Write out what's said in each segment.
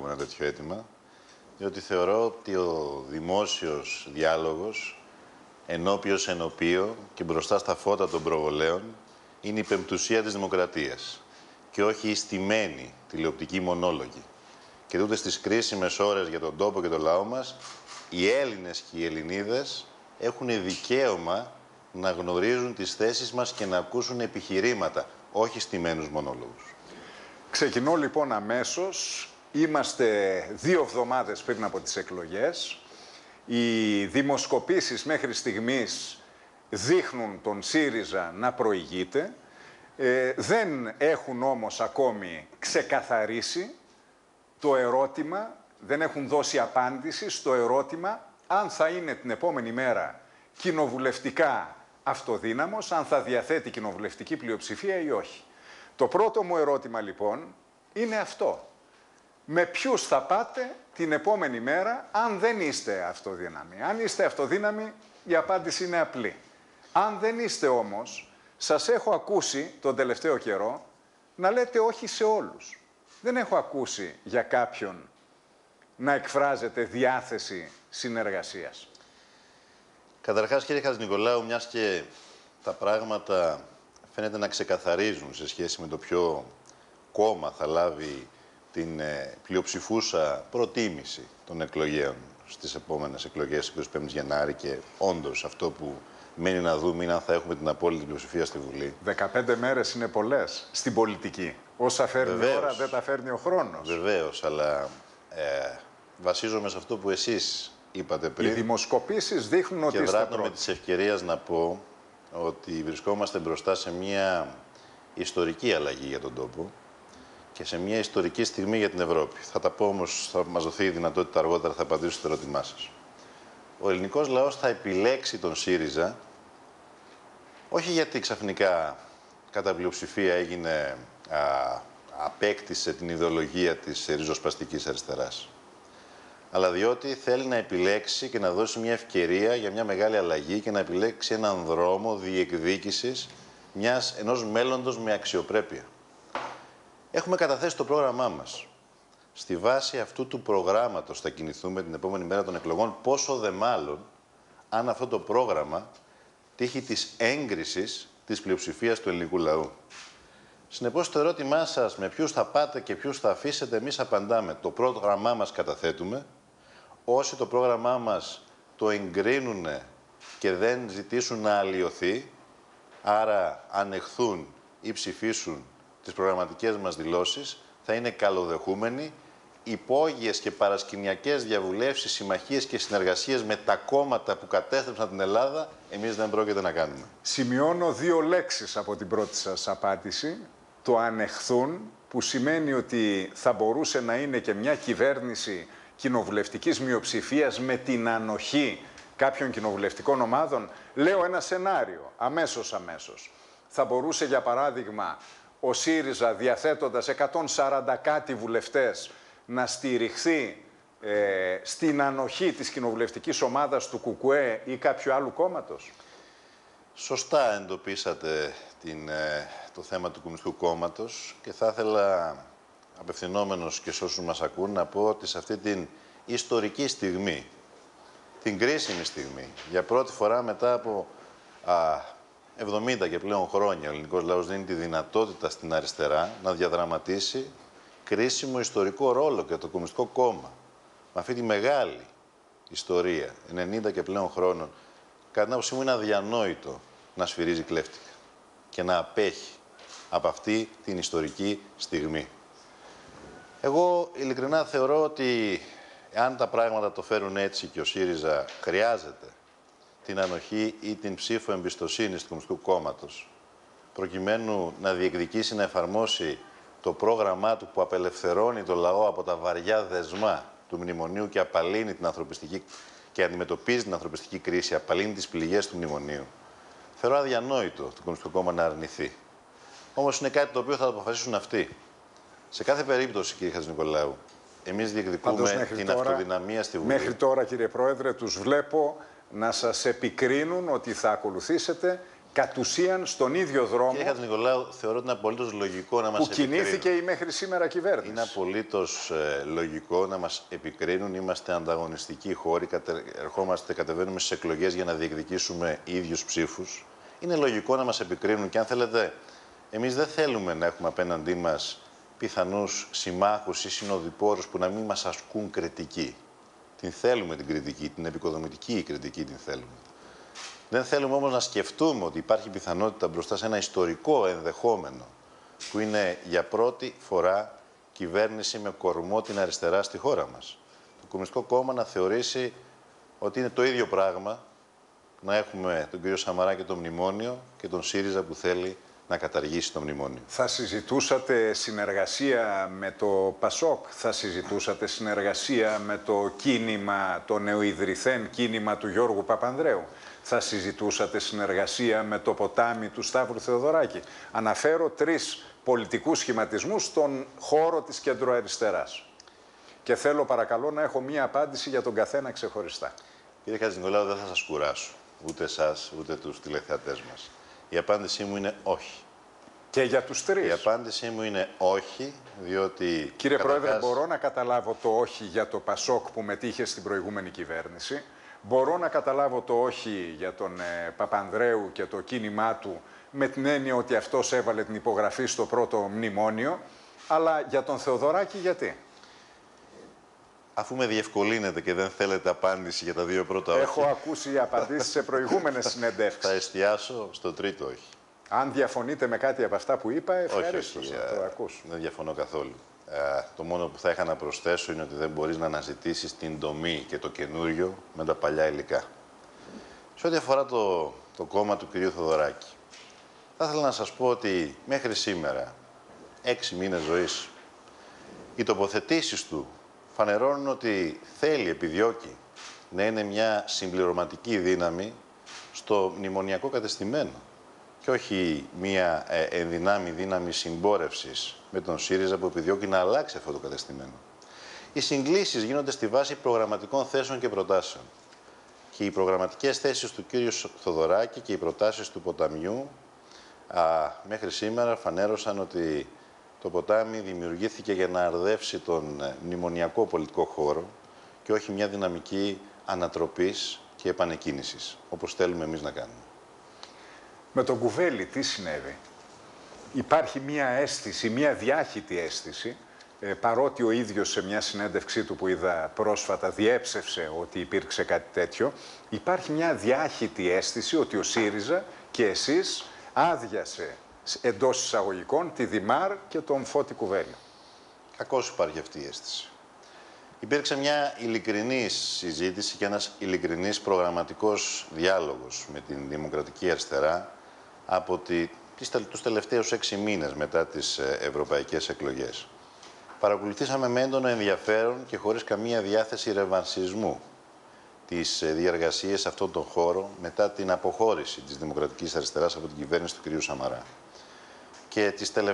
δέχομαι ένα τέτοιο αίτημα, διότι θεωρώ ότι ο δημόσιος διάλογος ενώπιος ενωπίο και μπροστά στα φώτα των προβολέων είναι η πεμπτουσία της δημοκρατίας και όχι οι στημένοι τηλεοπτικοί μονόλογοι. Και τούτε στις κρίσιμες ώρες για τον τόπο και τον λαό μας, οι Έλληνες και οι Ελληνίδες έχουν δικαίωμα να γνωρίζουν τις θέσεις μας και να ακούσουν επιχειρήματα, όχι στημένους μονόλογους. Ξεκινώ λοιπόν αμέσως. Είμαστε 2 εβδομάδες πριν από τις εκλογές. Οι δημοσκοπήσεις μέχρι στιγμής δείχνουν τον ΣΥΡΙΖΑ να προηγείται. Δεν έχουν όμως ακόμη ξεκαθαρίσει το ερώτημα, δεν έχουν δώσει απάντηση στο ερώτημα αν θα είναι την επόμενη μέρα κοινοβουλευτικά αυτοδύναμος, αν θα διαθέτει κοινοβουλευτική πλειοψηφία ή όχι. Το πρώτο μου ερώτημα λοιπόν είναι αυτό. Με ποιους θα πάτε την επόμενη μέρα αν δεν είστε αυτοδύναμοι? Αν είστε αυτοδύναμοι, η απάντηση είναι απλή. Αν δεν είστε όμως, σας έχω ακούσει τον τελευταίο καιρό να λέτε όχι σε όλους. Δεν έχω ακούσει για κάποιον να εκφράζεται διάθεση συνεργασίας. Καταρχάς, κύριε Χατζηνικολάου, μιας και τα πράγματα φαίνεται να ξεκαθαρίζουν σε σχέση με το ποιο κόμμα θα λάβει την πλειοψηφούσα προτίμηση των εκλογέων στις επόμενες εκλογές 25 Γενάρη και όντως αυτό που μένει να δούμε είναι αν θα έχουμε την απόλυτη πλειοψηφία στη Βουλή. 15 μέρες είναι πολλές στην πολιτική. Όσα φέρνει η ώρα δεν τα φέρνει ο χρόνος. Βεβαίως, αλλά βασίζομαι σε αυτό που εσείς είπατε πριν. Οι δημοσκοπήσεις δείχνουν ότι και βράτω με της ευκαιρίας να πω ότι βρισκόμαστε μπροστά σε μια ιστορική αλλαγή για τον τόπο και σε μια ιστορική στιγμή για την Ευρώπη. Θα τα πω όμως, θα μας δοθεί η δυνατότητα αργότερα, θα απαντήσω στο ερώτημά σας. Ο ελληνικός λαός θα επιλέξει τον ΣΥΡΙΖΑ όχι γιατί ξαφνικά κατά πλειοψηφία απέκτησε την ιδεολογία της ριζοσπαστικής αριστεράς, αλλά διότι θέλει να επιλέξει και να δώσει μια ευκαιρία για μια μεγάλη αλλαγή και να επιλέξει έναν δρόμο διεκδίκησης ενός μέλλοντος με αξιοπρέπεια. Έχουμε καταθέσει το πρόγραμμά μας. Στη βάση αυτού του προγράμματος θα κινηθούμε την επόμενη μέρα των εκλογών, πόσο δε μάλλον αν αυτό το πρόγραμμα τύχει της έγκρισης της πλειοψηφίας του ελληνικού λαού. Συνεπώς, το ερώτημά σας με ποιους θα πάτε και ποιους θα αφήσετε, εμείς απαντάμε. Το πρόγραμμά μας καταθέτουμε. Όσοι το πρόγραμμά μας το εγκρίνουν και δεν ζητήσουν να αλλοιωθεί, άρα ανεχθούν ή ψηφίσουν τις προγραμματικές μας δηλώσεις, θα είναι καλοδεχούμενοι. Υπόγειες και παρασκηνιακές διαβουλεύσεις, συμμαχίες και συνεργασίες με τα κόμματα που κατέστρεψαν την Ελλάδα, εμείς δεν πρόκειται να κάνουμε. Σημειώνω 2 λέξεις από την πρώτη σας απάντηση. Το ανεχθούν, που σημαίνει ότι θα μπορούσε να είναι και μια κυβέρνηση κοινοβουλευτικής μειοψηφίας με την ανοχή κάποιων κοινοβουλευτικών ομάδων. Λέω ένα σενάριο, αμέσως. Θα μπορούσε, για παράδειγμα, ο ΣΥΡΙΖΑ διαθέτοντας 140 κάτι βουλευτές να στηριχθεί στην ανοχή της κοινοβουλευτικής ομάδας του ΚΚΕ ή κάποιου άλλου κόμματος. Σωστά εντοπίσατε το θέμα του Κομμουνιστικού Κόμματος και θα ήθελα, απευθυνόμενος και σε όσους μας ακούν, να πω ότι σε αυτή την ιστορική στιγμή, την κρίσιμη στιγμή, για πρώτη φορά μετά από 70 και πλέον χρόνια, ο ελληνικός λαός δίνει τη δυνατότητα στην αριστερά να διαδραματίσει κρίσιμο ιστορικό ρόλο και το Κομμουνιστικό Κόμμα. Με αυτή τη μεγάλη ιστορία, 90 και πλέον χρόνων, κατά την άποψή μου είναι αδιανόητο να σφυρίζει κλέφτικα και να απέχει από αυτή την ιστορική στιγμή. Εγώ ειλικρινά θεωρώ ότι αν τα πράγματα το φέρουν έτσι και ο ΣΥΡΙΖΑ χρειάζεται την ανοχή ή την ψήφο εμπιστοσύνης του Κομμουνιστικού Κόμματος προκειμένου να διεκδικήσει, να εφαρμόσει το πρόγραμμά του που απελευθερώνει το λαό από τα βαριά δεσμά του μνημονίου και απαλύνει την ανθρωπιστική και αντιμετωπίζει την ανθρωπιστική κρίση, απαλύνει τις πληγές του μνημονίου, θεωρώ αδιανόητο το Κομμουνιστικό Κόμμα να αρνηθεί. Όμως είναι κάτι το οποίο θα το αποφασίσουν αυτοί. Σε κάθε περίπτωση, κύριε Χατζηνικολάου, εμείς διεκδικούμε την αυτοδυναμία στη Βουλή. Μέχρι τώρα, κύριε Πρόεδρε, τους βλέπω να σας επικρίνουν ότι θα ακολουθήσετε κατ' ουσίαν στον ίδιο δρόμο Κύριε Χατζηνικολάου, θεωρώ ότι είναι απολύτως λογικό να μας που κινήθηκε η μέχρι σήμερα κυβέρνηση. Είναι απολύτως λογικό να μας επικρίνουν. Είμαστε ανταγωνιστικοί χώροι, κατεβαίνουμε στις εκλογές για να διεκδικήσουμε ίδιους ψήφους. Είναι λογικό να μας επικρίνουν και αν θέλετε, εμείς δεν θέλουμε να έχουμε απέναντί μας πιθανούς συμμάχους ή συνοδοιπόρους που να μην μας ασκούν κριτική. Την θέλουμε την κριτική, την επικοδομητική κριτική την θέλουμε. Δεν θέλουμε όμως να σκεφτούμε ότι υπάρχει πιθανότητα μπροστά σε ένα ιστορικό ενδεχόμενο που είναι για πρώτη φορά κυβέρνηση με κορμό την αριστερά στη χώρα μας. Το Κομμουνιστικό Κόμμα να θεωρήσει ότι είναι το ίδιο πράγμα να έχουμε τον κύριο Σαμαρά και το μνημόνιο και τον ΣΥΡΙΖΑ που θέλει να καταργήσει το μνημόνιο. Θα συζητούσατε συνεργασία με το ΠΑΣΟΚ, θα συζητούσατε συνεργασία με το κίνημα, το νεοειδρυθέν κίνημα του Γιώργου Παπανδρέου. Θα συζητούσατε συνεργασία με το ποτάμι του Σταύρου Θεοδωράκη. Αναφέρω 3 πολιτικούς σχηματισμούς στον χώρο της κεντροαριστεράς. Και θέλω παρακαλώ να έχω μία απάντηση για τον καθένα ξεχωριστά. Κύριε Χατζηνικολάου, δεν θα σας κουράσω, ούτε εσάς, ούτε τους τηλεθεατές μας. Η απάντησή μου είναι όχι. Και για τους 3. Η απάντησή μου είναι όχι, διότι... Κύριε Πρόεδρε, μπορώ να καταλάβω το όχι για το ΠΑΣΟΚ που μετήχε στην προηγούμενη κυβέρνηση. Μπορώ να καταλάβω το όχι για τον Παπανδρέου και το κίνημά του με την έννοια ότι αυτός έβαλε την υπογραφή στο πρώτο μνημόνιο. Αλλά για τον Θεοδωράκη γιατί? Αφού με διευκολύνετε και δεν θέλετε απάντηση για τα 2 πρώτα όχι... Έχω ακούσει απαντήσεις σε προηγούμενες συνεντεύξεις. Θα εστιάσω στο τρίτο όχι. Αν διαφωνείτε με κάτι από αυτά που είπα, ευχαρίστως να το ακούσω. Δεν διαφωνώ καθόλου. Το μόνο που θα είχα να προσθέσω είναι ότι δεν μπορείς να αναζητήσεις την δομή και το καινούριο με τα παλιά υλικά. Σε ό,τι αφορά το κόμμα του κυρίου Θεοδωράκη, θα ήθελα να σας πω ότι μέχρι σήμερα, 6 μήνες ζωής, οι τοποθετήσεις του φανερώνουν ότι θέλει, επιδιώκει να είναι μια συμπληρωματική δύναμη στο μνημονιακό κατεστημένο και όχι μια ενδυνάμει δύναμη συμπόρευσης με τον ΣΥΡΙΖΑ που επιδιώκει να αλλάξει αυτό το κατεστημένο. Οι συγκλήσεις γίνονται στη βάση προγραμματικών θέσεων και προτάσεων. Και οι προγραμματικές θέσεις του κύριου Θεοδωράκη και οι προτάσεις του ποταμιού μέχρι σήμερα φανέρωσαν ότι το ποτάμι δημιουργήθηκε για να αρδεύσει τον μνημονιακό πολιτικό χώρο και όχι μια δυναμική ανατροπής και επανεκκίνησης, όπως θέλουμε εμείς να κάνουμε. Με τον Κουβέλη τι συνέβη? Υπάρχει μια αίσθηση, μια διάχυτη αίσθηση, παρότι ο ίδιος σε μια συνέντευξή του που είδα πρόσφατα διέψευσε ότι υπήρξε κάτι τέτοιο, υπάρχει μια διάχυτη αίσθηση ότι ο ΣΥΡΙΖΑ και εσείς άδειασε εντός εισαγωγικών τη Δημάρ και τον Φώτη Κουβέλη. Κακώς υπάρχει αυτή η αίσθηση. Υπήρξε μια ειλικρινή συζήτηση και ένας ειλικρινής προγραμματικός διάλογος με την Δημοκρατική Αριστερά από τους τελευταίους 6 μήνες μετά τις ευρωπαϊκές εκλογές. Παρακολουθήσαμε με έντονο ενδιαφέρον και χωρίς καμία διάθεση ρεβανσισμού τις διεργασίες σε αυτόν τον χώρο μετά την αποχώρηση της Δημοκρατικής Αριστεράς από την κυβέρνηση του κ. Σαμαρά. Και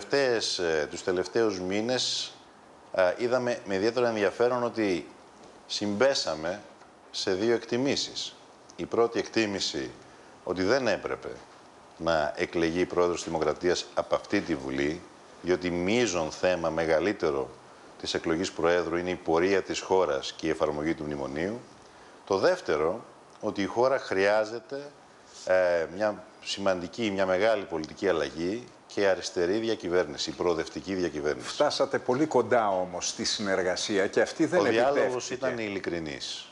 τους τελευταίους μήνες είδαμε με ιδιαίτερο ενδιαφέρον ότι συμπέσαμε σε 2 εκτιμήσεις. Η πρώτη εκτίμηση ότι δεν έπρεπε να εκλεγεί πρόεδρος της Δημοκρατίας από αυτή τη Βουλή, διότι μείζον θέμα μεγαλύτερο της εκλογής Προέδρου είναι η πορεία της χώρας και η εφαρμογή του μνημονίου. Το δεύτερο, ότι η χώρα χρειάζεται μια σημαντική, μια μεγάλη πολιτική αλλαγή και αριστερή διακυβέρνηση, προοδευτική διακυβέρνηση. Φτάσατε πολύ κοντά όμως στη συνεργασία και αυτή δεν επιτεύχθηκε. Ο διάλογος ήταν ειλικρινής.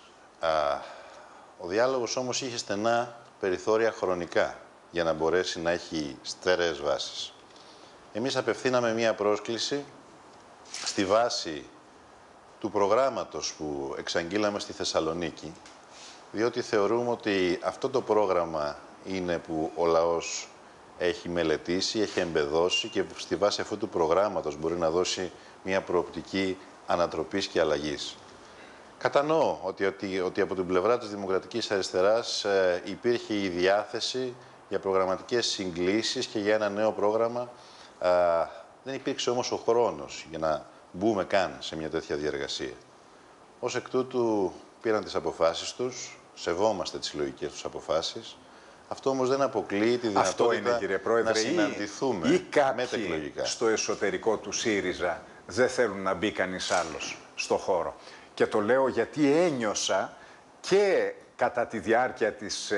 Ο διάλογος όμως είχε στενά περιθώρια χρονικά για να μπορέσει να έχει στέρεες βάσεις. Εμείς απευθύναμε μία πρόσκληση στη βάση του προγράμματος που εξαγγείλαμε στη Θεσσαλονίκη, διότι θεωρούμε ότι αυτό το πρόγραμμα είναι που ο λαός έχει μελετήσει, έχει εμπεδώσει και στη βάση αυτού του προγράμματος μπορεί να δώσει μια προοπτική ανατροπής και αλλαγής. Κατανοώ ότι από την πλευρά της Δημοκρατικής Αριστεράς υπήρχε η διάθεση για προγραμματικές συγκλήσεις και για ένα νέο πρόγραμμα. Δεν υπήρξε όμως ο χρόνος για να μπούμε καν σε μια τέτοια διεργασία. Ως εκ τούτου πήραν τις αποφάσεις τους, σεβόμαστε τις συλλογικές τους αποφάσεις, Αυτό όμως δεν αποκλείει τη δυνατότητα αυτό είναι, κύριε Πρόεδρε, να συναντηθούμε ή κάποιοι μετεκλογικά. στο εσωτερικό του ΣΥΡΙΖΑ δεν θέλουν να μπει κανείς άλλος στο χώρο. Και το λέω γιατί ένιωσα και κατά τη διάρκεια της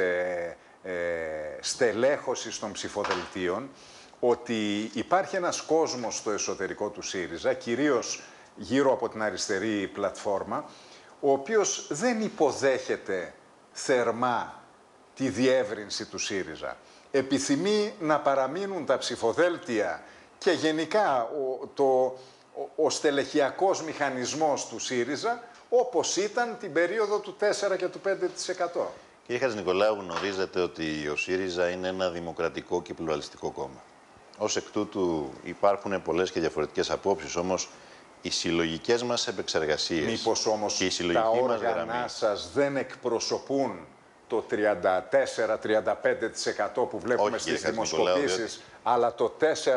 στελέχωσης των ψηφοδελτίων ότι υπάρχει ένας κόσμος στο εσωτερικό του ΣΥΡΙΖΑ, κυρίως γύρω από την αριστερή πλατφόρμα, ο οποίος δεν υποδέχεται θερμά τη διεύρυνση του ΣΥΡΙΖΑ. Επιθυμεί να παραμείνουν τα ψηφοδέλτια και γενικά ο στελεχειακός μηχανισμός του ΣΥΡΙΖΑ όπως ήταν την περίοδο του 4% και του 5%. Κύριε Χατζηνικολάου, γνωρίζετε ότι ο ΣΥΡΙΖΑ είναι ένα δημοκρατικό και πλουραλιστικό κόμμα. Ως εκ τούτου υπάρχουν πολλές και διαφορετικές απόψεις, όμως οι συλλογικές μας επεξεργασίες... Μήπως όμως και η συλλογική τα μας όργανα γραμμή σας δεν εκπροσωπούν το 34-35% που βλέπουμε Όχι, στις κύριε δημοσκοπήσεις, αλλά το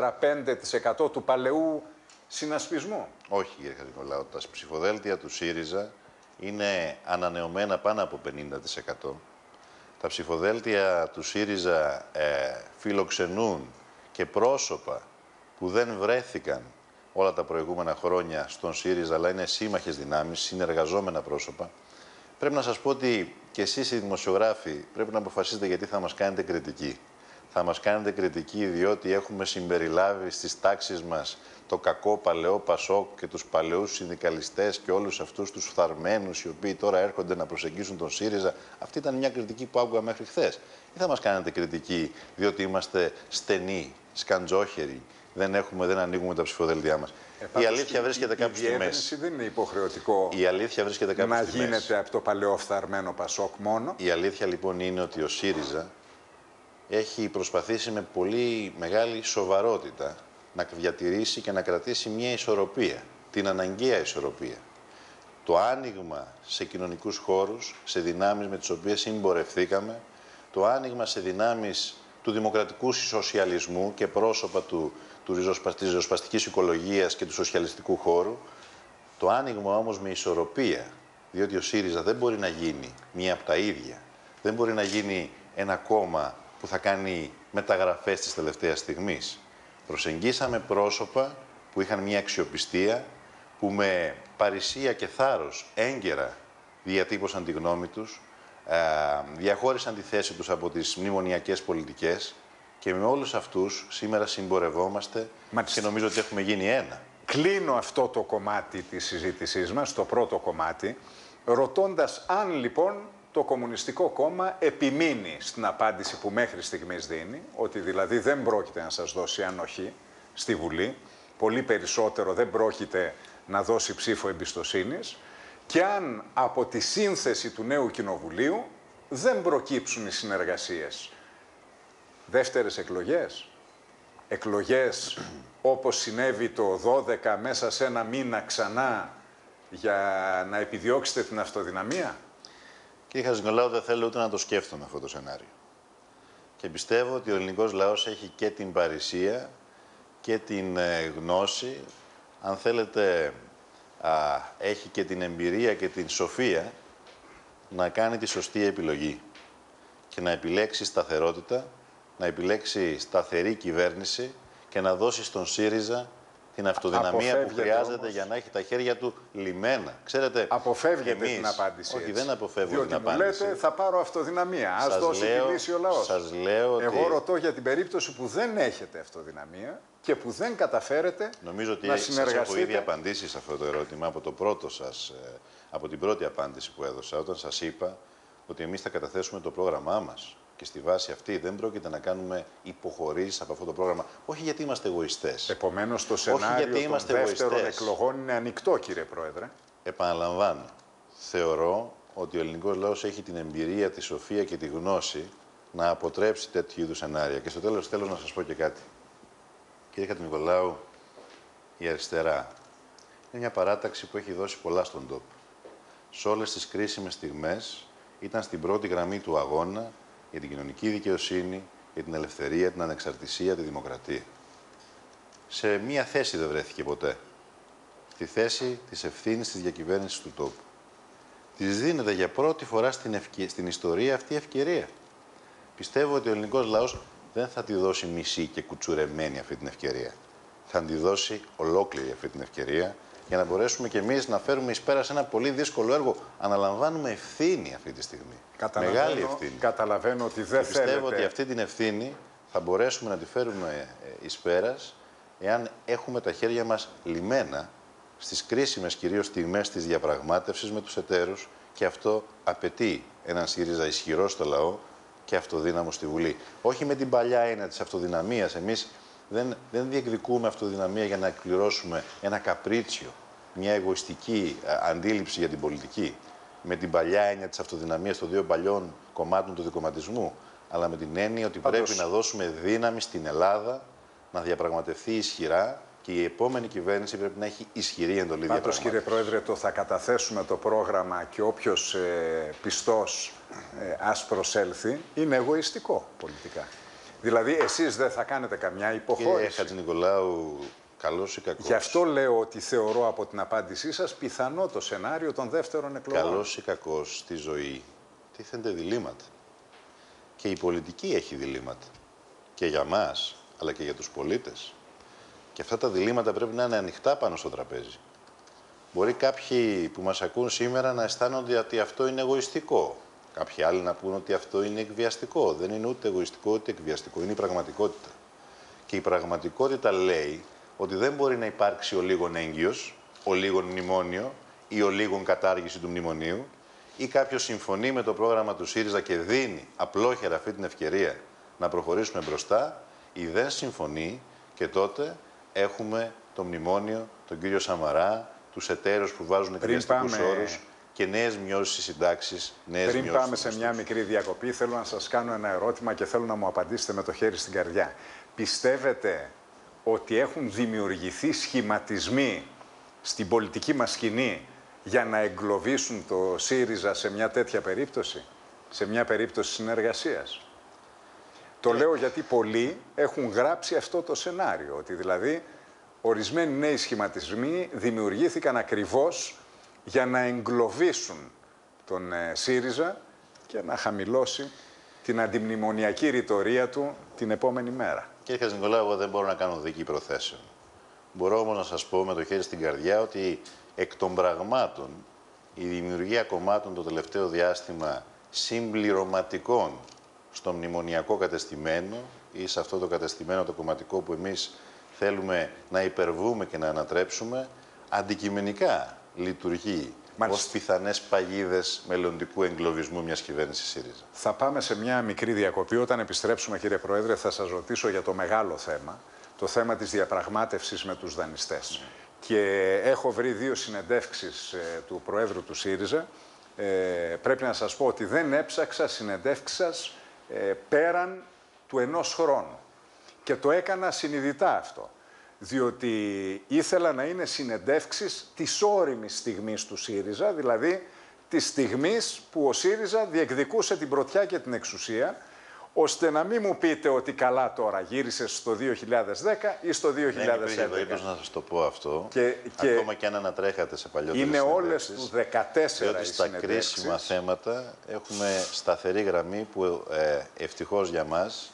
4-5% του παλαιού συνασπισμού? Όχι, κύριε Χατζηνικολάου, τα ψηφοδέλτια του ΣΥΡΙΖΑ είναι ανανεωμένα πάνω από 50%. Τα ψηφοδέλτια του ΣΥΡΙΖΑ φιλοξενούν και πρόσωπα που δεν βρέθηκαν όλα τα προηγούμενα χρόνια στον ΣΥΡΙΖΑ, αλλά είναι σύμμαχες δυνάμεις, συνεργαζόμενα πρόσωπα. Πρέπει να σας πω ότι και εσείς οι δημοσιογράφοι πρέπει να αποφασίσετε γιατί θα μας κάνετε κριτική. Θα μας κάνετε κριτική διότι έχουμε συμπεριλάβει στις τάξεις μας το κακό παλαιό Πασόκ και τους παλαιούς συνδικαλιστές και όλους αυτούς τους φθαρμένους οι οποίοι τώρα έρχονται να προσεγγίσουν τον ΣΥΡΙΖΑ. Αυτή ήταν μια κριτική που άκουγα μέχρι χθες. Ή θα μας κάνετε κριτική διότι είμαστε στενοί, σκαντζόχεροι, δεν ανοίγουμε τα ψηφοδέλτιά μας? Η αλήθεια βρίσκεται κάπου στη μέση. Η διεύρυνση δεν είναι υποχρεωτικό η αλήθεια βρίσκεται κάπου στη να γίνεται από το παλαιό φθαρμένο Πασόκ μόνο. Η αλήθεια λοιπόν είναι ότι ο ΣΥΡΙΖΑ έχει προσπαθήσει με πολύ μεγάλη σοβαρότητα να διατηρήσει και να κρατήσει μια ισορροπία, την αναγκαία ισορροπία. Το άνοιγμα σε κοινωνικούς χώρους, σε δυνάμεις με τις οποίες συμπορευθήκαμε, το άνοιγμα σε δυνάμεις του δημοκρατικού σοσιαλισμού και πρόσωπα της ριζοσπαστικής οικολογίας και του σοσιαλιστικού χώρου, το άνοιγμα όμως με ισορροπία, διότι ο ΣΥΡΙΖΑ δεν μπορεί να γίνει μία από τα ίδια. Δεν μπορεί να γίνει ένα κόμμα που θα κάνει μεταγραφές της τελευταίας στιγμής. Προσεγγίσαμε πρόσωπα που είχαν μια αξιοπιστία, που με παρησία και θάρρος έγκαιρα διατύπωσαν τη γνώμη τους, διαχώρισαν τη θέση τους από τις μνημονιακές πολιτικές και με όλους αυτούς σήμερα συμπορευόμαστε και νομίζω ότι έχουμε γίνει ένα. Κλείνω αυτό το κομμάτι της συζήτησής μας, το πρώτο κομμάτι, ρωτώντας αν λοιπόν το Κομμουνιστικό Κόμμα επιμείνει στην απάντηση που μέχρι στιγμής δίνει, ότι δηλαδή δεν πρόκειται να σας δώσει ανοχή στη Βουλή, πολύ περισσότερο δεν πρόκειται να δώσει ψήφο εμπιστοσύνης, και αν από τη σύνθεση του νέου Κοινοβουλίου δεν προκύψουν οι συνεργασίες. Δεύτερες εκλογές, εκλογές όπως συνέβη το 12 μέσα σε ένα μήνα ξανά για να επιδιώξετε την αυτοδυναμία. Κύριε Χατζηνικολάου, δεν θέλω ούτε να το σκέφτομαι αυτό το σενάριο. Και πιστεύω ότι ο ελληνικός λαός έχει και την παρησία και την γνώση, αν θέλετε, έχει και την εμπειρία και την σοφία να κάνει τη σωστή επιλογή και να επιλέξει σταθερότητα, να επιλέξει σταθερή κυβέρνηση και να δώσει στον ΣΥΡΙΖΑ την αυτοδυναμία που χρειάζεται όμως για να έχει τα χέρια του λιμένα. Ξέρετε, αποφεύγετε την απάντηση. Όχι, δεν αποφεύγω διότι την απάντηση. Διότι μου λέτε θα πάρω αυτοδυναμία, ας δώσει τη λύση ο λαός. Σας λέω ότι... Εγώ ρωτώ για την περίπτωση που δεν έχετε αυτοδυναμία και που δεν καταφέρετε νομίζω ότι να σας συνεργαστείτε. έχω ήδη απαντήσει σε αυτό το ερώτημα από την πρώτη απάντηση που έδωσα, όταν σας είπα ότι εμείς θα καταθέσουμε το πρόγραμμά μας. Και στη βάση αυτή δεν πρόκειται να κάνουμε υποχωρήσεις από αυτό το πρόγραμμα. Όχι γιατί είμαστε εγωιστές. Επομένως, το σενάριο των δεύτερων εκλογών είναι ανοιχτό, κύριε Πρόεδρε. Επαναλαμβάνω. Θεωρώ ότι ο ελληνικός λαός έχει την εμπειρία, τη σοφία και τη γνώση να αποτρέψει τέτοιου είδους σενάρια. Και στο τέλος θέλω να σας πω και κάτι. Κύριε Χατζηνικολάου, η αριστερά είναι μια παράταξη που έχει δώσει πολλά στον τόπο. Σε όλες τις κρίσιμες στιγμές ήταν στην πρώτη γραμμή του αγώνα για την κοινωνική δικαιοσύνη, για την ελευθερία, την ανεξαρτησία, τη δημοκρατία. Σε μία θέση δεν βρέθηκε ποτέ. Στη θέση της ευθύνης της διακυβέρνησης του τόπου. Της δίνεται για πρώτη φορά στην ιστορία αυτή η ευκαιρία. Πιστεύω ότι ο ελληνικός λαός δεν θα τη δώσει μισή και κουτσουρεμένη αυτή την ευκαιρία. Θα τη δώσει ολόκληρη αυτή την ευκαιρία για να μπορέσουμε κι εμείς να φέρουμε εις πέρα σε ένα πολύ δύσκολο έργο. Αναλαμβάνουμε ευθύνη αυτή τη στιγμή. Μεγάλη ευθύνη. Καταλαβαίνω ότι δεν θέλετε. Πιστεύω ότι αυτή την ευθύνη θα μπορέσουμε να τη φέρουμε εις πέρας εάν έχουμε τα χέρια μας λυμμένα στις κρίσιμες κυρίως στιγμές της διαπραγμάτευσης με τους εταίρους, και αυτό απαιτεί έναν ΣΥΡΙΖΑ ισχυρό στο λαό και αυτοδύναμο στη Βουλή. Όχι με την παλιά έννοια της αυτοδυναμίας. Εμείς δεν διεκδικούμε αυτοδυναμία για να εκπληρώσουμε ένα καπρίτσιο, μια εγωιστική αντίληψη για την πολιτική. Με την παλιά έννοια της αυτοδυναμίας των δύο παλιών κομμάτων του δικομματισμού, αλλά με την έννοια ότι πρέπει να δώσουμε δύναμη στην Ελλάδα να διαπραγματευτεί ισχυρά, και η επόμενη κυβέρνηση πρέπει να έχει ισχυρή εντολή διαπραγμάτευσης. Κύριε Πρόεδρε, το θα καταθέσουμε το πρόγραμμα και όποιος πιστός ας προσέλθει είναι εγωιστικό πολιτικά. Δηλαδή, εσείς δεν θα κάνετε καμιά υποχώρηση. Κύριε Χατζηνικολάου, καλός ή κακός. Γι' αυτό λέω ότι θεωρώ από την απάντησή σας πιθανό το σενάριο των δεύτερων εκλογών. Καλός ή κακός στη ζωή τίθενται διλήμματα. Και η πολιτική έχει διλήμματα. Και για μας, αλλά και για τους πολίτες. Και αυτά τα διλήμματα πρέπει να είναι ανοιχτά πάνω στο τραπέζι. Μπορεί κάποιοι που μας ακούν σήμερα να αισθάνονται ότι αυτό είναι εγωιστικό. Κάποιοι άλλοι να πούν ότι αυτό είναι εκβιαστικό. Δεν είναι ούτε εγωιστικό ούτε εκβιαστικό. Είναι η πραγματικότητα. Και η πραγματικότητα λέει ότι δεν μπορεί να υπάρξει ο λίγον έγκυος, ο λίγον μνημόνιο ή ο λίγον κατάργηση του μνημονίου, ή κάποιος συμφωνεί με το πρόγραμμα του ΣΥΡΙΖΑ και δίνει απλόχερα αυτή την ευκαιρία να προχωρήσουμε μπροστά, ή δεν συμφωνεί, και τότε έχουμε το μνημόνιο, τον κύριο Σαμαρά, τους εταίρους που βάζουν εκβιαστικούς όρους και νέες μειώσεις συντάξεις. Πριν πάμε σε μια μικρή διακοπή, θέλω να σας κάνω ένα ερώτημα και θέλω να μου απαντήσετε με το χέρι στην καρδιά. Πιστεύετε ότι έχουν δημιουργηθεί σχηματισμοί στην πολιτική μας σκηνή για να εγκλωβίσουν το ΣΥΡΙΖΑ σε μια τέτοια περίπτωση, σε μια περίπτωση συνεργασίας? Το λέω γιατί πολλοί έχουν γράψει αυτό το σενάριο, ότι δηλαδή ορισμένοι νέοι σχηματισμοί δημιουργήθηκαν ακριβώς για να εγκλωβίσουν τον ΣΥΡΙΖΑ και να χαμηλώσει την αντιμνημονιακή ρητορία του την επόμενη μέρα. Κύριε Χατζηνικολάου, εγώ δεν μπορώ να κάνω δίκη προθέσεων. Μπορώ όμως να σας πω με το χέρι στην καρδιά ότι εκ των πραγμάτων η δημιουργία κομμάτων το τελευταίο διάστημα συμπληρωματικών στο μνημονιακό κατεστημένο ή σε αυτό το κατεστημένο το κομματικό που εμείς θέλουμε να υπερβούμε και να ανατρέψουμε, αντικειμενικά λειτουργεί ως πιθανές παγίδες μελλοντικού εγκλωβισμού μιας κυβέρνησης ΣΥΡΙΖΑ. Θα πάμε σε μια μικρή διακοπή. Όταν επιστρέψουμε, κύριε Πρόεδρε, θα σας ρωτήσω για το μεγάλο θέμα, το θέμα της διαπραγμάτευσης με τους δανειστές. Και έχω βρει δύο συνεντεύξεις του Προέδρου του ΣΥΡΙΖΑ. Πρέπει να σας πω ότι δεν έψαξα συνεντεύξεις σας πέραν του 1 χρόνου. Και το έκανα συνειδητά αυτό. Διότι ήθελα να είναι συνεντεύξεις της ώριμης στιγμής του ΣΥΡΙΖΑ, δηλαδή της στιγμής που ο ΣΥΡΙΖΑ διεκδικούσε την πρωτιά και την εξουσία, ώστε να μην μου πείτε ότι καλά τώρα γύρισε στο 2010 ή στο 2011. Δεν υπήρχε περίπτωση να σας το πω αυτό, ακόμα και αν ανατρέχατε σε παλιότερες είναι όλες του 14 διότι στα κρίσιμα θέματα έχουμε σταθερή γραμμή που ευτυχώς για μας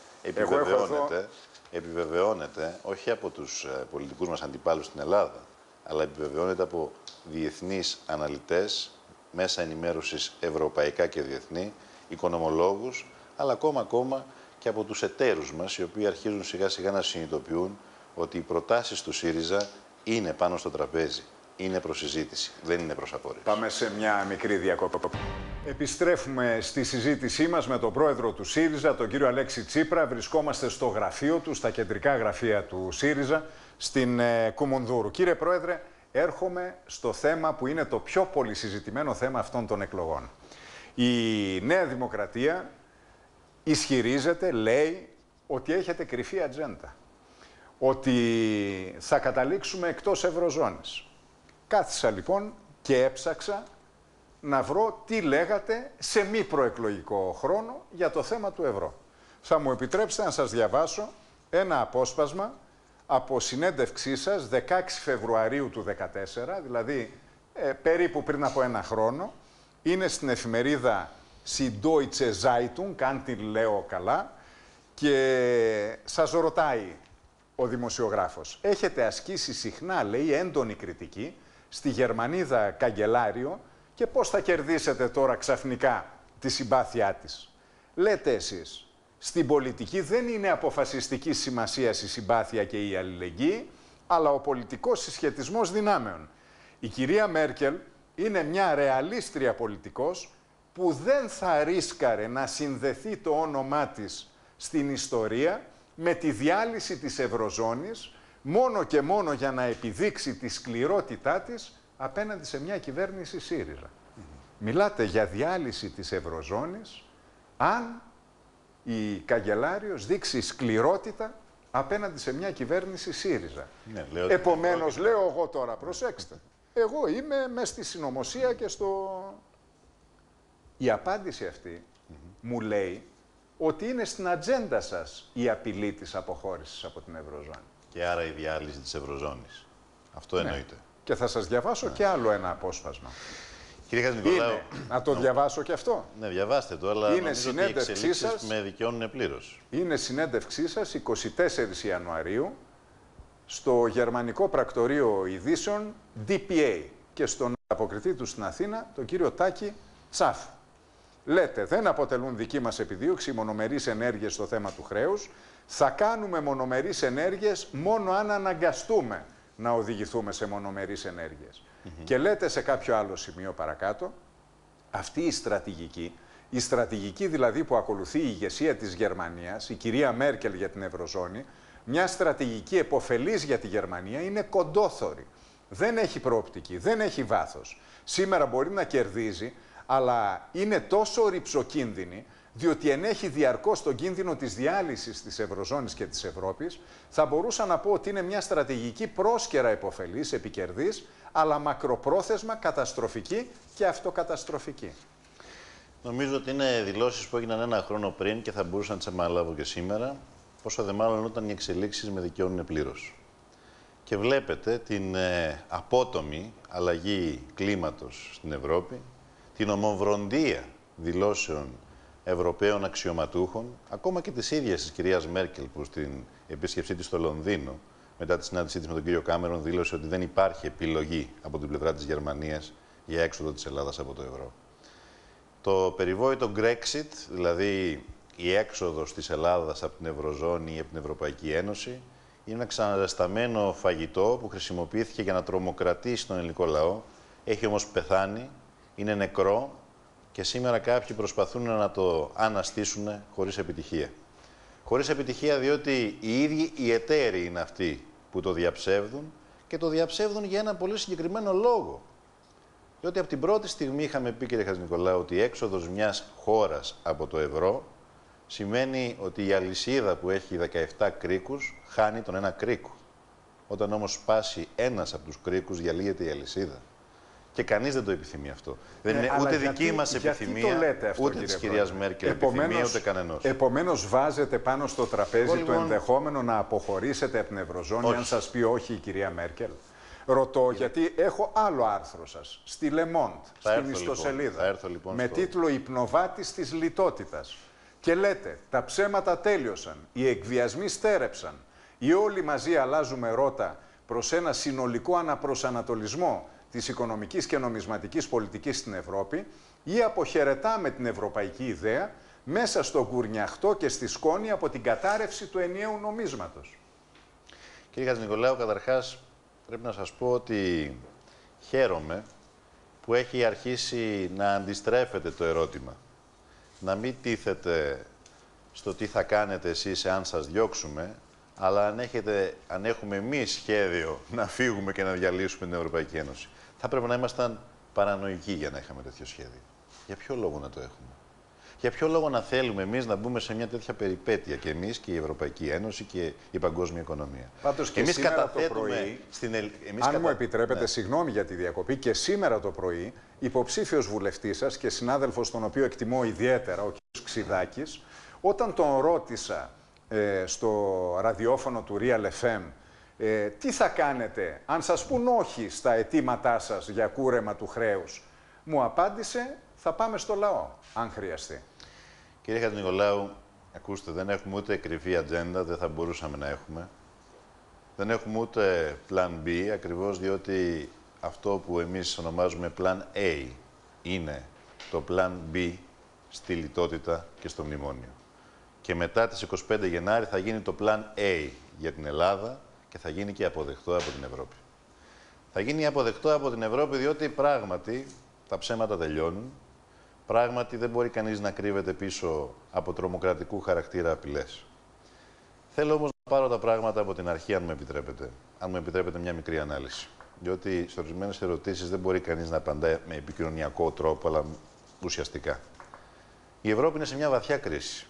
επιβεβαιώνεται όχι από τους πολιτικούς μας αντιπάλους στην Ελλάδα, αλλά επιβεβαιώνεται από διεθνείς αναλυτές, μέσα ενημέρωσης ευρωπαϊκά και διεθνή, οικονομολόγους, αλλά ακόμα και από τους εταίρους μας, οι οποίοι αρχίζουν σιγά σιγά να συνειδητοποιούν ότι οι προτάσεις του ΣΥΡΙΖΑ είναι πάνω στο τραπέζι. Είναι προς συζήτηση, δεν είναι προς απόρριψη. Πάμε σε μια μικρή διακοπή. Επιστρέφουμε στη συζήτησή μας με τον πρόεδρο του ΣΥΡΙΖΑ, τον κύριο Αλέξη Τσίπρα. Βρισκόμαστε στο γραφείο του, στα κεντρικά γραφεία του ΣΥΡΙΖΑ, στην Κουμουνδούρου. Κύριε Πρόεδρε, έρχομαι στο θέμα που είναι το πιο πολύ συζητημένο θέμα αυτών των εκλογών. Η Νέα Δημοκρατία ισχυρίζεται, λέει, ότι έχετε κρυφή ατζέντα. Ότι θα καταλήξουμε εκτός Ευρωζώνης. Κάθισα λοιπόν και έψαξα να βρω τι λέγατε σε μη προεκλογικό χρόνο για το θέμα του ευρώ. Θα μου επιτρέψετε να σας διαβάσω ένα απόσπασμα από συνέντευξή σας 16 Φεβρουαρίου του 2014, δηλαδή περίπου πριν από 1 χρόνο. Είναι στην εφημερίδα στη Deutsche Zeitung, αν τη λέω καλά, και σας ρωτάει ο δημοσιογράφος, έχετε ασκήσει συχνά, λέει, έντονη κριτική στη Γερμανίδα καγκελάριο και πώς θα κερδίσετε τώρα ξαφνικά τη συμπάθειά της. Λέτε εσείς, στην πολιτική δεν είναι αποφασιστική σημασία η συμπάθεια και η αλληλεγγύη, αλλά ο πολιτικός συσχετισμός δυνάμεων. Η κυρία Μέρκελ είναι μια ρεαλίστρια πολιτικός που δεν θα ρίσκαρε να συνδεθεί το όνομά της στην ιστορία με τη διάλυση της Ευρωζώνης, μόνο και μόνο για να επιδείξει τη σκληρότητά της απέναντι σε μια κυβέρνηση ΣΥΡΙΖΑ. Μιλάτε για διάλυση της Ευρωζώνης αν η καγκελάριος δείξει σκληρότητα απέναντι σε μια κυβέρνηση ΣΥΡΙΖΑ. Ναι, επομένως, λέω εγώ τώρα, προσέξτε, εγώ είμαι μες στη συνωμοσία και στο... Η απάντηση αυτή μου λέει ότι είναι στην ατζέντα σας η απειλή της αποχώρησης από την Ευρωζώνη. Και άρα η διάλυση της Ευρωζώνης. Αυτό εννοείται. Και θα σας διαβάσω και άλλο ένα απόσπασμα. Κύριε Χατζηνικολάου, να το διαβάσω και αυτό. Ναι, διαβάστε το, αλλά είναι συνέντευξή σας, με δικαιώνουν πλήρως. Είναι συνέντευξή σας 24 Ιανουαρίου στο γερμανικό πρακτορείο ειδήσεων DPA και στον αποκριτή του στην Αθήνα, τον κύριο Τάκη Τσάφ. Λέτε, δεν αποτελούν δική μας επιδίωξη οι μονομερείς ενέργειες στο θέμα του χρέους. Θα κάνουμε μονομερείς ενέργειες μόνο αν αναγκαστούμε να οδηγηθούμε σε μονομερείς ενέργειες. Και λέτε σε κάποιο άλλο σημείο παρακάτω, αυτή η στρατηγική δηλαδή που ακολουθεί η ηγεσία της Γερμανίας, η κυρία Μέρκελ για την Ευρωζώνη, μια στρατηγική επωφελής για τη Γερμανία, είναι κοντόθωρη. Δεν έχει προοπτική, δεν έχει βάθος. Σήμερα μπορεί να κερδίζει, αλλά είναι τόσο ρυψοκίνδυνη, διότι ενέχει διαρκώς τον κίνδυνο της διάλυσης της Ευρωζώνης και της Ευρώπης, θα μπορούσα να πω ότι είναι μια στρατηγική πρόσκαιρα επωφελής, επικερδής, αλλά μακροπρόθεσμα καταστροφική και αυτοκαταστροφική. Νομίζω ότι είναι δηλώσεις που έγιναν ένα χρόνο πριν και θα μπορούσα να τις επαναλάβω και σήμερα, πόσο δε μάλλον όταν οι εξελίξεις με δικαιώνουν πλήρως. Και βλέπετε την απότομη αλλαγή κλίματος στην Ευρώπη, την ομοβροντία δηλώσεων Ευρωπαίων αξιωματούχων, ακόμα και της ίδιας της κυρίας Μέρκελ, που στην επίσκεψή της στο Λονδίνο, μετά τη συνάντησή της με τον κύριο Κάμερον, δήλωσε ότι δεν υπάρχει επιλογή από την πλευρά της Γερμανίας για έξοδο της Ελλάδας από το ευρώ. Το περιβόητο Brexit, δηλαδή η έξοδος της Ελλάδας από την Ευρωζώνη ή από την Ευρωπαϊκή Ένωση, είναι ένα ξαναζεσταμένο φαγητό που χρησιμοποιήθηκε για να τρομοκρατήσει τον ελληνικό λαό. Έχει όμως πεθάνει, είναι νεκρό και σήμερα κάποιοι προσπαθούν να το αναστήσουν χωρίς επιτυχία. Χωρίς επιτυχία διότι οι ίδιοι οι εταίροι είναι αυτοί που το διαψεύδουν και το διαψεύδουν για ένα πολύ συγκεκριμένο λόγο. Διότι από την πρώτη στιγμή είχαμε πει, κύριε Χατζηνικολάου, ότι η έξοδος μιας χώρας από το ευρώ σημαίνει ότι η αλυσίδα που έχει 17 κρίκους χάνει τον ένα κρίκο. Όταν όμως σπάσει ένας από τους κρίκους, διαλύεται η αλυσίδα. Και κανείς δεν το επιθυμεί αυτό. Δεν είναι ούτε δική μας επιθυμία, αυτό, ούτε της κυρίας Μέρκελ επιθυμία, ούτε κανενός. Επομένως, βάζετε πάνω στο τραπέζι το ενδεχόμενο να αποχωρήσετε από την Ευρωζώνη, αν σας πει όχι η κυρία Μέρκελ. Ρωτώ, γιατί έχω άλλο άρθρο σας, στη Le Monde, στην ιστοσελίδα, με τίτλο «Υπνοβάτης της λιτότητας». Και λέτε, τα ψέματα τέλειωσαν, οι εκβιασμοί στέρεψαν, ή όλοι μαζί αλλάζουμε ρότα προς ένα συνολικό αναπροσανατολισμό της οικονομικής και νομισματικής πολιτικής στην Ευρώπη, ή αποχαιρετάμε την ευρωπαϊκή ιδέα μέσα στο γκουρνιαχτό και στη σκόνη από την κατάρρευση του ενιαίου νομίσματος. Κύριε Χατζηνικολάου, καταρχάς πρέπει να σας πω ότι χαίρομαι που έχει αρχίσει να αντιστρέφεται το ερώτημα. Να μην τίθεται στο τι θα κάνετε εσείς εάν σας διώξουμε, αλλά αν έχουμε εμείς σχέδιο να φύγουμε και να διαλύσουμε την Ευρωπαϊκή Ένωση. Θα πρέπει να ήμασταν παρανοϊκοί για να είχαμε τέτοιο σχέδιο. Για ποιο λόγο να το έχουμε? Για ποιο λόγο να θέλουμε εμείς να μπούμε σε μια τέτοια περιπέτεια και εμείς και η Ευρωπαϊκή Ένωση και η παγκόσμια οικονομία? Πάντως και εμείς σήμερα το πρωί, αν μου επιτρέπετε, συγγνώμη για τη διακοπή, και σήμερα το πρωί υποψήφιος βουλευτής σας και συνάδελφος τον οποίο εκτιμώ ιδιαίτερα, ο κ. Ξιδάκης, όταν τον ρώτησα στο ραδιόφωνο του Real FM τι θα κάνετε αν σας πούν όχι στα αιτήματά σας για κούρεμα του χρέους, μου απάντησε θα πάμε στο λαό, αν χρειαστεί. Κύριε Χατζηνικολάου, ακούστε, δεν έχουμε ούτε κρυφή ατζέντα, δεν θα μπορούσαμε να έχουμε. Δεν έχουμε ούτε plan B, ακριβώς διότι αυτό που εμείς ονομάζουμε plan A είναι το plan B στη λιτότητα και στο μνημόνιο. Και μετά τις 25 Γενάρη θα γίνει το plan A για την Ελλάδα και θα γίνει και αποδεκτό από την Ευρώπη. Θα γίνει αποδεκτό από την Ευρώπη διότι πράγματι τα ψέματα τελειώνουν. Πράγματι δεν μπορεί κανείς να κρύβεται πίσω από τρομοκρατικού χαρακτήρα απειλές. Θέλω όμως να πάρω τα πράγματα από την αρχή, αν μου επιτρέπετε. Αν μου επιτρέπετε μια μικρή ανάλυση. Διότι σε ορισμένες ερωτήσεις δεν μπορεί κανείς να απαντάει με επικοινωνιακό τρόπο, αλλά ουσιαστικά. Η Ευρώπη είναι σε μια βαθιά κρίση.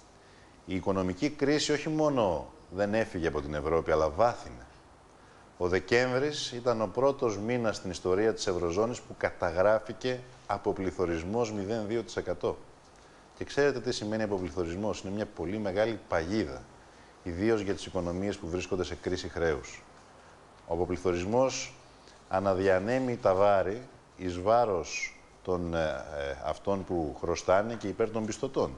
Η οικονομική κρίση όχι μόνο δεν έφυγε από την Ευρώπη, αλλά βάθινε. Ο Δεκέμβρης ήταν ο πρώτος μήνας στην ιστορία της Ευρωζώνης που καταγράφηκε αποπληθωρισμός 0,2%. Και ξέρετε τι σημαίνει αποπληθωρισμός? Είναι μια πολύ μεγάλη παγίδα, ιδίως για τις οικονομίες που βρίσκονται σε κρίση χρέους. Ο αποπληθωρισμός αναδιανέμει τα βάρη εις βάρος των αυτών που χρωστάνε και υπέρ των πιστωτών.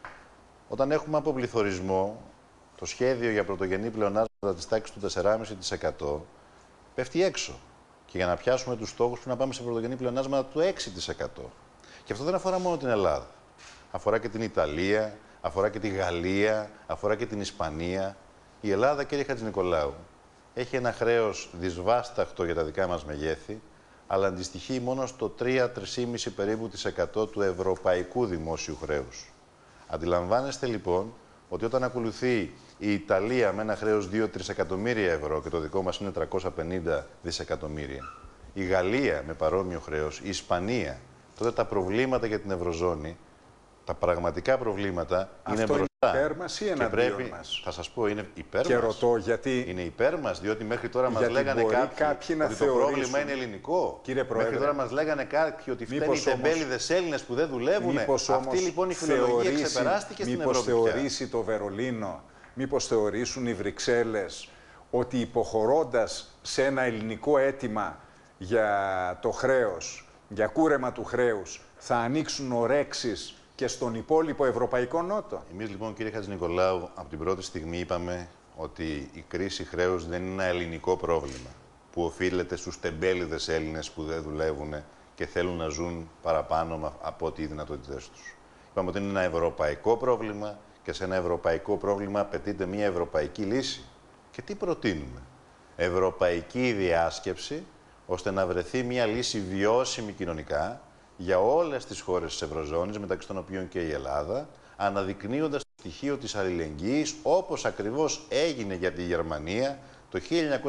Όταν έχουμε αποπληθωρισμό, το σχέδιο για πρωτογενή πλεονάσματα της τάξης του 4,5% πέφτει έξω. Και για να πιάσουμε τους στόχους πρέπει να πάμε σε πρωτογενή πλεονάσματα του 6%. Και αυτό δεν αφορά μόνο την Ελλάδα. Αφορά και την Ιταλία, αφορά και τη Γαλλία, αφορά και την Ισπανία. Η Ελλάδα, κύριε Χατζηνικολάου, έχει ένα χρέος δυσβάσταχτο για τα δικά μας μεγέθη, αλλά αντιστοιχεί μόνο στο 3-3,5 περίπου % του ευρωπαϊκού δημόσιου χρέους. Αντιλαμβάνεστε λοιπόν ότι όταν ακολουθεί η Ιταλία με ένα χρέος 2-3 εκατομμύρια ευρώ και το δικό μας είναι 350 δισεκατομμύρια, η Γαλλία με παρόμοιο χρέος, η Ισπανία, τότε τα προβλήματα για την Ευρωζώνη, τα πραγματικά προβλήματα είναι μπροστά. Αυτό είναι υπέρ μας ή εναντίον μας? Θα σας πω, είναι υπέρ και μας. Ρωτώ γιατί... Είναι υπέρ μας, διότι μέχρι τώρα μας λέγανε κάποιοι ότι το πρόβλημα είναι ελληνικό. Κύριε Πρόεδρε, μέχρι τώρα μας λέγανε κάποιοι ότι φταίνουν οι τεμπέληδες Έλληνες που δεν δουλεύουν. Αυτή λοιπόν η φιλολογία ξεπεράστηκε στην Ευρώπη. Μήπως θεωρήσει το Βερολίνο, μήπως θεωρήσουν οι Βρυξέλλες ότι υποχωρώντας σε ένα ελληνικό αίτημα για το χρέος, για κούρεμα του χρέους, θα ανοίξουν ορέξεις και στον υπόλοιπο Ευρωπαϊκό Νότο? Εμείς λοιπόν, κύριε Χατζηνικολάου, από την πρώτη στιγμή είπαμε ότι η κρίση χρέους δεν είναι ένα ελληνικό πρόβλημα που οφείλεται στους τεμπέληδες Έλληνες που δεν δουλεύουν και θέλουν να ζουν παραπάνω από ό,τι οι δυνατότητές τους. Είπαμε ότι είναι ένα ευρωπαϊκό πρόβλημα και σε ένα ευρωπαϊκό πρόβλημα απαιτείται μια ευρωπαϊκή λύση. Και τι προτείνουμε? Ευρωπαϊκή διάσκεψη, ώστε να βρεθεί μια λύση βιώσιμη κοινωνικά για όλες τις χώρες της Ευρωζώνης, μεταξύ των οποίων και η Ελλάδα, αναδεικνύοντας το στοιχείο της αλληλεγγύης, όπως ακριβώς έγινε για τη Γερμανία το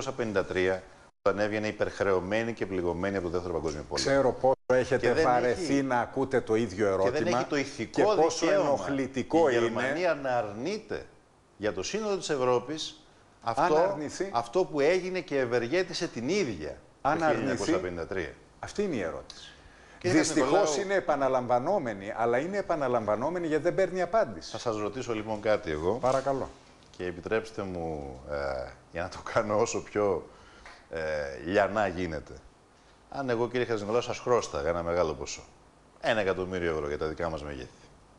1953, όταν έβγαινε υπερχρεωμένη και πληγωμένη από το Δεύτερο Παγκόσμιο Πόλεμο. Ξέρω πόσο έχετε βαρεθεί να ακούτε το ίδιο ερώτημα και δεν έχει το ηθικό και πόσο ενοχλητικό η Γερμανία να αρνείται για το σύνολο της Ευρώπης αυτό που έγινε και ευεργέτησε την ίδια το 1953. Αυτή είναι η ερώτηση. Δυστυχώς είναι επαναλαμβανόμενη, αλλά είναι επαναλαμβανόμενη γιατί δεν παίρνει απάντηση. Θα σας ρωτήσω λοιπόν κάτι εγώ. Παρακαλώ. Και επιτρέψτε μου, για να το κάνω όσο πιο λιανά γίνεται. Αν εγώ, κύριε Χατζηνικολάου, σας χρώσταγα ένα μεγάλο ποσό, 1 εκατομμύριο ευρώ για τα δικά μας μεγέθη,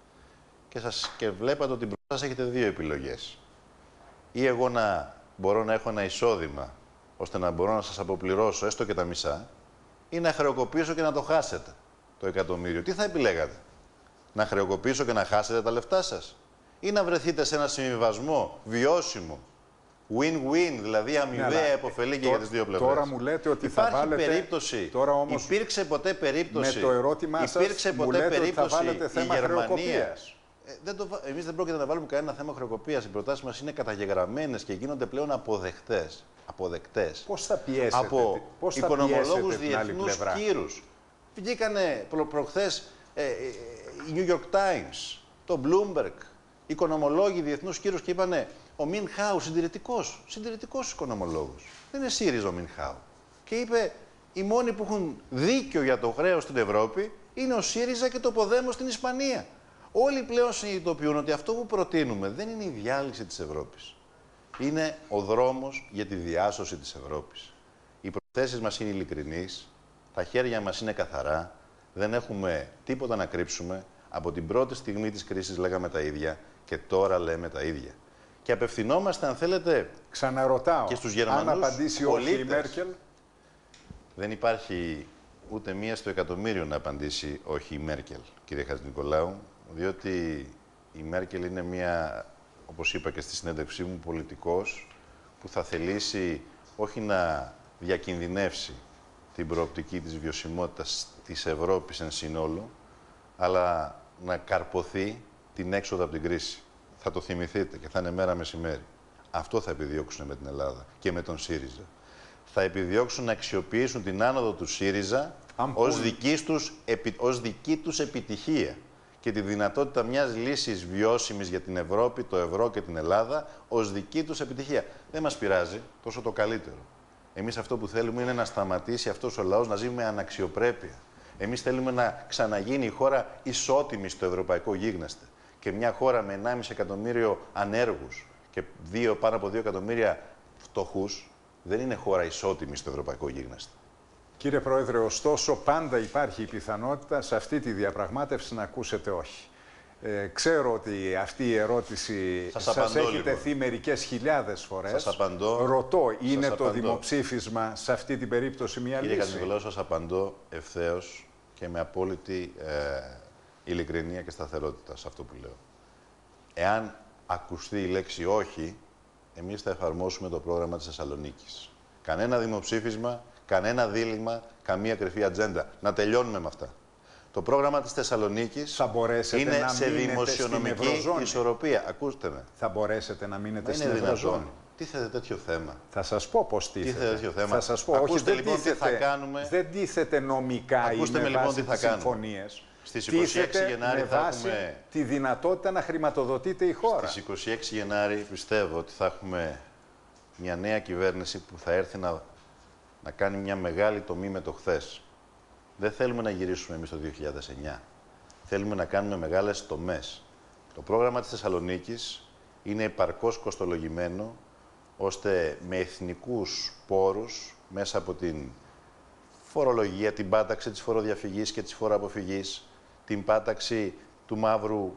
και βλέπατε ότι μπροστά σας έχετε δύο επιλογές. Ή εγώ να μπορώ να έχω ένα εισόδημα, ώστε να μπορώ να σας αποπληρώσω έστω και τα μισά, ή να χρεοκοπήσω και να το χάσετε το εκατομμύριο. Τι θα επιλέγατε? Να χρεοκοπήσω και να χάσετε τα λεφτά σας, ή να βρεθείτε σε ένα συμβιβασμό βιώσιμο, win-win, δηλαδή αμοιβαία επωφελή και για τις δύο πλευρές? Τώρα μου λέτε ότι θα βάλετε... περίπτωση, τώρα όμως, υπήρξε ποτέ περίπτωση... Με το ερώτημά σας μου λέτε ότι θα βάλετε θέμα χρεοκοπίας. Εμείς δεν πρόκειται να βάλουμε κανένα θέμα χρεοκοπίας. Οι προτάσεις μας είναι καταγεγραμμένες και γίνονται πλέον αποδεκτές. Πώς θα πιέσετε, από οικονομολόγους την άλλη διεθνούς πλευρά? κύρους. Βγήκανε προχθές η New York Times, το Bloomberg, οικονομολόγοι διεθνούς κύρους και είπανε ο Μινχάου, συντηρητικός οικονομολόγος. Δεν είναι ΣΥΡΙΖΑ ο Μινχάου. Και είπε οι μόνοι που έχουν δίκιο για το χρέος στην Ευρώπη είναι ο ΣΥΡΙΖΑ και το Ποδέμος στην Ισπανία. Όλοι πλέον συνειδητοποιούν ότι αυτό που προτείνουμε δεν είναι η διάλυση της Ευρώπης. Είναι ο δρόμος για τη διάσωση της Ευρώπης. Οι προθέσεις μας είναι ειλικρινείς, τα χέρια μας είναι καθαρά, Δεν έχουμε τίποτα να κρύψουμε. Από την πρώτη στιγμή της κρίσης λέγαμε τα ίδια και τώρα λέμε τα ίδια. Και απευθυνόμαστε, αν θέλετε, ξαναρωτάω, και στους Γερμανούς αν απαντήσει όχι η Μέρκελ. Δεν υπάρχει ούτε μία στο εκατομμύριο να απαντήσει όχι η Μέρκελ, κύριε Χατζηνικολάου, διότι η Μέρκελ είναι μία, όπως είπα και στη συνέντευξή μου, πολιτικός που θα θελήσει όχι να διακινδυνεύσει την προοπτική της βιωσιμότητας της Ευρώπης εν συνόλου, αλλά να καρποθεί την έξοδο από την κρίση. Θα το θυμηθείτε και θα είναι μέρα μεσημέρι. Αυτό θα επιδιώξουν με την Ελλάδα και με τον ΣΥΡΙΖΑ. Θα επιδιώξουν να αξιοποιήσουν την άνοδο του ΣΥΡΙΖΑ ως δική τους επιτυχία και τη δυνατότητα μιας λύσης βιώσιμης για την Ευρώπη, το ευρώ και την Ελλάδα ως δική τους επιτυχία. Δεν μας πειράζει, τόσο το καλύτερο. Εμείς αυτό που θέλουμε είναι να σταματήσει αυτός ο λαός να ζει με αναξιοπρέπεια. Εμείς θέλουμε να ξαναγίνει η χώρα ισότιμη στο ευρωπαϊκό γίγνεσθε. Και μια χώρα με 1,5 εκατομμύριο ανέργους και πάνω από 2 εκατομμύρια φτωχούς δεν είναι χώρα ισότιμη στο ευρωπαϊκό γίγνεσθε. Κύριε Πρόεδρε, ωστόσο πάντα υπάρχει η πιθανότητα σε αυτή τη διαπραγμάτευση να ακούσετε όχι. Ξέρω ότι αυτή η ερώτηση σας έχει τεθεί μερικές χιλιάδες φορές. Σας απαντώ. Ρωτώ, είναι το δημοψήφισμα σε αυτή την περίπτωση μια λύση? Κύριε Χατζηνικολάου, σας απαντώ ευθέως και με απόλυτη ειλικρινία και σταθερότητα σε αυτό που λέω. Εάν ακουστεί η λέξη όχι, εμείς θα εφαρμόσουμε το πρόγραμμα της Θεσσαλονίκης. Κανένα δημοψήφισμα, κανένα δίλημμα, καμία κρυφή ατζέντα. Να τελειώνουμε με αυτά. Το πρόγραμμα της Θεσσαλονίκης είναι σε δημοσιονομική ισορροπία. Ακούστε με. Θα μπορέσετε να μείνετε στην Ευρωζώνη? Τίθεται τέτοιο θέμα. Θα σας πω πώς τίθεται. Τέτοιο θέμα. Θα σας πω. Ακούστε όχι, λοιπόν τι θα κάνουμε. Δεν τίθεται νομικά ή με βάση τις συμφωνίες. Στις 26 Γενάρη θα έχουμε τη δυνατότητα να χρηματοδοτείται η χώρα. Στις 26 Γενάρη πιστεύω ότι θα έχουμε μια νέα κυβέρνηση που θα έρθει να κάνει μια μεγάλη τομή με το χθες. Δεν θέλουμε να γυρίσουμε εμείς το 2009. Θέλουμε να κάνουμε μεγάλες τομές. Το πρόγραμμα της Θεσσαλονίκης είναι επαρκώς κοστολογημένο, ώστε με εθνικούς πόρους, μέσα από την φορολογία, την πάταξη της φοροδιαφυγής και της φοροαποφυγής, την πάταξη του μαύρου,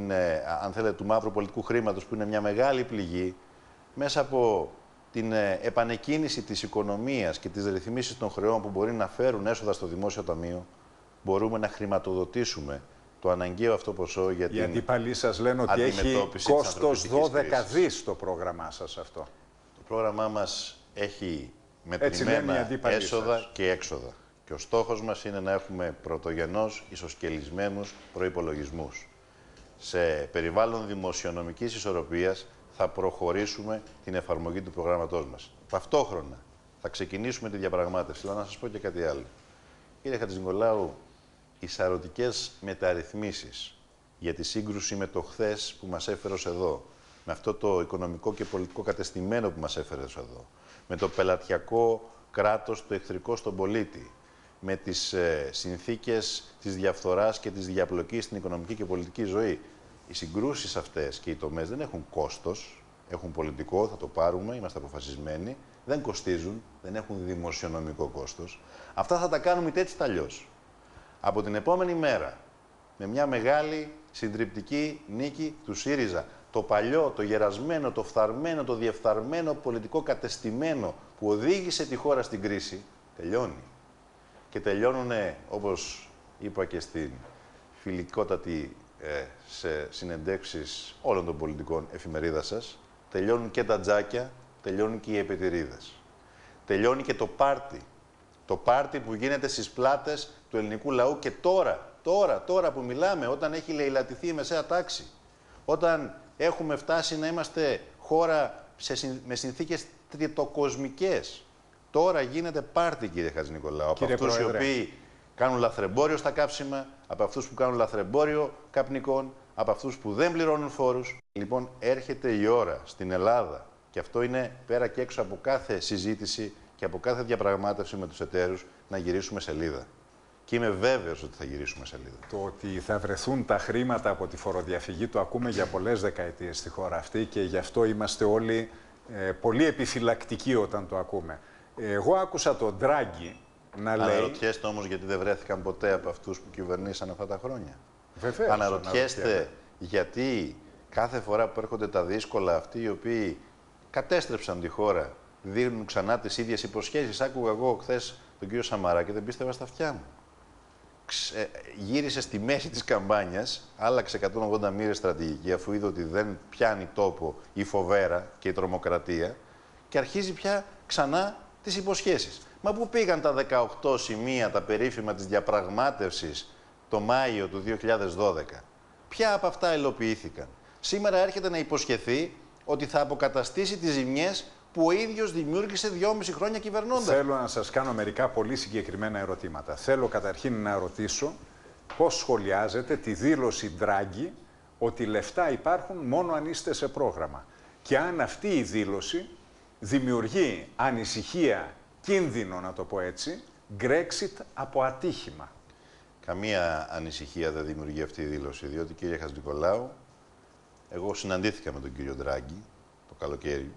αν θέλετε, του μαύρου πολιτικού χρήματος, που είναι μια μεγάλη πληγή, μέσα από την επανεκκίνηση της οικονομίας και τις ρυθμίσεις των χρεών που μπορεί να φέρουν έσοδα στο δημόσιο ταμείο, μπορούμε να χρηματοδοτήσουμε το αναγκαίο αυτό ποσό για την αντίπαλοι. Οι αντίπαλοι σας λένε ότι έχει κόστος 12 δις το πρόγραμμά σας αυτό. Το πρόγραμμά μας έχει μετρημένα έσοδα και έξοδα. Και ο στόχος μας είναι να έχουμε πρωτογενώς ισοσκελισμένους προϋπολογισμούς. Σε περιβάλλον δημοσιονομικής ισορροπίας θα προχωρήσουμε την εφαρμογή του προγράμματός μας. Ταυτόχρονα θα ξεκινήσουμε τη διαπραγμάτευση. Αλλά να σας πω και κάτι άλλο. Κύριε Χατζηνικολάου, οι σαρωτικές μεταρρυθμίσεις για τη σύγκρουση με το χθες που μας έφερε ως εδώ, με αυτό το οικονομικό και πολιτικό κατεστημένο που μας έφερε ως εδώ, με το πελατειακό κράτος, το εχθρικό στον πολίτη, με τις συνθήκες της διαφθοράς και της διαπλοκής στην οικονομική και πολιτική ζωή. Οι συγκρούσεις αυτές και οι τομές δεν έχουν κόστος, έχουν πολιτικό, θα το πάρουμε, είμαστε αποφασισμένοι, δεν κοστίζουν, δεν έχουν δημοσιονομικό κόστος. Αυτά θα τα κάνουμε είτε έτσι είτε αλλιώς. Από την επόμενη μέρα, με μια μεγάλη συντριπτική νίκη του ΣΥΡΙΖΑ, το παλιό, το γερασμένο, το φθαρμένο, το διεφθαρμένο πολιτικό κατεστημένο που οδήγησε τη χώρα στην κρίση, τελειώνει. Και τελειώνουν, όπως είπα και στην φιλικότατη σε συνεντεύξεις όλων των πολιτικών εφημερίδα σας, τελειώνουν και τα τζάκια, τελειώνουν και οι επιτηρίδες. Τελειώνει και το πάρτι. Το πάρτι που γίνεται στις πλάτες του ελληνικού λαού και τώρα που μιλάμε, όταν έχει λαιλατηθεί η μεσαία τάξη, όταν έχουμε φτάσει να είμαστε χώρα με συνθήκες τριτοκοσμικές. Τώρα γίνεται πάρτι, κύριε Χατζηνικολάου, από αυτούς οι οποίοι κάνουν λαθρεμπόριο στα καύσιμα, από αυτούς που κάνουν λαθρεμπόριο καπνικών, από αυτούς που δεν πληρώνουν φόρους. Λοιπόν, έρχεται η ώρα στην Ελλάδα, και αυτό είναι πέρα και έξω από κάθε συζήτηση και από κάθε διαπραγμάτευση με τους εταίρους, να γυρίσουμε σελίδα. Και είμαι βέβαιος ότι θα γυρίσουμε σελίδα. Το ότι θα βρεθούν τα χρήματα από τη φοροδιαφυγή το ακούμε για πολλές δεκαετίες στη χώρα αυτή και γι' αυτό είμαστε όλοι πολύ επιφυλακτικοί όταν το ακούμε. Εγώ άκουσα τον Ντράγκη να λέει... Αναρωτιέστε όμως γιατί δεν βρέθηκαν ποτέ από αυτούς που κυβερνήσαν αυτά τα χρόνια. Βεβαίως. Αναρωτιέστε γιατί κάθε φορά που έρχονται τα δύσκολα, αυτοί οι οποίοι κατέστρεψαν τη χώρα, δίνουν ξανά τις ίδιες υποσχέσεις. Άκουγα εγώ χθες τον κύριο Σαμαρά και δεν πίστευα στα αυτιά μου. Γύρισε στη μέση της καμπάνιας, άλλαξε 180 μοίρες στρατηγική, αφού είδε ότι δεν πιάνει τόπο η φοβέρα και η τρομοκρατία και αρχίζει πια ξανά τις υποσχέσεις. Μα πού πήγαν τα 18 σημεία, τα περίφημα της διαπραγμάτευσης το Μάιο του 2012. Ποια από αυτά υλοποιήθηκαν? Σήμερα έρχεται να υποσχεθεί ότι θα αποκαταστήσει τις ζημιές που ο ίδιος δημιούργησε 2,5 χρόνια κυβερνώντας. Θέλω να σας κάνω μερικά πολύ συγκεκριμένα ερωτήματα. Θέλω καταρχήν να ρωτήσω πώς σχολιάζετε τη δήλωση Draghi ότι λεφτά υπάρχουν μόνο αν είστε σε πρόγραμμα. Και αν αυτή η δήλωση δημιουργεί ανησυχία, κίνδυνο να το πω έτσι, Brexit από ατύχημα. Καμία ανησυχία δεν δημιουργεί αυτή η δήλωση, διότι κύριε Χατζηνικολάου, εγώ συναντήθηκα με τον κύριο Draghi το καλοκαίρι,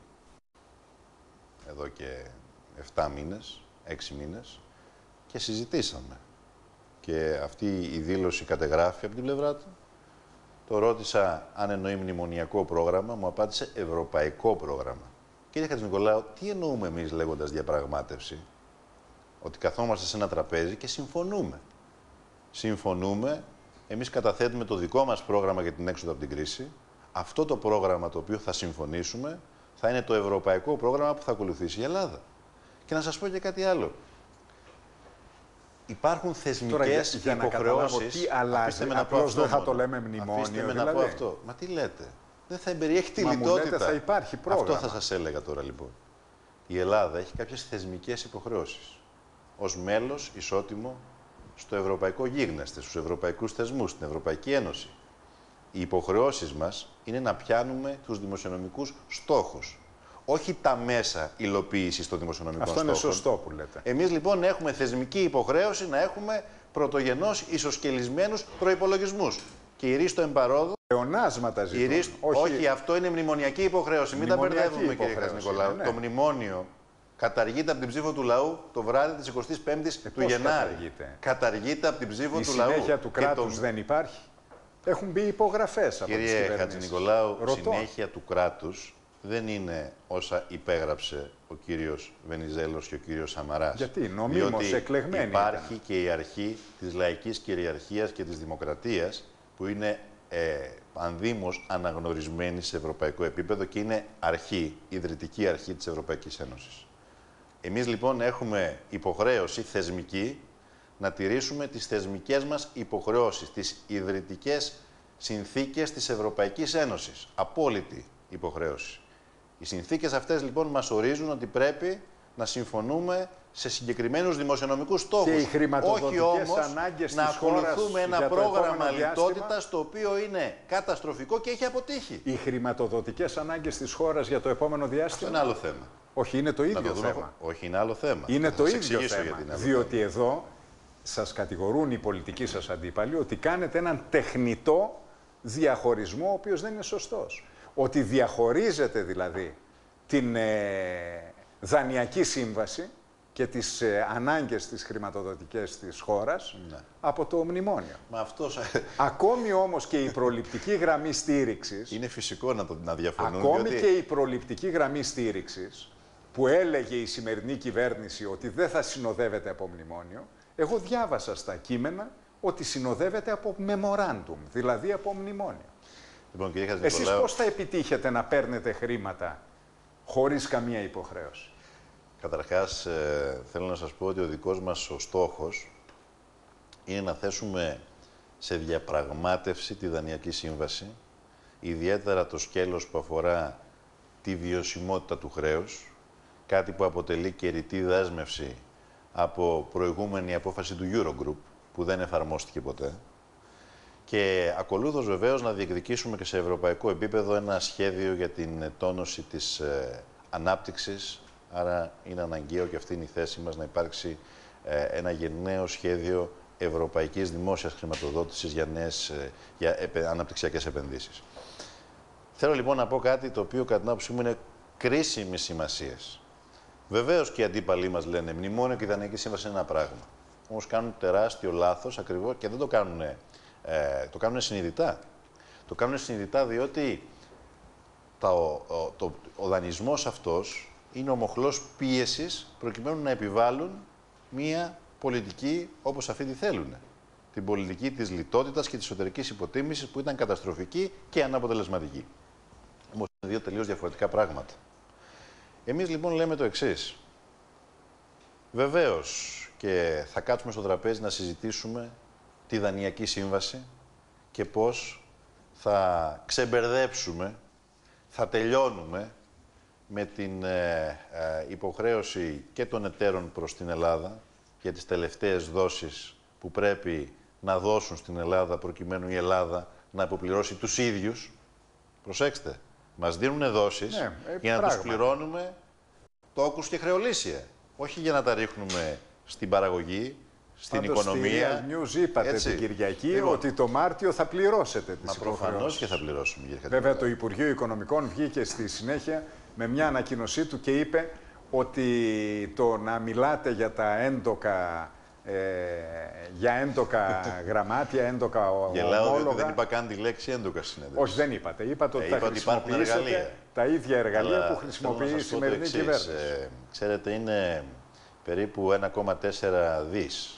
εδώ και 7 μήνες, 6 μήνες, και συζητήσαμε. Και αυτή η δήλωση κατεγράφει από την πλευρά του. Το ρώτησα αν εννοεί μνημονιακό πρόγραμμα, μου απάντησε ευρωπαϊκό πρόγραμμα. Κύριε Χατζηνικολάου, τι εννοούμε εμείς λέγοντας διαπραγμάτευση? Ότι καθόμαστε σε ένα τραπέζι και συμφωνούμε. Συμφωνούμε, εμείς καταθέτουμε το δικό μας πρόγραμμα για την έξοδο από την κρίση. Αυτό το πρόγραμμα το οποίο θα συμφωνήσουμε θα είναι το ευρωπαϊκό πρόγραμμα που θα ακολουθήσει η Ελλάδα. Και να σας πω και κάτι άλλο. Υπάρχουν θεσμικές υποχρεώσεις. Τι αλλάζει, απλώς δεν θα το λέμε μνημόνιο. Αφήστε με δηλαδή. να πω αυτό. Μα τι λέτε? Δεν θα εμπεριέχει τη λιτότητα. Μου λέτε θα υπάρχει πρόγραμμα. Αυτό θα σας έλεγα τώρα λοιπόν. Η Ελλάδα έχει κάποιες θεσμικές υποχρεώσεις. Ως μέλος ισότιμο στο ευρωπαϊκό γίγνεσθε, στους ευρωπαϊκούς θεσμούς, στην Ευρωπαϊκή Ένωση. Οι υποχρεώσεις μας είναι να πιάνουμε τους δημοσιονομικούς στόχους. Όχι τα μέσα υλοποίησης των δημοσιονομικών στόχων. Αυτό είναι σωστό που λέτε. Εμείς λοιπόν έχουμε θεσμική υποχρέωση να έχουμε πρωτογενώς ισοσκελισμένους προϋπολογισμούς. Και η ρίστο εμπαρόδου. Πλεονάσματα ζητούν. Όχι, αυτό είναι μνημονιακή υποχρέωση. Μην τα μπερδεύουμε, κύριε Χατζηνικολάου. Ναι. Το μνημόνιο καταργείται από την ψήφο του λαού το βράδυ της 25ης του Γενάρη. Καταργείται από την ψήφο του λαού. Η συνέχεια του κράτους δεν υπάρχει. Έχουν μπει υπογραφές από τις κυβερνήσεις. Κύριε Χατζηνικολάου, συνέχεια του κράτους δεν είναι όσα υπέγραψε ο κύριος Βενιζέλος και ο κύριος Σαμαράς. Γιατί νομίμως εκλεγμένοι υπάρχει ήταν. και η αρχή της λαϊκής κυριαρχίας και της δημοκρατίας που είναι πανδήμως αναγνωρισμένη σε ευρωπαϊκό επίπεδο και είναι αρχή, ιδρυτική αρχή της Ευρωπαϊκής Ένωσης. Εμείς λοιπόν έχουμε υποχρέωση θεσμική να τηρήσουμε τις θεσμικές μας υποχρεώσεις, τις ιδρυτικές συνθήκες της Ευρωπαϊκής Ένωσης. Απόλυτη υποχρέωση. Οι συνθήκες αυτές λοιπόν μας ορίζουν ότι πρέπει να συμφωνούμε σε συγκεκριμένους δημοσιονομικούς στόχους. Και οι χρηματοδοτικές όχι όμως ανάγκες να της χώρας ακολουθούμε ένα για το πρόγραμμα επόμενο διάστημα. λιτότητας το οποίο είναι καταστροφικό και έχει αποτύχει. Οι χρηματοδοτικές ανάγκες της χώρας για το επόμενο διάστημα. Αυτό είναι άλλο θέμα. Όχι, είναι το ίδιο θέμα. Όχι, είναι άλλο θέμα. Είναι θα το σας ίδιο εξηγήσω θέμα. γιατί είναι άλλο Διότι θέμα. εδώ σας κατηγορούν οι πολιτικοί σας αντίπαλοι ότι κάνετε έναν τεχνητό διαχωρισμό ο οποίος δεν είναι σωστός. Ότι διαχωρίζετε δηλαδή την δανειακή σύμβαση και τις ανάγκες της χρηματοδοτικές της χώρας από το μνημόνιο. Μα αυτός... Ακόμη όμως και η προληπτική γραμμή στήριξης... Είναι φυσικό να διαφωνούν. Ακόμη διότι... και η προληπτική γραμμή στήριξης που έλεγε η σημερινή κυβέρνηση ότι δεν θα συνοδεύεται από μνημόνιο, εγώ διάβασα στα κείμενα ότι συνοδεύεται από memorandum, δηλαδή από μνημόνιο. Λοιπόν, κύριε Εσείς πώς θα επιτύχετε να παίρνετε χρήματα χωρίς καμία υποχρέωση? Καταρχάς, θέλω να σας πω ότι ο δικός μας ο στόχος είναι να θέσουμε σε διαπραγμάτευση τη Δανειακή Σύμβαση, ιδιαίτερα το σκέλος που αφορά τη βιωσιμότητα του χρέους, κάτι που αποτελεί και ρητή δέσμευση από προηγούμενη απόφαση του Eurogroup, που δεν εφαρμόστηκε ποτέ. Και ακολούθως βεβαίως να διεκδικήσουμε και σε ευρωπαϊκό επίπεδο ένα σχέδιο για την τόνωση της ανάπτυξης. Άρα είναι αναγκαίο και αυτή είναι η θέση μας να υπάρξει ένα γενναίο σχέδιο ευρωπαϊκής δημόσιας χρηματοδότησης για αναπτυξιακές επενδύσεις. Θέλω λοιπόν να πω κάτι το οποίο κατά την άποψή μου είναι κρίσιμης σημασίας. Βεβαίως και οι αντίπαλοι μας λένε μνημόνιο και η Δανειακή Σύμβαση είναι ένα πράγμα. Όμως κάνουν τεράστιο λάθος ακριβώς και δεν το κάνουν, το κάνουν συνειδητά. Το κάνουν συνειδητά διότι ο δανεισμός αυτός είναι ο μοχλός πίεσης προκειμένου να επιβάλλουν μία πολιτική όπως αυτή τη θέλουν. Την πολιτική της λιτότητας και της εσωτερικής υποτίμησης που ήταν καταστροφική και αναποτελεσματική. Όμως είναι δύο τελείως διαφορετικά πράγματα. Εμείς λοιπόν λέμε το εξής. Βεβαίως και θα κάτσουμε στο τραπέζι να συζητήσουμε τη Δανειακή Σύμβαση και πώς θα ξεμπερδέψουμε, θα τελειώνουμε με την υποχρέωση και των εταίρων προς την Ελλάδα για τις τελευταίες δόσεις που πρέπει να δώσουν στην Ελλάδα προκειμένου η Ελλάδα να αποπληρώσει τους ίδιους. Προσέξτε, μας δίνουν δόσεις για να τους πληρώνουμε τόκους και χρεολύσια. Όχι για να τα ρίχνουμε στην παραγωγή, στην οικονομία. Στη News είπατε την Κυριακή ότι το Μάρτιο θα πληρώσετε τις υποχρεώσεις. Προφανώς και θα πληρώσουμε. Βέβαια το Υπουργείο Οικονομικών βγήκε στη συνέχεια με μια ανακοίνωσή του και είπε ότι το να μιλάτε για τα έντοκα, για έντοκα γραμμάτια, έντοκα ομόλογα... Γελάω διότι δεν είπα καν τη λέξη έντοκα συνέντευξη. Όχι, δεν είπατε. Είπατε ότι θα χρησιμοποιήσετε τα ίδια εργαλεία που χρησιμοποιεί η σημερινή κυβέρνηση. Ξέρετε, είναι περίπου 1,4 δις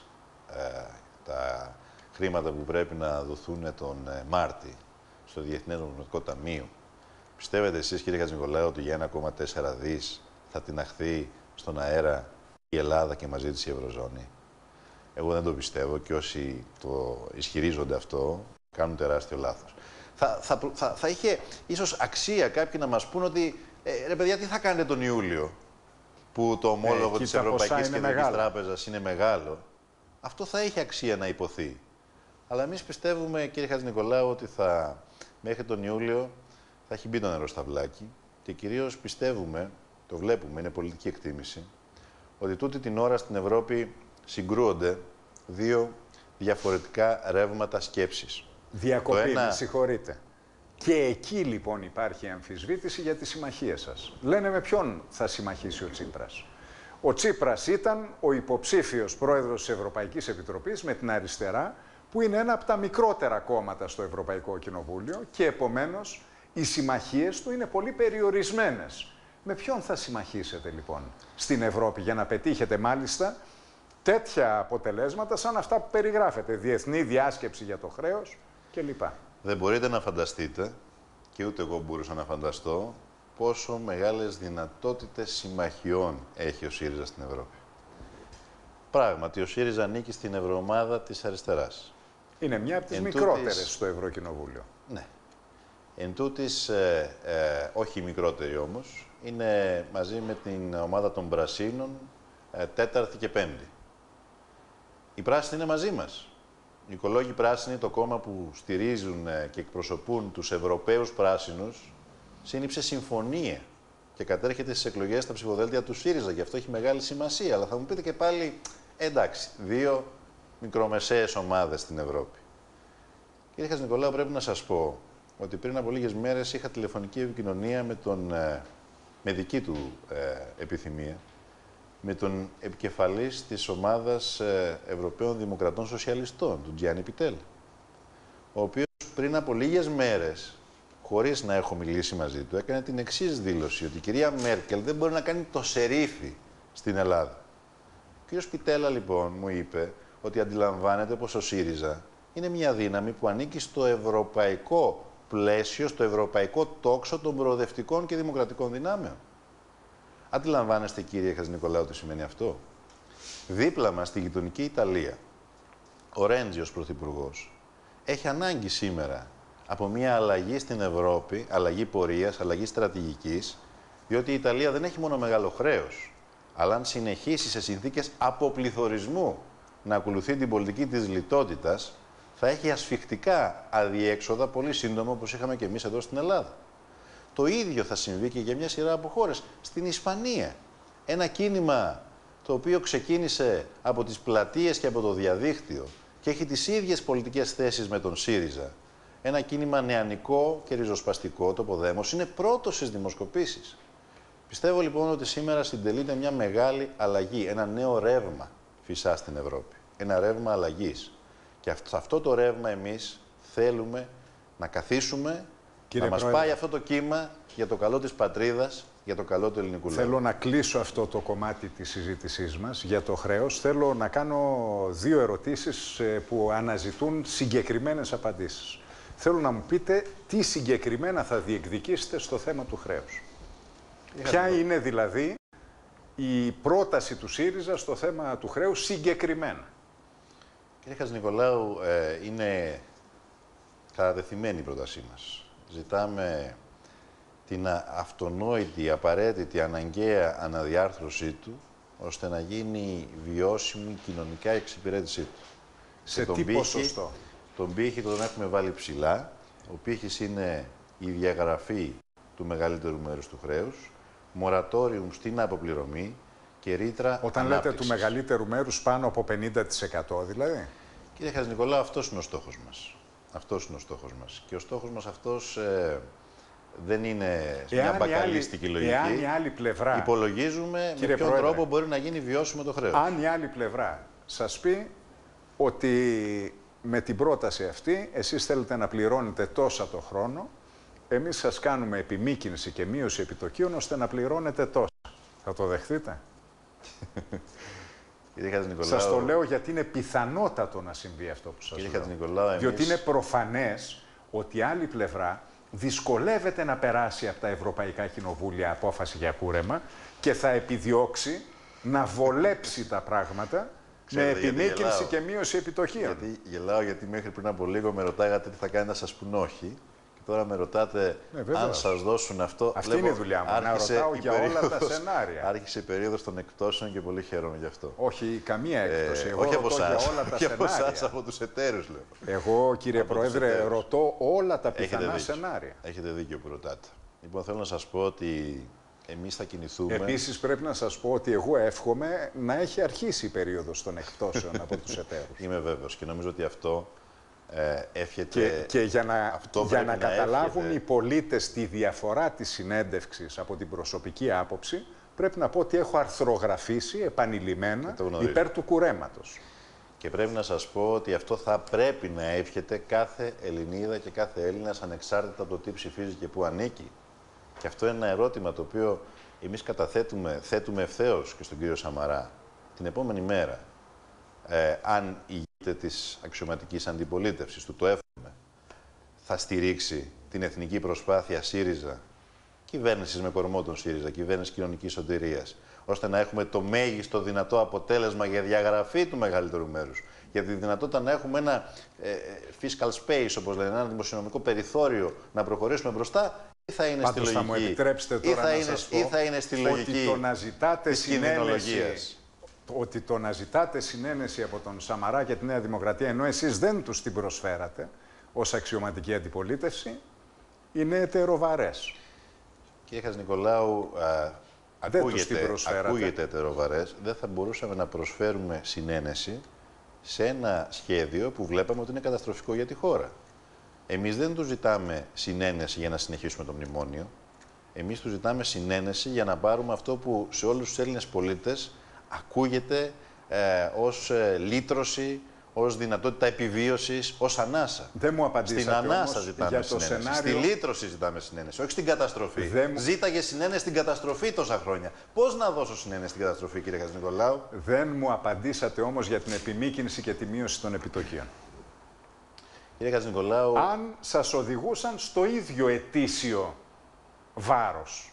τα χρήματα που πρέπει να δοθούν τον Μάρτη στο Διεθνές Νομισματικό Ταμείο. Πιστεύετε εσείς, κύριε Χατζηνικολάου, ότι για 1,4 δις θα τιναχθεί στον αέρα η Ελλάδα και μαζί της η Ευρωζώνη? Εγώ δεν το πιστεύω και όσοι το ισχυρίζονται αυτό κάνουν τεράστιο λάθος. Θα είχε ίσως αξία κάποιοι να μας πούν ότι ρε παιδιά, τι θα κάνετε τον Ιούλιο που το ομόλογο της Ευρωπαϊκής Κεντρικής Τράπεζας είναι μεγάλο. Αυτό θα έχει αξία να υποθεί. Αλλά εμείς πιστεύουμε, κύριε Χατζηνικολάου, ότι μέχρι τον Ιούλιο θα έχει μπει το νερό στα βλάκι και κυρίως πιστεύουμε, το βλέπουμε, είναι πολιτική εκτίμηση, ότι τούτη την ώρα στην Ευρώπη συγκρούονται δύο διαφορετικά ρεύματα σκέψης. Διακοπή, με συγχωρείτε. Και εκεί λοιπόν υπάρχει αμφισβήτηση για τις συμμαχίες σας. Λένε με ποιον θα συμμαχήσει ο Τσίπρας. Ο Τσίπρας ήταν ο υποψήφιος πρόεδρος της Ευρωπαϊκής Επιτροπής με την αριστερά, που είναι ένα από τα μικρότερα κόμματα στο Ευρωπαϊκό Κοινοβούλιο και επομένως οι συμμαχίες του είναι πολύ περιορισμένες. Με ποιον θα συμμαχήσετε λοιπόν στην Ευρώπη για να πετύχετε μάλιστα τέτοια αποτελέσματα σαν αυτά που περιγράφετε, διεθνή διάσκεψη για το χρέος κλπ. Δεν μπορείτε να φανταστείτε, και ούτε εγώ μπορούσα να φανταστώ, πόσο μεγάλες δυνατότητες συμμαχιών έχει ο ΣΥΡΙΖΑ στην Ευρώπη. Πράγματι, ο ΣΥΡΙΖΑ ανήκει στην Ευρωομάδα της αριστεράς. Είναι μια από τις μικρότερες στο Ευρωκοινοβούλιο. Ναι. Εν τούτης, όχι η μικρότερη όμως, είναι μαζί με την ομάδα των Πρασίνων τέταρτη και πέμπτη. Οι πράσινοι είναι μαζί μας. Οι οικολόγοι πράσινοι, το κόμμα που στηρίζουν και εκπροσωπούν τους Ευρωπαίους πράσινους, σύνυψε συμφωνία και κατέρχεται στις εκλογές στα ψηφοδέλτια του ΣΥΡΙΖΑ. Γι' αυτό έχει μεγάλη σημασία. Αλλά θα μου πείτε και πάλι, εντάξει, δύο μικρομεσαίες ομάδες στην Ευρώπη. Κύριε Χατζηνικολάου, πρέπει να σας πω ότι πριν από λίγες μέρες είχα τηλεφωνική επικοινωνία με δική του επιθυμία, με τον επικεφαλής της ομάδας Ευρωπαίων Δημοκρατών Σοσιαλιστών, τον Γιάννη Πιτέλα, ο οποίος πριν από λίγες μέρες, χωρίς να έχω μιλήσει μαζί του, έκανε την εξής δήλωση, ότι η κυρία Μέρκελ δεν μπορεί να κάνει το σερίφι στην Ελλάδα. Ο κ. Πιτέλα, λοιπόν, μου είπε ότι αντιλαμβάνεται πως ο ΣΥΡΙΖΑ είναι μια δύναμη που ανήκει στο ευρωπαϊκό πλαίσιο, στο ευρωπαϊκό τόξο των προοδευτικών και δημοκρατικών δυνάμεων. Αντιλαμβάνεστε, κύριε Χατζηνικολάου, τι σημαίνει αυτό? Δίπλα μας, στη γειτονική Ιταλία, ο Ρέντζι ως πρωθυπουργός έχει ανάγκη σήμερα από μια αλλαγή στην Ευρώπη, αλλαγή πορείας, αλλαγή στρατηγικής, διότι η Ιταλία δεν έχει μόνο μεγάλο χρέος, αλλά αν συνεχίσει σε συνθήκες αποπληθωρισμού να ακολουθεί την πολιτική της λιτότητας, θα έχει ασφιχτικά αδιέξοδα πολύ σύντομα, όπως είχαμε και εμείς εδώ στην Ελλάδα. Το ίδιο θα συμβεί και για μια σειρά από χώρες. Στην Ισπανία, ένα κίνημα το οποίο ξεκίνησε από τις πλατείες και από το διαδίκτυο και έχει τις ίδιες πολιτικές θέσεις με τον ΣΥΡΙΖΑ, ένα κίνημα νεανικό και ριζοσπαστικό, το Ποδέμος, είναι πρώτο στις δημοσκοπήσεις. Πιστεύω λοιπόν ότι σήμερα συντελείται μια μεγάλη αλλαγή, ένα νέο ρεύμα φυσά στην Ευρώπη. Ένα ρεύμα αλλαγής. Και σε αυτό το ρεύμα εμείς θέλουμε να καθίσουμε, να μας πάει αυτό το κύμα για το καλό της πατρίδας, για το καλό του ελληνικού λαού. Θέλω να κλείσω αυτό το κομμάτι της συζήτησής μας για το χρέος. Θέλω να κάνω 2 ερωτήσεις που αναζητούν συγκεκριμένες απαντήσεις. Θέλω να μου πείτε τι συγκεκριμένα θα διεκδικήσετε στο θέμα του χρέους. Ποια είναι δηλαδή η πρόταση του ΣΥΡΙΖΑ στο θέμα του χρέους συγκεκριμένα? Κύριε Χατζηνικολάου, είναι κατατεθειμένη η πρότασή μας. Ζητάμε την αυτονόητη, απαραίτητη, αναγκαία αναδιάρθρωσή του, ώστε να γίνει βιώσιμη κοινωνικά η εξυπηρέτησή του. Σε τι ποσοστό? Τον πύχη τον έχουμε βάλει ψηλά. Ο πύχης είναι η διαγραφή του μεγαλύτερου μέρους του χρέους, μορατόριουμ στην αποπληρωμή και ρήτρα Όταν ανάπτυξης. λέτε του μεγαλύτερου μέρους, πάνω από 50% δηλαδή. Κύριε Χατζηνικολάου, αυτός είναι ο στόχος μας. Αυτός είναι ο στόχος μας. Και ο στόχος μας αυτός δεν είναι μια μπακαλίστικη λογική. Εάν η άλλη πλευρά... Υπολογίζουμε με ποιον τρόπο μπορεί να γίνει βιώσιμο το χρέος. Αν η άλλη πλευρά σας πει ότι με την πρόταση αυτή εσείς θέλετε να πληρώνετε τόσα το χρόνο, εμείς σας κάνουμε επιμήκυνση και μείωση επιτοκίων ώστε να πληρώνετε τόσα. Θα το δεχτείτε? Σας το λέω γιατί είναι πιθανότατο να συμβεί αυτό που σας λέω. Διότι είναι προφανές ότι η άλλη πλευρά δυσκολεύεται να περάσει από τα Ευρωπαϊκά Κοινοβούλια απόφαση για κούρεμα και θα επιδιώξει να βολέψει τα πράγματα με επιμήκυνση και μείωση επιτοκίων. Γελάω γιατί μέχρι πριν από λίγο με ρωτάγατε τι θα κάνετε να σας πούν όχι. Τώρα με ρωτάτε αν σας δώσουν αυτό. Αυτή είναι η δουλειά μου, να ρωτάω για όλα τα σενάρια. Άρχισε η περίοδος των εκπτώσεων και πολύ χαίρομαι γι' αυτό. Όχι, καμία έκπτωση. Εγώ όχι ρωτώ από εσάς, για όλα τα όχι σενάρια. από εσάς, από τους εταίρους λέω. Εγώ, κύριε Πρόεδρε, ρωτώ όλα τα πιθανά σενάρια. Έχετε δίκιο που ρωτάτε. Λοιπόν, θέλω να σας πω ότι εμείς θα κινηθούμε. Επίσης, πρέπει να σας πω ότι εγώ εύχομαι να έχει αρχίσει η περίοδος των εκπτώσεων από τους εταίρους. Είμαι βέβαιος και νομίζω ότι αυτό εύχεται. Και για να καταλάβουν οι πολίτες τη διαφορά της συνέντευξης από την προσωπική άποψη, πρέπει να πω ότι έχω αρθρογραφήσει επανειλημμένα υπέρ του κουρέματος. Και πρέπει να σας πω ότι αυτό θα πρέπει να εύχεται κάθε Ελληνίδα και κάθε Έλληνας ανεξάρτητα από το τι ψηφίζει και πού ανήκει. Και αυτό είναι ένα ερώτημα το οποίο εμείς θέτουμε ευθέως και στον κύριο Σαμαρά την επόμενη μέρα. Αν ηγείται της αξιωματικής αντιπολίτευσης, του το εύχομαι, θα στηρίξει την εθνική προσπάθεια ΣΥΡΙΖΑ, κυβέρνησης με κορμό τον ΣΥΡΙΖΑ, κυβέρνηση κοινωνικής σωτηρίας, ώστε να έχουμε το μέγιστο δυνατό αποτέλεσμα για διαγραφή του μεγαλύτερου μέρους, για τη δυνατότητα να έχουμε ένα fiscal space, όπως λένε, ένα δημοσιονομικό περιθώριο να προχωρήσουμε μπροστά, ή θα είναι στη λογική, θα μου επιτρέψετε τώρα ή θα είναι στη λογική ότι το να ζητάτε της κινδυνολογίας. Ότι το να ζητάτε συνένεση από τον Σαμαρά και τη Νέα Δημοκρατία, ενώ εσείς δεν τους την προσφέρατε ως αξιωματική αντιπολίτευση, είναι ετεροβαρές. Κύριε Χατζηνικολάου, ακούγεται ετεροβαρές. Δεν θα μπορούσαμε να προσφέρουμε συνένεση σε ένα σχέδιο που βλέπαμε ότι είναι καταστροφικό για τη χώρα. Εμείς δεν τους ζητάμε συνένεση για να συνεχίσουμε το μνημόνιο. Εμείς τους ζητάμε συνένεση για να πάρουμε αυτό που σε όλους τους Έλληνες πολίτες ακούγεται ως λύτρωση, ως δυνατότητα επιβίωσης, ως ανάσα. Δεν μου απαντήσατε. Στην ανάσα ζητάμε συνένεση. Σενάριο... Στη λύτρωση ζητάμε συνένεση, όχι στην καταστροφή. Ζήταγε συνένεση στην καταστροφή τόσα χρόνια. Πώς να δώσω συνένεση στην καταστροφή, κύριε Χατζηνικολάου? Δεν μου απαντήσατε όμως για την επιμήκυνση και τη μείωση των επιτοκίων. Κύριε Χατζηνικολάου... Αν σας οδηγούσαν στο ίδιο ετήσιο βάρος,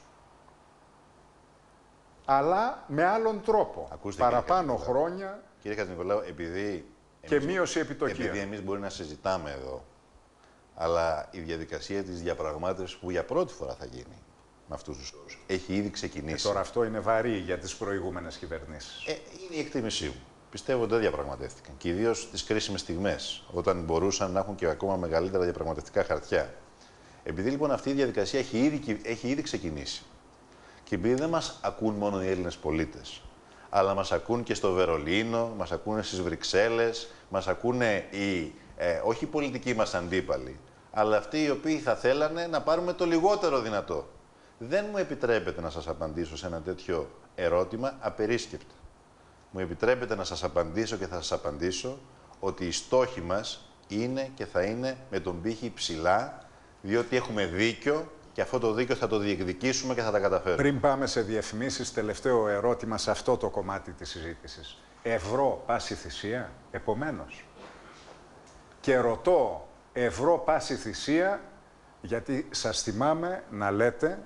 αλλά με άλλον τρόπο. Ακούστε, παραπάνω χρόνια κύριε Χατζηνικολάου, επειδή και μείωση επιτοκίων. Επειδή εμείς μπορεί να συζητάμε εδώ, αλλά η διαδικασία της διαπραγμάτευσης που για πρώτη φορά θα γίνει με αυτούς τους όρους έχει ήδη ξεκινήσει. Τώρα αυτό είναι βαρύ για τις προηγούμενες κυβερνήσεις. Είναι η εκτίμησή μου. Πιστεύω ότι δεν διαπραγματεύτηκαν. Και ιδίως τις κρίσιμες στιγμές, όταν μπορούσαν να έχουν και ακόμα μεγαλύτερα διαπραγματευτικά χαρτιά. Επειδή λοιπόν αυτή η διαδικασία έχει ήδη ξεκινήσει και επειδή δεν μας ακούν μόνο οι Έλληνες πολίτες, αλλά μας ακούν και στο Βερολίνο, μας ακούνε στις Βρυξέλλες, μας ακούνε όχι οι πολιτικοί μας αντίπαλοι, αλλά αυτοί οι οποίοι θα θέλανε να πάρουμε το λιγότερο δυνατό. Δεν μου επιτρέπετε να σας απαντήσω σε ένα τέτοιο ερώτημα απερίσκεπτα. Μου επιτρέπετε να σας απαντήσω και θα σας απαντήσω ότι οι στόχοι μας είναι και θα είναι με τον πύχη ψηλά, διότι έχουμε δίκιο και αυτό το δίκιο θα το διεκδικήσουμε και θα τα καταφέρουμε. Πριν πάμε σε διαφημίσεις, τελευταίο ερώτημα σε αυτό το κομμάτι της συζήτησης. Ευρώ πάση θυσία, επομένως. Και ρωτώ ευρώ πάση θυσία, γιατί σας θυμάμαι να λέτε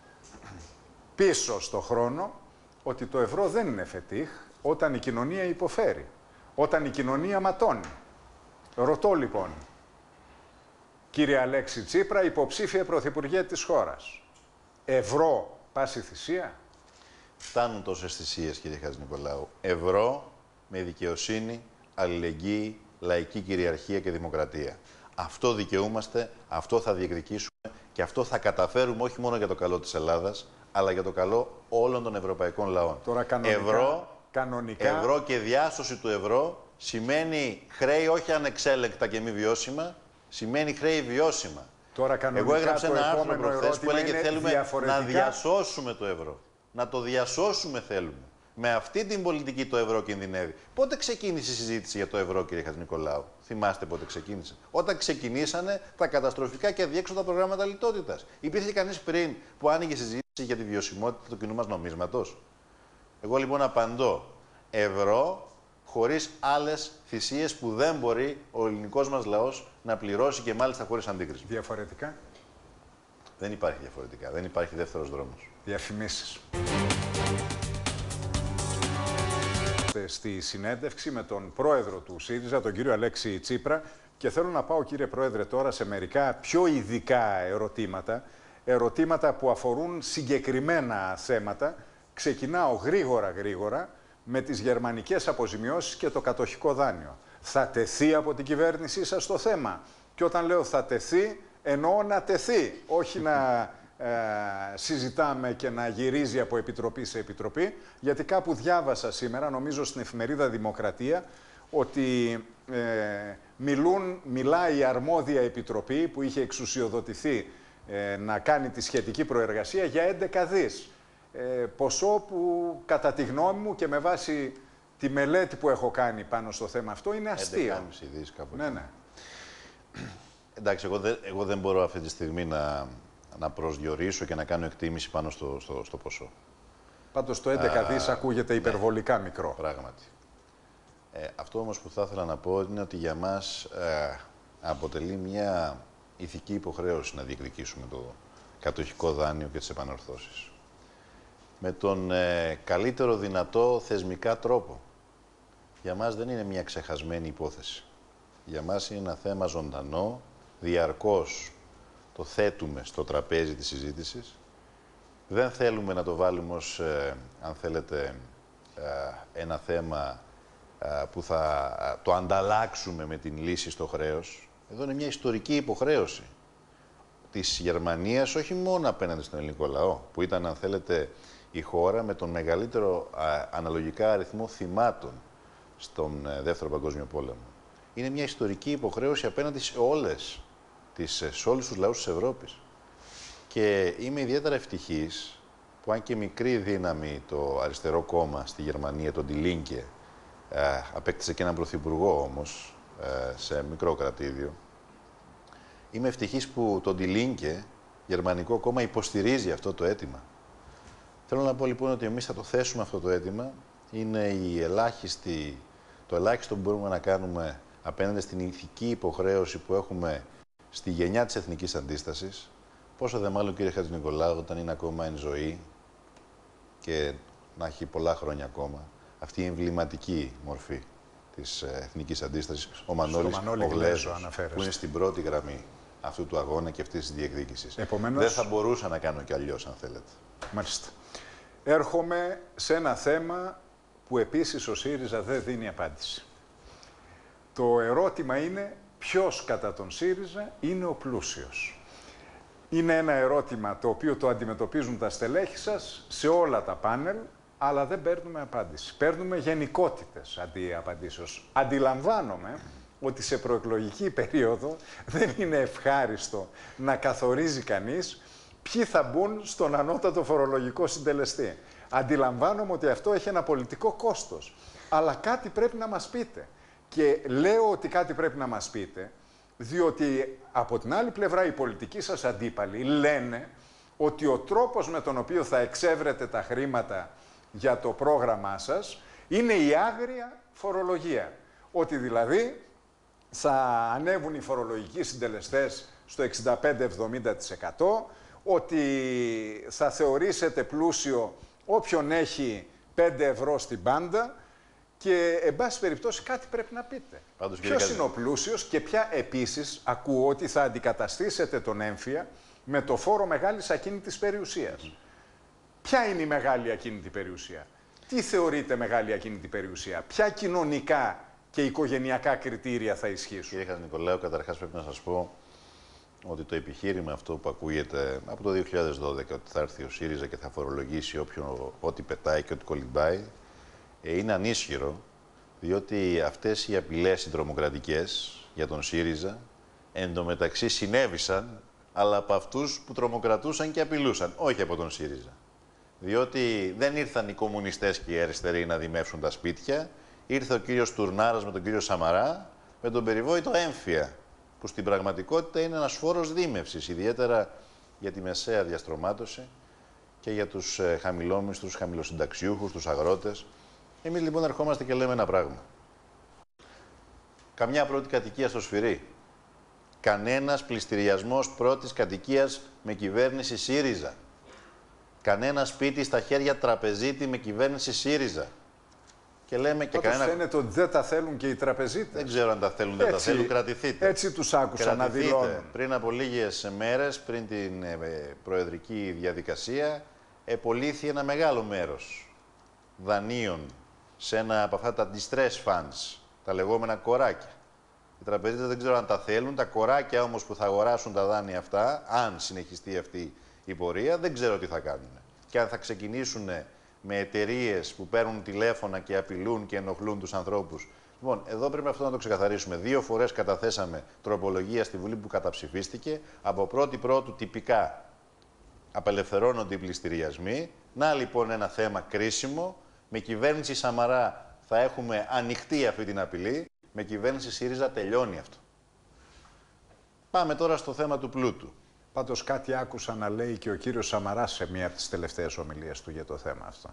πίσω στο χρόνο ότι το ευρώ δεν είναι φετίχ όταν η κοινωνία υποφέρει, όταν η κοινωνία ματώνει. Ρωτώ λοιπόν, κύριε Αλέξη Τσίπρα, υποψήφια πρωθυπουργέ της χώρας, ευρώ πάση θυσία? Φτάνουν τόσες θυσίες, κύριε Χατζηνικολάου. Ευρώ με δικαιοσύνη, αλληλεγγύη, λαϊκή κυριαρχία και δημοκρατία. Αυτό δικαιούμαστε, αυτό θα διεκδικήσουμε και αυτό θα καταφέρουμε όχι μόνο για το καλό της Ελλάδας, αλλά για το καλό όλων των ευρωπαϊκών λαών. Τώρα κανονικά, ευρώ και διάσωση του ευρώ σημαίνει χρέη όχι ανεξέλεκτα και μη βιώσιμα, σημαίνει χρέη βιώσιμα. Τώρα κανονικά, εγώ έγραψα ένα άρθρο προχθές που έλεγε θέλουμε διαφορετικά... να διασώσουμε το ευρώ. Να το διασώσουμε θέλουμε. Με αυτή την πολιτική το ευρώ κινδυνεύει. Πότε ξεκίνησε η συζήτηση για το ευρώ, κύριε Χατζηνικολάου? Θυμάστε πότε ξεκίνησε? Όταν ξεκινήσανε τα καταστροφικά και αδιέξοδα προγράμματα λιτότητας. Υπήρχε κανείς πριν που άνοιγε συζήτηση για τη βιωσιμότητα του κοινού μας νομίσματος? Εγώ λοιπόν απαντώ, ευρώ χωρίς άλλες θυσίες που δεν μπορεί ο ελληνικός μας λαός να πληρώσει και μάλιστα χωρίς αντίκριση. Διαφορετικά? Δεν υπάρχει διαφορετικά. Δεν υπάρχει δεύτερος δρόμος. Διαφημίσεις. Στη συνέντευξη με τον πρόεδρο του ΣΥΡΙΖΑ, τον κύριο Αλέξη Τσίπρα, και θέλω να πάω, κύριε Πρόεδρε, τώρα σε μερικά πιο ειδικά ερωτήματα που αφορούν συγκεκριμένα θέματα. Ξεκινάω γρήγορα με τις γερμανικές αποζημιώσεις και το κατοχικό δάνειο. Θα τεθεί από την κυβέρνησή σας το θέμα? Και όταν λέω θα τεθεί, εννοώ να τεθεί, όχι να συζητάμε και να γυρίζει από επιτροπή σε επιτροπή, γιατί κάπου διάβασα σήμερα, νομίζω στην εφημερίδα Δημοκρατία, ότι μιλάει η αρμόδια επιτροπή που είχε εξουσιοδοτηθεί να κάνει τη σχετική προεργασία για 11 δις. Ποσό που κατά τη γνώμη μου και με βάση τη μελέτη που έχω κάνει πάνω στο θέμα αυτό είναι αστείο. 11,5 δις κάπου. Ναι. Εντάξει, εγώ δεν μπορώ αυτή τη στιγμή να προσδιορίσω και να κάνω εκτίμηση πάνω στο ποσό. Πάντως το 11 δις ακούγεται υπερβολικά μικρό. Πράγματι. Αυτό όμως που θα ήθελα να πω είναι ότι για μας αποτελεί μια ηθική υποχρέωση να διεκδικήσουμε το κατοχικό δάνειο και τις επανορθώσεις. Με τον καλύτερο δυνατό θεσμικά τρόπο. Για μας δεν είναι μια ξεχασμένη υπόθεση. Για μας είναι ένα θέμα ζωντανό, διαρκώς το θέτουμε στο τραπέζι της συζήτησης. Δεν θέλουμε να το βάλουμε ως, αν θέλετε, ένα θέμα που θα το ανταλλάξουμε με την λύση στο χρέος. Εδώ είναι μια ιστορική υποχρέωση της Γερμανίας, όχι μόνο απέναντι στον ελληνικό λαό, που ήταν, αν θέλετε, η χώρα με τον μεγαλύτερο αναλογικά αριθμό θυμάτων στον Δεύτερο Παγκόσμιο Πόλεμο. Είναι μια ιστορική υποχρέωση απέναντι σε σε όλους τους λαούς της Ευρώπης. Και είμαι ιδιαίτερα ευτυχής που, αν και μικρή δύναμη το αριστερό κόμμα στη Γερμανία, τον Die Linke, απέκτησε και έναν πρωθυπουργό όμως σε μικρό κρατήδιο. Είμαι ευτυχής που το Die Linke, γερμανικό κόμμα, υποστηρίζει αυτό το αίτημα. Θέλω να πω λοιπόν ότι εμείς θα το θέσουμε αυτό το αίτημα. Είναι το ελάχιστο που μπορούμε να κάνουμε απέναντι στην ηθική υποχρέωση που έχουμε στη γενιά της εθνικής αντίστασης. Πόσο δε μάλλον, κύριε Χατζηνικολάου, όταν είναι ακόμα εν ζωή και να έχει πολλά χρόνια ακόμα, αυτή η εμβληματική μορφή της εθνικής αντίστασης, ο Μανώλης ο Γλέζος, που είναι στην πρώτη γραμμή αυτού του αγώνα και αυτής της διεκδίκησης. Επομένως, δεν θα μπορούσα να κάνω κι αλλιώς, αν θέλετε. Μάλιστα. Έρχομαι σε ένα θέμα που επίσης ο ΣΥΡΙΖΑ δεν δίνει απάντηση. Το ερώτημα είναι ποιος κατά τον ΣΥΡΙΖΑ είναι ο πλούσιος. Είναι ένα ερώτημα το οποίο το αντιμετωπίζουν τα στελέχη σας σε όλα τα πάνελ, αλλά δεν παίρνουμε απάντηση. Παίρνουμε γενικότητες αντί απαντήσεως. Αντιλαμβάνομαι ότι σε προεκλογική περίοδο δεν είναι ευχάριστο να καθορίζει κανείς ποιοι θα μπουν στον ανώτατο φορολογικό συντελεστή. Αντιλαμβάνομαι ότι αυτό έχει ένα πολιτικό κόστος. Αλλά κάτι πρέπει να μας πείτε. Και λέω ότι κάτι πρέπει να μας πείτε, διότι από την άλλη πλευρά οι πολιτικοί σας αντίπαλοι λένε ότι ο τρόπος με τον οποίο θα εξεύρετε τα χρήματα για το πρόγραμμά σας είναι η άγρια φορολογία. Ότι δηλαδή θα ανέβουν οι φορολογικοί συντελεστές στο 65-70%, ότι θα θεωρήσετε πλούσιο όποιον έχει 5 ευρώ στην πάντα και, εν πάση περιπτώσει, κάτι πρέπει να πείτε. Ποιος είναι ο πλούσιος και ποια επίσης ακούω ότι θα αντικαταστήσετε τον έμφυα με το φόρο μεγάλης ακίνητης περιουσίας. Ποια είναι η μεγάλη ακίνητη περιουσία? Τι θεωρείτε μεγάλη ακίνητη περιουσία? Ποια κοινωνικά και οικογενειακά κριτήρια θα ισχύσουν? Κύριε Χατζηνικολάου, καταρχάς πρέπει να σας πω ότι το επιχείρημα αυτό που ακούγεται από το 2012, ότι θα έρθει ο ΣΥΡΙΖΑ και θα φορολογήσει ό,τι πετάει και ό,τι κολυμπάει, είναι ανίσχυρο, διότι αυτές οι απειλές οι τρομοκρατικές για τον ΣΥΡΙΖΑ εντωμεταξύ συνέβησαν, αλλά από αυτούς που τρομοκρατούσαν και απειλούσαν, όχι από τον ΣΥΡΙΖΑ. Διότι δεν ήρθαν οι κομμουνιστές και οι αριστεροί να δημεύσουν τα σπίτια, ήρθε ο κύριος Τουρνάρας με τον κύριο Σαμαρά, με τον περιβόητο έμφυα, που στην πραγματικότητα είναι ένας φόρος δίμευσης, ιδιαίτερα για τη μεσαία διαστρωμάτωση και για τους χαμηλόμισθους, χαμηλοσυνταξιούχους, τους αγρότες. Εμείς λοιπόν ερχόμαστε και λέμε ένα πράγμα. Καμιά πρώτη κατοικία στο Σφυρί. Κανένας πληστηριασμός πρώτης κατοικίας με κυβέρνηση ΣΥΡΙΖΑ. Κανένα σπίτι στα χέρια τραπεζίτη με κυβέρνηση ΣΥΡΙΖΑ. Και λέμε και κανένα... φαίνεται ότι δεν τα θέλουν και οι τραπεζίτες. Δεν ξέρω αν τα θέλουν, δεν τα θέλουν, κρατηθείτε. Έτσι τους άκουσα να δηλώνουν. Πριν από λίγες μέρες, πριν την προεδρική διαδικασία, επολύθη ένα μεγάλο μέρος δανείων σε ένα από αυτά τα distress funds, τα λεγόμενα κοράκια. Οι τραπεζίτες δεν ξέρω αν τα θέλουν, τα κοράκια όμως που θα αγοράσουν τα δάνεια αυτά, αν συνεχιστεί αυτή η πορεία, δεν ξέρω τι θα κάνουν. Και αν θα ξεκινήσουν με εταιρείες που παίρνουν τηλέφωνα και απειλούν και ενοχλούν τους ανθρώπους. Λοιπόν, εδώ πρέπει αυτό να το ξεκαθαρίσουμε. 2 φορές καταθέσαμε τροπολογία στη Βουλή που καταψηφίστηκε. Από 1η Πρώτου τυπικά απελευθερώνονται οι πληστηριασμοί. Να λοιπόν ένα θέμα κρίσιμο. Με κυβέρνηση Σαμαρά θα έχουμε ανοιχτή αυτή την απειλή. Με κυβέρνηση ΣΥΡΙΖΑ τελειώνει αυτό. Πάμε τώρα στο θέμα του πλούτου. Πάντως κάτι άκουσα να λέει και ο κύριος Σαμαράς σε μία από τις τελευταίες ομιλίες του για το θέμα αυτό.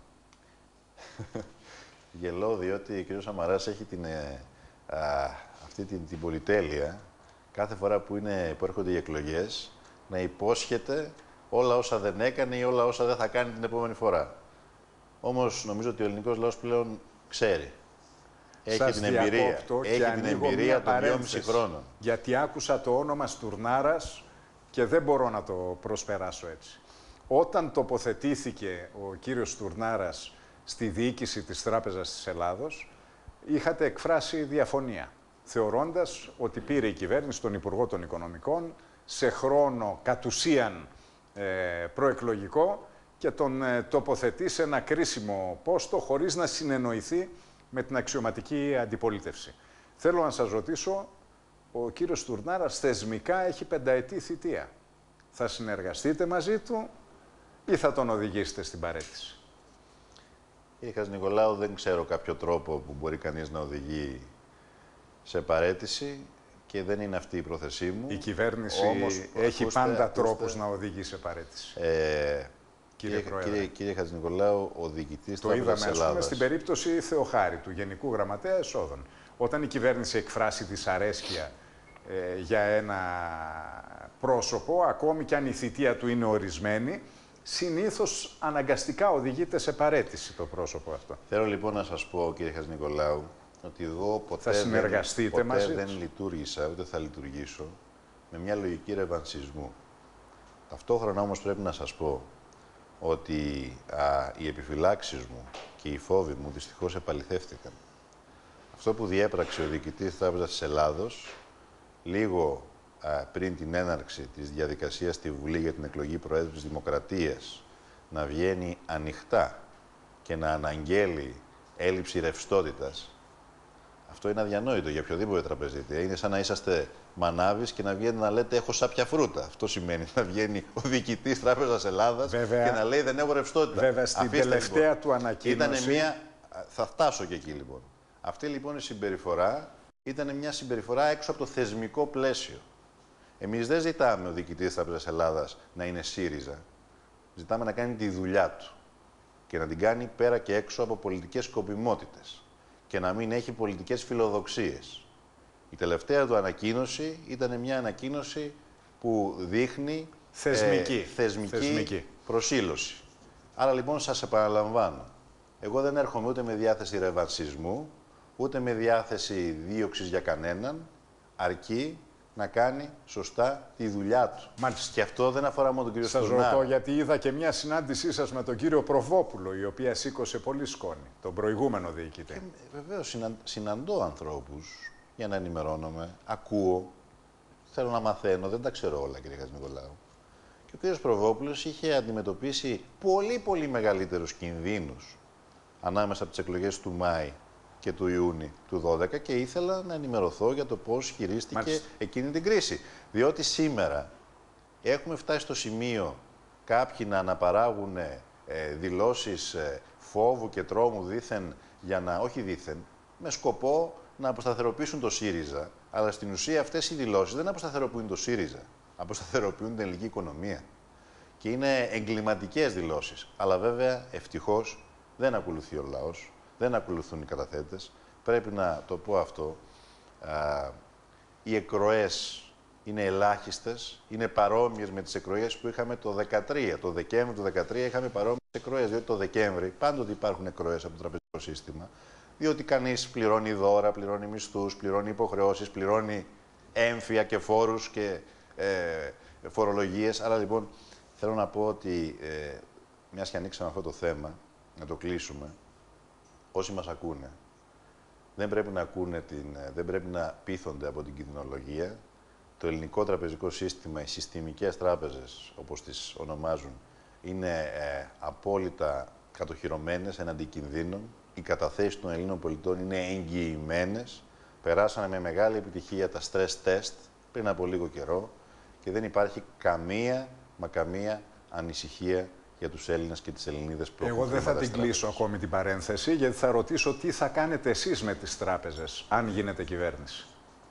Γελώ, διότι ο κύριος Σαμαράς έχει αυτή την πολυτέλεια κάθε φορά που έρχονται οι εκλογές να υπόσχεται όλα όσα δεν έκανε ή όλα όσα δεν θα κάνει την επόμενη φορά. Όμως νομίζω ότι ο ελληνικός λαός πλέον ξέρει. Έχει την εμπειρία των 2,5 χρόνων. Γιατί άκουσα το όνομα Στουρνάρας και δεν μπορώ να το προσπεράσω έτσι. Όταν τοποθετήθηκε ο κύριος Στουρνάρας στη διοίκηση της Τράπεζας της Ελλάδος, είχατε εκφράσει διαφωνία, θεωρώντας ότι πήρε η κυβέρνηση τον Υπουργό των Οικονομικών σε χρόνο κατ' ουσίαν προεκλογικό και τον τοποθετεί σε ένα κρίσιμο πόστο χωρίς να συνεννοηθεί με την αξιωματική αντιπολίτευση. Θέλω να σας ρωτήσω, ο κύριος Στουρνάρας θεσμικά έχει 5ετή θητεία. Θα συνεργαστείτε μαζί του ή θα τον οδηγήσετε στην παραίτηση? Κύριε Χατζηνικολάου, δεν ξέρω κάποιο τρόπο που μπορεί κανείς να οδηγεί σε παραίτηση και δεν είναι αυτή η πρόθεσή μου. Η κυβέρνηση έχει πάντα τρόπους να οδηγεί σε παραίτηση. Κύριε Χατζηνικολάου, ο διοικητής το είδαμε, ας πούμε, στην περίπτωση Θεοχάρη, του Γενικού Γραμματέα Εσόδων. Όταν η κυβέρνηση εκφράσει δυσαρέσκεια για ένα πρόσωπο, ακόμη κι αν η θητεία του είναι ορισμένη, συνήθως αναγκαστικά οδηγείται σε παραίτηση το πρόσωπο αυτό. Θέλω λοιπόν να σας πω, κύριε Χατζηνικολάου, ότι εγώ ποτέ δεν λειτουργήσα, ούτε θα λειτουργήσω, με μια λογική ρεβανσισμού. Ταυτόχρονα όμως πρέπει να σας πω ότι οι επιφυλάξεις μου και οι φόβοι μου δυστυχώς επαληθεύτηκαν. Αυτό που διέπραξε ο διοικητής της Τράπεζας της Ελλάδος, λίγο πριν την έναρξη της διαδικασίας στη Βουλή για την εκλογή Προέδρου της Δημοκρατίας, να βγαίνει ανοιχτά και να αναγγέλει έλλειψη ρευστότητας, Αυτό είναι αδιανόητο για οποιοδήποτε τραπεζίτη. Είναι σαν να είσαστε μανάβης και να βγαίνει να λέτε έχω σάπια φρούτα. Αυτό σημαίνει να βγαίνει ο διοικητής Τράπεζας Ελλάδας και να λέει δεν έχω ρευστότητα. Βέβαια, στην τελευταία λοιπόν του ανακοίνωση. Ήτανε μια... Θα φτάσω και εκεί λοιπόν. Αυτή λοιπόν η συμπεριφορά ήταν μια συμπεριφορά έξω από το θεσμικό πλαίσιο. Εμείς δεν ζητάμε ο διοικητής Τράπεζας Ελλάδας να είναι ΣΥΡΙΖΑ. Ζητάμε να κάνει τη δουλειά του και να την κάνει πέρα και έξω από πολιτικές σκοπιμότητες και να μην έχει πολιτικές φιλοδοξίες. Η τελευταία του ανακοίνωση ήταν μια ανακοίνωση που δείχνει θεσμική προσήλωση. Άρα λοιπόν σας επαναλαμβάνω, εγώ δεν έρχομαι ούτε με διάθεση ρεβανσισμού, ούτε με διάθεση δίωξης για κανέναν, αρκεί να κάνει σωστά τη δουλειά του. Μάλιστα. Και αυτό δεν αφορά μόνο τον κύριο Στουρνάρα. Σας ρωτώ, γιατί είδα και μια συνάντησή σας με τον κύριο Προβόπουλο, η οποία σήκωσε πολύ σκόνη, τον προηγούμενο διοικητή. Βεβαίως, συναντώ ανθρώπους για να ενημερώνομαι, ακούω, θέλω να μαθαίνω, δεν τα ξέρω όλα, κύριε Χατζηνικολάου. Και ο κύριος Προβόπουλος είχε αντιμετωπίσει πολύ μεγαλύτερους κινδύνους ανάμεσα από τις εκλογές του Μάη και του Ιούνιου του 2012 και ήθελα να ενημερωθώ για το πώς χειρίστηκε εκείνη την κρίση. Διότι σήμερα έχουμε φτάσει στο σημείο κάποιοι να αναπαράγουν δηλώσεις φόβου και τρόμου δήθεν, όχι δήθεν, με σκοπό να αποσταθεροποιήσουν το ΣΥΡΙΖΑ, αλλά στην ουσία αυτές οι δηλώσεις δεν αποσταθεροποιούν το ΣΥΡΙΖΑ, αποσταθεροποιούν την ελληνική οικονομία. Και είναι εγκληματικές δηλώσεις. Αλλά βέβαια, ευτυχώς, δεν ακολουθεί ο λαός. Δεν ακολουθούν οι καταθέτες. Πρέπει να το πω αυτό. Οι εκροές είναι ελάχιστες, είναι παρόμοιες με τις εκροές που είχαμε το 2013. Το Δεκέμβρη του 2013 είχαμε παρόμοιες εκροές, διότι το Δεκέμβρη πάντοτε υπάρχουν εκροές από το τραπεζικό σύστημα, διότι κανείς πληρώνει δώρα, πληρώνει μισθούς, πληρώνει υποχρεώσεις, πληρώνει έμφυα και φόρους και φορολογίες. Άρα λοιπόν θέλω να πω ότι, μιας και ανοίξαμε αυτό το θέμα, να το κλείσουμε, όσοι μας ακούνε, δεν πρέπει να πείθονται από την κινδυνολογία. Το ελληνικό τραπεζικό σύστημα, οι συστημικές τράπεζες, όπως τις ονομάζουν, είναι απόλυτα κατοχυρωμένες εναντί κινδύνων. Οι καταθέσεις των Ελλήνων πολιτών είναι εγγυημένες. Περάσανε με μεγάλη επιτυχία τα stress test πριν από λίγο καιρό και δεν υπάρχει καμία ανησυχία για τους Έλληνες και τις Ελληνίδες που έχουν. Εγώ δεν θα την κλείσω ακόμη την παρένθεση, γιατί θα ρωτήσω τι θα κάνετε εσείς με τις τράπεζες, αν γίνετε κυβέρνηση.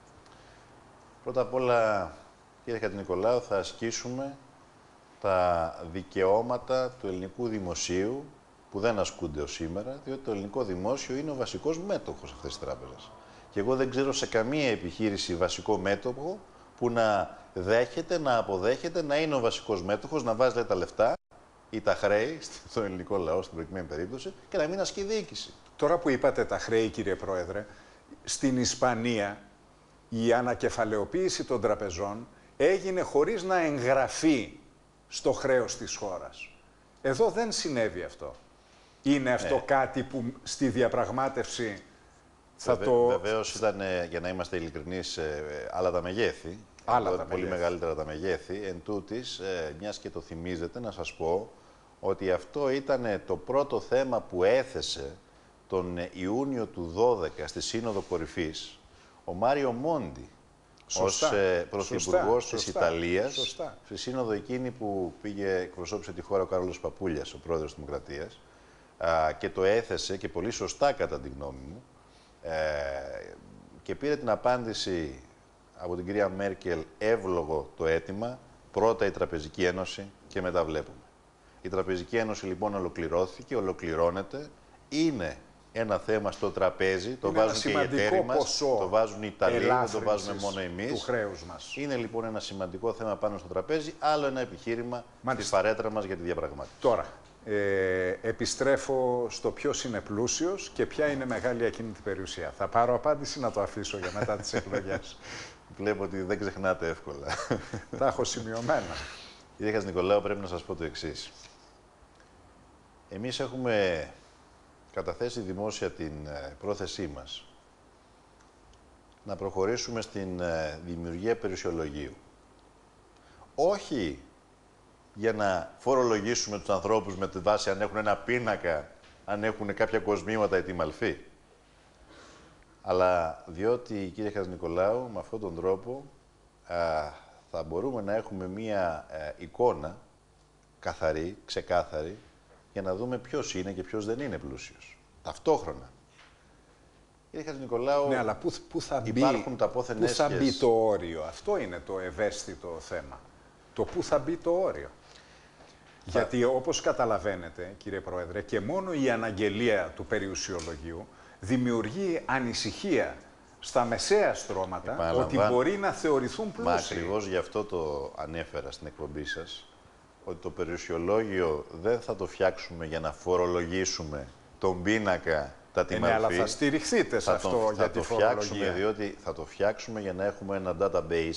Πρώτα απ' όλα, κύριε Χατζηνικολάου, θα ασκήσουμε τα δικαιώματα του ελληνικού δημοσίου, που δεν ασκούνται ως σήμερα, διότι το ελληνικό δημόσιο είναι ο βασικός μέτοχος αυτής της τράπεζας. Και εγώ δεν ξέρω σε καμία επιχείρηση βασικό μέτοχο που να δέχεται, να αποδέχεται, να είναι ο βασικός μέτοχος, να βάζει τα λεφτά ή τα χρέη στον ελληνικό λαό, στην προκειμένη περίπτωση, και να μην ασκεί διοίκηση. Τώρα που είπατε τα χρέη, κύριε Πρόεδρε, στην Ισπανία η ανακεφαλαιοποίηση των τραπεζών έγινε χωρίς να εγγραφεί στο χρέος της χώρας. Εδώ δεν συνέβη αυτό. Είναι αυτό κάτι που στη διαπραγμάτευση θα το... Βεβαίως ήταν, για να είμαστε ειλικρινείς, άλλα τα μεγέθη. Πολύ μεγαλύτερα τα μεγέθη. Εν τούτης, μιας και το θυμίζετε, να σας πω ότι αυτό ήταν το πρώτο θέμα που έθεσε τον Ιούνιο του 2012 στη Σύνοδο Κορυφής ο Μάριο Μόντι, ως πρωθυπουργός της Ιταλίας, στη Σύνοδο εκείνη που εκπροσώπησε τη χώρα ο Κάρολος Παπούλιας, ο πρόεδρος της Δημοκρατίας, και το έθεσε, και πολύ σωστά κατά τη γνώμη μου, και πήρε την απάντηση από την κυρία Μέρκελ εύλογο το αίτημα, πρώτα η Τραπεζική Ένωση και μετά βλέπουμε. Η Τραπεζική Ένωση λοιπόν ολοκληρώθηκε, ολοκληρώνεται, είναι ένα θέμα στο τραπέζι, το βάζουν και οι εταίροι μας, το βάζουν οι Ιταλοί, δεν το βάζουμε μόνο εμείς. Του χρέους μας. Είναι λοιπόν ένα σημαντικό θέμα πάνω στο τραπέζι, άλλο ένα επιχείρημα στη παρέτρα μας για τη διαπραγμάτευση. Τώρα, επιστρέφω στο ποιος είναι πλούσιος και ποια είναι μεγάλη ακίνητη περιουσία. Θα πάρω απάντηση, να το αφήσω για μετά τις εκλογές. Βλέπω ότι δεν ξεχνάτε εύκολα. Τα έχω σημειωμένα. Κύριε Χατζηνικολάου, πρέπει να σας πω το εξής. Εμείς έχουμε καταθέσει δημόσια την πρόθεσή μας να προχωρήσουμε στην δημιουργία περιουσιολογίου. Όχι για να φορολογήσουμε τους ανθρώπους με τη βάση αν έχουν ένα πίνακα, αν έχουν κάποια κοσμήματα ή τη μαλφή. Αλλά διότι, κύριε Χατζηνικολάου, με αυτόν τον τρόπο θα μπορούμε να έχουμε μία εικόνα καθαρή, ξεκάθαρη, για να δούμε ποιος είναι και ποιος δεν είναι πλούσιος. Ταυτόχρονα. Κύριε Χατζηνικολάου, ναι, αλλά πού θα υπάρχουν τα πόθεν πού θα έσχες. μπει το όριο. Αυτό είναι το ευαίσθητο θέμα. Το πού θα μπει το όριο. Γιατί όπως καταλαβαίνετε, κύριε Πρόεδρε, και μόνο η αναγγελία του περιουσιολογίου δημιουργεί ανησυχία στα μεσαία στρώματα ότι μπορεί να θεωρηθούν πλούσιοι. Μα ακριβώς γι' αυτό το ανέφερα στην εκπομπή σας, ότι το περιουσιολόγιο δεν θα το φτιάξουμε για να φορολογήσουμε τον πίνακα, τα τιμαλφή. Ναι, αλλά θα στηριχθείτε σε αυτό για τη φορολογία. Διότι θα το φτιάξουμε για να έχουμε ένα database,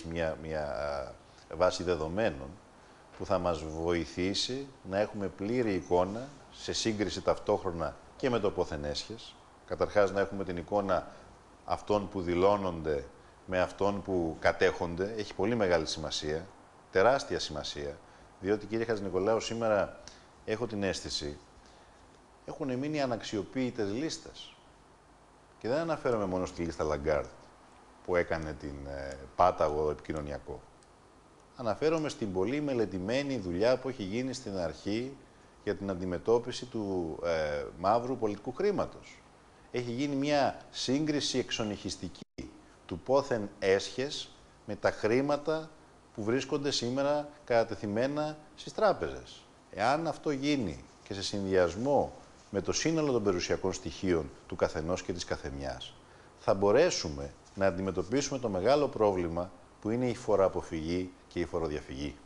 μια βάση δεδομένων, που θα μας βοηθήσει να έχουμε πλήρη εικόνα, σε σύγκριση ταυτόχρονα και με το πόθεν έσχες. Καταρχάς να έχουμε την εικόνα αυτών που δηλώνονται με αυτών που κατέχονται. Έχει πολύ μεγάλη σημασία, τεράστια σημασία, διότι, κύριε Χατζηνικολάου, σήμερα έχω την αίσθηση έχουν μείνει αναξιοποίητες λίστες. Και δεν αναφέρομαι μόνο στη λίστα Λαγκάρτ που έκανε την πάταγο επικοινωνιακό. Αναφέρομαι στην πολύ μελετημένη δουλειά που έχει γίνει στην αρχή για την αντιμετώπιση του μαύρου πολιτικού χρήματος. Έχει γίνει μια σύγκριση εξονυχιστική του πόθεν έσχες με τα χρήματα που βρίσκονται σήμερα κατατεθειμένα στις τράπεζες. Εάν αυτό γίνει και σε συνδυασμό με το σύνολο των περιουσιακών στοιχείων του καθενός και της καθεμιάς, θα μπορέσουμε να αντιμετωπίσουμε το μεγάλο πρόβλημα που είναι η φοροαποφυγή και η φοροδιαφυγή.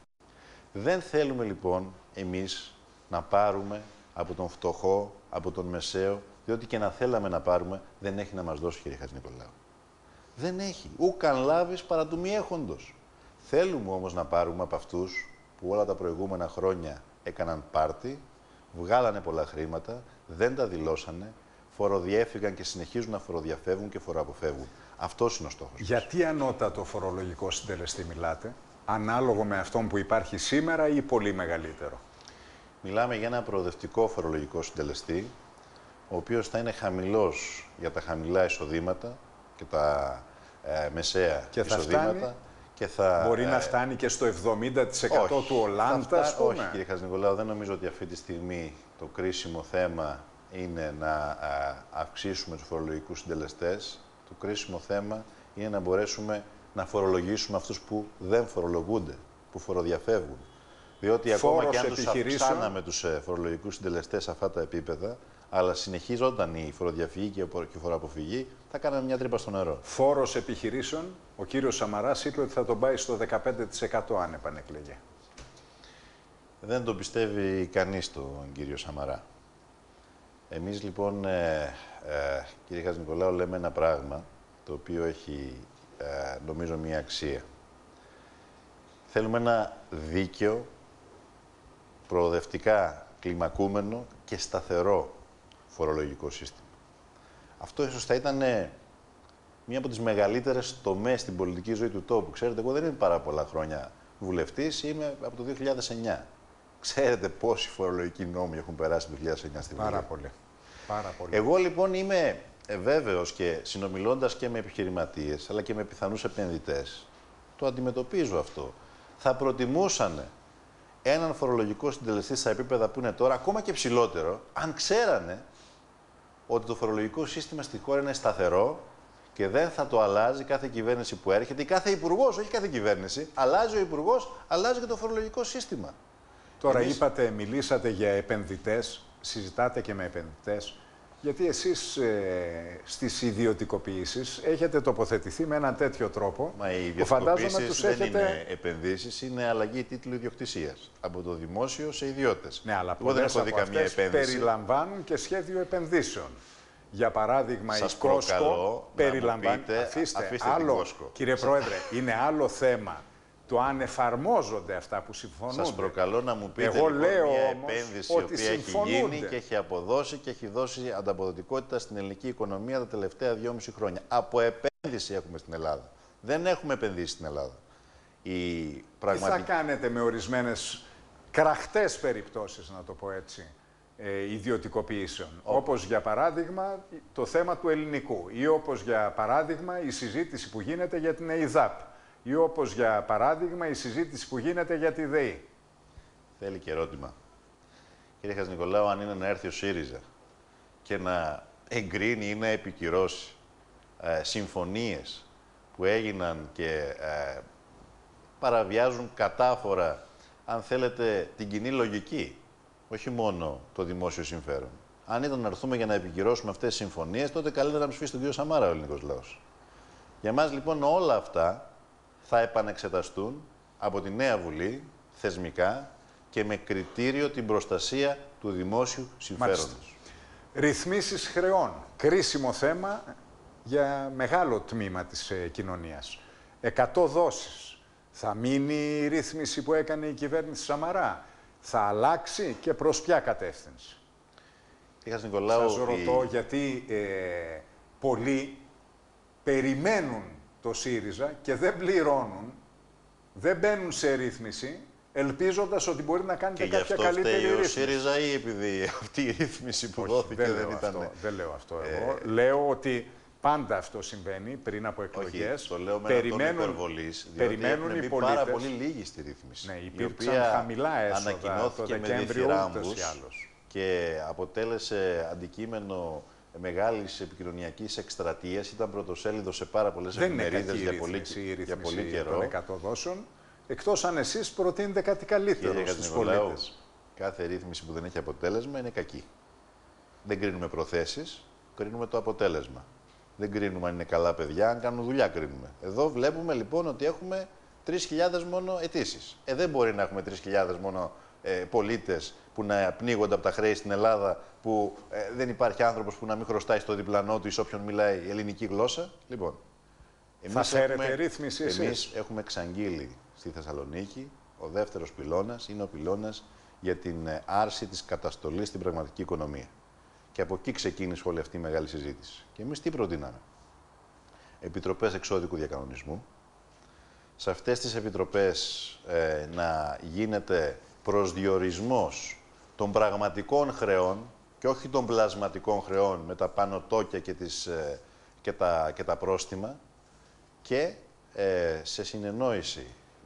Δεν θέλουμε λοιπόν εμείς να πάρουμε από τον φτωχό, από τον μεσαίο, διότι και να θέλαμε να πάρουμε, δεν έχει να μας δώσει, κύριε Χατζηνικολάου. Δεν έχει. Ούκαν λάβεις παρά του μη έχοντος. Θέλουμε όμως να πάρουμε από αυτούς που όλα τα προηγούμενα χρόνια έκαναν πάρτι, βγάλανε πολλά χρήματα, δεν τα δηλώσανε, φοροδιέφυγαν και συνεχίζουν να φοροδιαφεύγουν και φοροαποφεύγουν. Αυτός είναι ο στόχος. Γιατί ανώτατο φορολογικό συντελεστή μιλάτε, ανάλογο με αυτόν που υπάρχει σήμερα ή πολύ μεγαλύτερο? Μιλάμε για ένα προοδευτικό φορολογικό συντελεστή, ο οποίος θα είναι χαμηλός για τα χαμηλά εισοδήματα και τα μεσαία και εισοδήματα. Φτάνει, και θα, μπορεί να φτάνει και στο 70% του Ολλάντα, ας πούμε. Όχι, κύριε Χατζηνικολάου, δεν νομίζω ότι αυτή τη στιγμή το κρίσιμο θέμα είναι να αυξήσουμε τους φορολογικούς συντελεστές. Το κρίσιμο θέμα είναι να μπορέσουμε να φορολογήσουμε αυτούς που δεν φορολογούνται, που φοροδιαφεύγουν. Διότι ακόμα και αν τους αυξάναμε τους φορολογικούς συντελεστές σε αυτά τα επίπεδα, αλλά συνεχίζονταν η φοροδιαφυγή και η φοροαποφυγή, θα κάναμε μια τρύπα στο νερό. Φόρος επιχειρήσεων, ο κύριος Σαμαράς είπε ότι θα τον πάει στο 15% αν επανεκλεγεί. Δεν τον πιστεύει κανείς τον κύριο Σαμαρά. Εμείς λοιπόν, κύριε Χατζηνικολάου, λέμε ένα πράγμα το οποίο έχει, νομίζω, μία αξία. Θέλουμε ένα δίκαιο, προοδευτικά κλιμακούμενο και σταθερό φορολογικό σύστημα. Αυτό ίσως θα ήταν μία από τις μεγαλύτερες τομές στην πολιτική ζωή του τόπου. Ξέρετε, εγώ δεν είμαι πάρα πολλά χρόνια βουλευτής, είμαι από το 2009. Ξέρετε πόσοι φορολογικοί νόμοι έχουν περάσει το 2009 στη Βουλή? Πάρα πολύ. Πάρα πολύ. Εγώ λοιπόν είμαι βέβαιος και συνομιλώντας και με επιχειρηματίες, αλλά και με πιθανούς επενδυτές, το αντιμετωπίζω αυτό. Θα προτιμούσαν έναν φορολογικό συντελεστή στα επίπεδα που είναι τώρα, ακόμα και ψηλότερο, αν ξέρανε ότι το φορολογικό σύστημα στη χώρα είναι σταθερό και δεν θα το αλλάζει κάθε κυβέρνηση που έρχεται ή κάθε υπουργός, όχι κάθε κυβέρνηση. Αλλάζει ο υπουργός, αλλάζει και το φορολογικό σύστημα. Τώρα μιλήσατε για επενδυτές, συζητάτε και με επενδυτές, γιατί εσείς στις ιδιωτικοποιήσεις έχετε τοποθετηθεί με έναν τέτοιο τρόπο. Μα οι ιδιωτικοποιήσεις δεν είναι επενδύσεις, είναι αλλαγή τίτλου ιδιοκτησίας. Από το δημόσιο σε ιδιώτες. Ναι, αλλά πολλές από αυτές περιλαμβάνουν και σχέδιο επενδύσεων. Για παράδειγμα, η Κόσκο περιλαμβάνει... Αφήστε άλλο, Κόσκο. Κύριε Πρόεδρε, είναι άλλο θέμα το αν εφαρμόζονται αυτά που συμφωνούνται. Σας προκαλώ να μου πείτε Εγώ λοιπόν, λέω μια όμως επένδυση ότι η οποία έχει συμφωνούνται. γίνει και έχει αποδώσει και έχει δώσει ανταποδοτικότητα στην ελληνική οικονομία τα τελευταία 2,5 χρόνια. Από επένδυση έχουμε στην Ελλάδα. Δεν έχουμε επενδύσει στην Ελλάδα. Τι θα κάνετε με ορισμένες κραχτές περιπτώσεις, να το πω έτσι, ιδιωτικοποιήσεων. Όπως για παράδειγμα το θέμα του ελληνικού ή όπως για παράδειγμα η συζήτηση που γίνεται για την ΕΙΔΑΠ ή όπως για παράδειγμα η συζήτηση που γίνεται για τη ΔΕΗ. Θέλει και ερώτημα. Κύριε Χατζηνικολάου, αν είναι να έρθει ο ΣΥΡΙΖΑ και να εγκρίνει ή να επικυρώσει συμφωνίες που έγιναν και παραβιάζουν κατάφορα, αν θέλετε, την κοινή λογική, όχι μόνο το δημόσιο συμφέρον. Αν ήταν να έρθουμε για να επικυρώσουμε αυτές τις συμφωνίες, τότε καλύτερα να ψηφίσει τον κύριο Σαμάρα ο ελληνικός λαός. Για μας λοιπόν όλα αυτά θα επανεξεταστούν από τη νέα Βουλή, θεσμικά και με κριτήριο την προστασία του δημόσιου συμφέροντος. Ρυθμίσεις χρεών. Κρίσιμο θέμα για μεγάλο τμήμα της κοινωνίας. 100 δόσεις. Θα μείνει η ρύθμιση που έκανε η κυβέρνηση Σαμαρά. Θα αλλάξει και προς ποια κατεύθυνση? Σας ρωτώ γιατί πολλοί περιμένουν το ΣΥΡΙΖΑ και δεν πληρώνουν, δεν μπαίνουν σε ρύθμιση, ελπίζοντας ότι μπορεί να κάνει κάποια καλύτερη ρύθμιση. Ο ΣΥΡΙΖΑ ή επειδή αυτή η ρύθμιση που δόθηκε δεν ήταν... Δεν λέω αυτό εγώ. Λέω ότι πάντα αυτό συμβαίνει πριν από εκλογές. Το λέω με έναν τόνο υπερβολής, διότι έχουν μπει πάρα πολύ λίγοι στη ρύθμιση. Ναι, υπήρξαν χαμηλά έσοδα το Δεκέμβριο ούτως ή άλλως. Και αποτέλεσε αντικείμενο μεγάλης επικοινωνιακής εκστρατείας, ήταν πρωτοσέλιδο σε πάρα πολλές εφημερίδες για πολύ καιρό. Των 100 δόσεων, εκτός αν εσείς προτείνετε κάτι καλύτερο στους πολίτες. Κάθε ρύθμιση που δεν έχει αποτέλεσμα είναι κακή. Δεν κρίνουμε προθέσεις, κρίνουμε το αποτέλεσμα. Δεν κρίνουμε αν είναι καλά παιδιά, αν κάνουν δουλειά κρίνουμε. Εδώ βλέπουμε λοιπόν ότι έχουμε 3.000 μόνο αιτήσεις. Δεν μπορεί να έχουμε 3.000 μόνο πολίτες που να πνίγονται από τα χρέη στην Ελλάδα, που δεν υπάρχει άνθρωπος που να μην χρωστάει στο διπλανό του ή σε όποιον μιλάει ελληνική γλώσσα. Λοιπόν, θα φέρετε ρύθμιση εσείς? Εμείς έχουμε εξαγγείλει στη Θεσσαλονίκη, ο δεύτερος πυλώνας είναι ο πυλώνας για την άρση της καταστολής στην πραγματική οικονομία. Και από εκεί ξεκίνησε όλη αυτή η μεγάλη συζήτηση. Και εμείς τι προτείναμε? Επιτροπές εξώδικου διακανονισμού. Σε αυτές τις επιτροπές να γίνεται προσδιορισμός των πραγματικών χρεών και όχι των πλασματικών χρεών με τα πανωτόκια και τα πρόστιμα, και σε συνεννόηση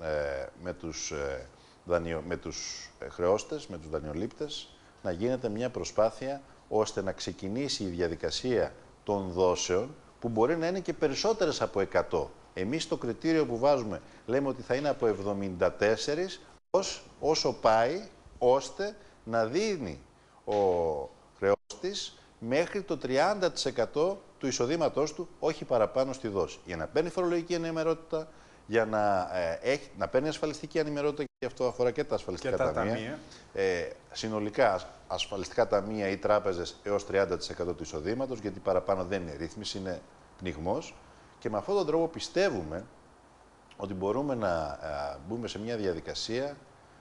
με τους χρεώστες, με τους δανειολήπτες, να γίνεται μια προσπάθεια ώστε να ξεκινήσει η διαδικασία των δόσεων, που μπορεί να είναι και περισσότερες από 100. Εμείς το κριτήριο που βάζουμε λέμε ότι θα είναι από 74 όσο πάει, ώστε να δίνει ο χρεώστης μέχρι το 30% του εισοδήματός του, όχι παραπάνω, στη δόση. Για να παίρνει φορολογική ενημερότητα, για να παίρνει ασφαλιστική ενημερότητα, και αυτό αφορά και τα ασφαλιστικά ταμεία. Συνολικά ασφαλιστικά ταμεία ή τράπεζες έως 30% του εισοδήματος, γιατί παραπάνω δεν είναι ρύθμιση, είναι πνιγμός. Και με αυτόν τον τρόπο πιστεύουμε ότι μπορούμε να μπούμε σε μια διαδικασία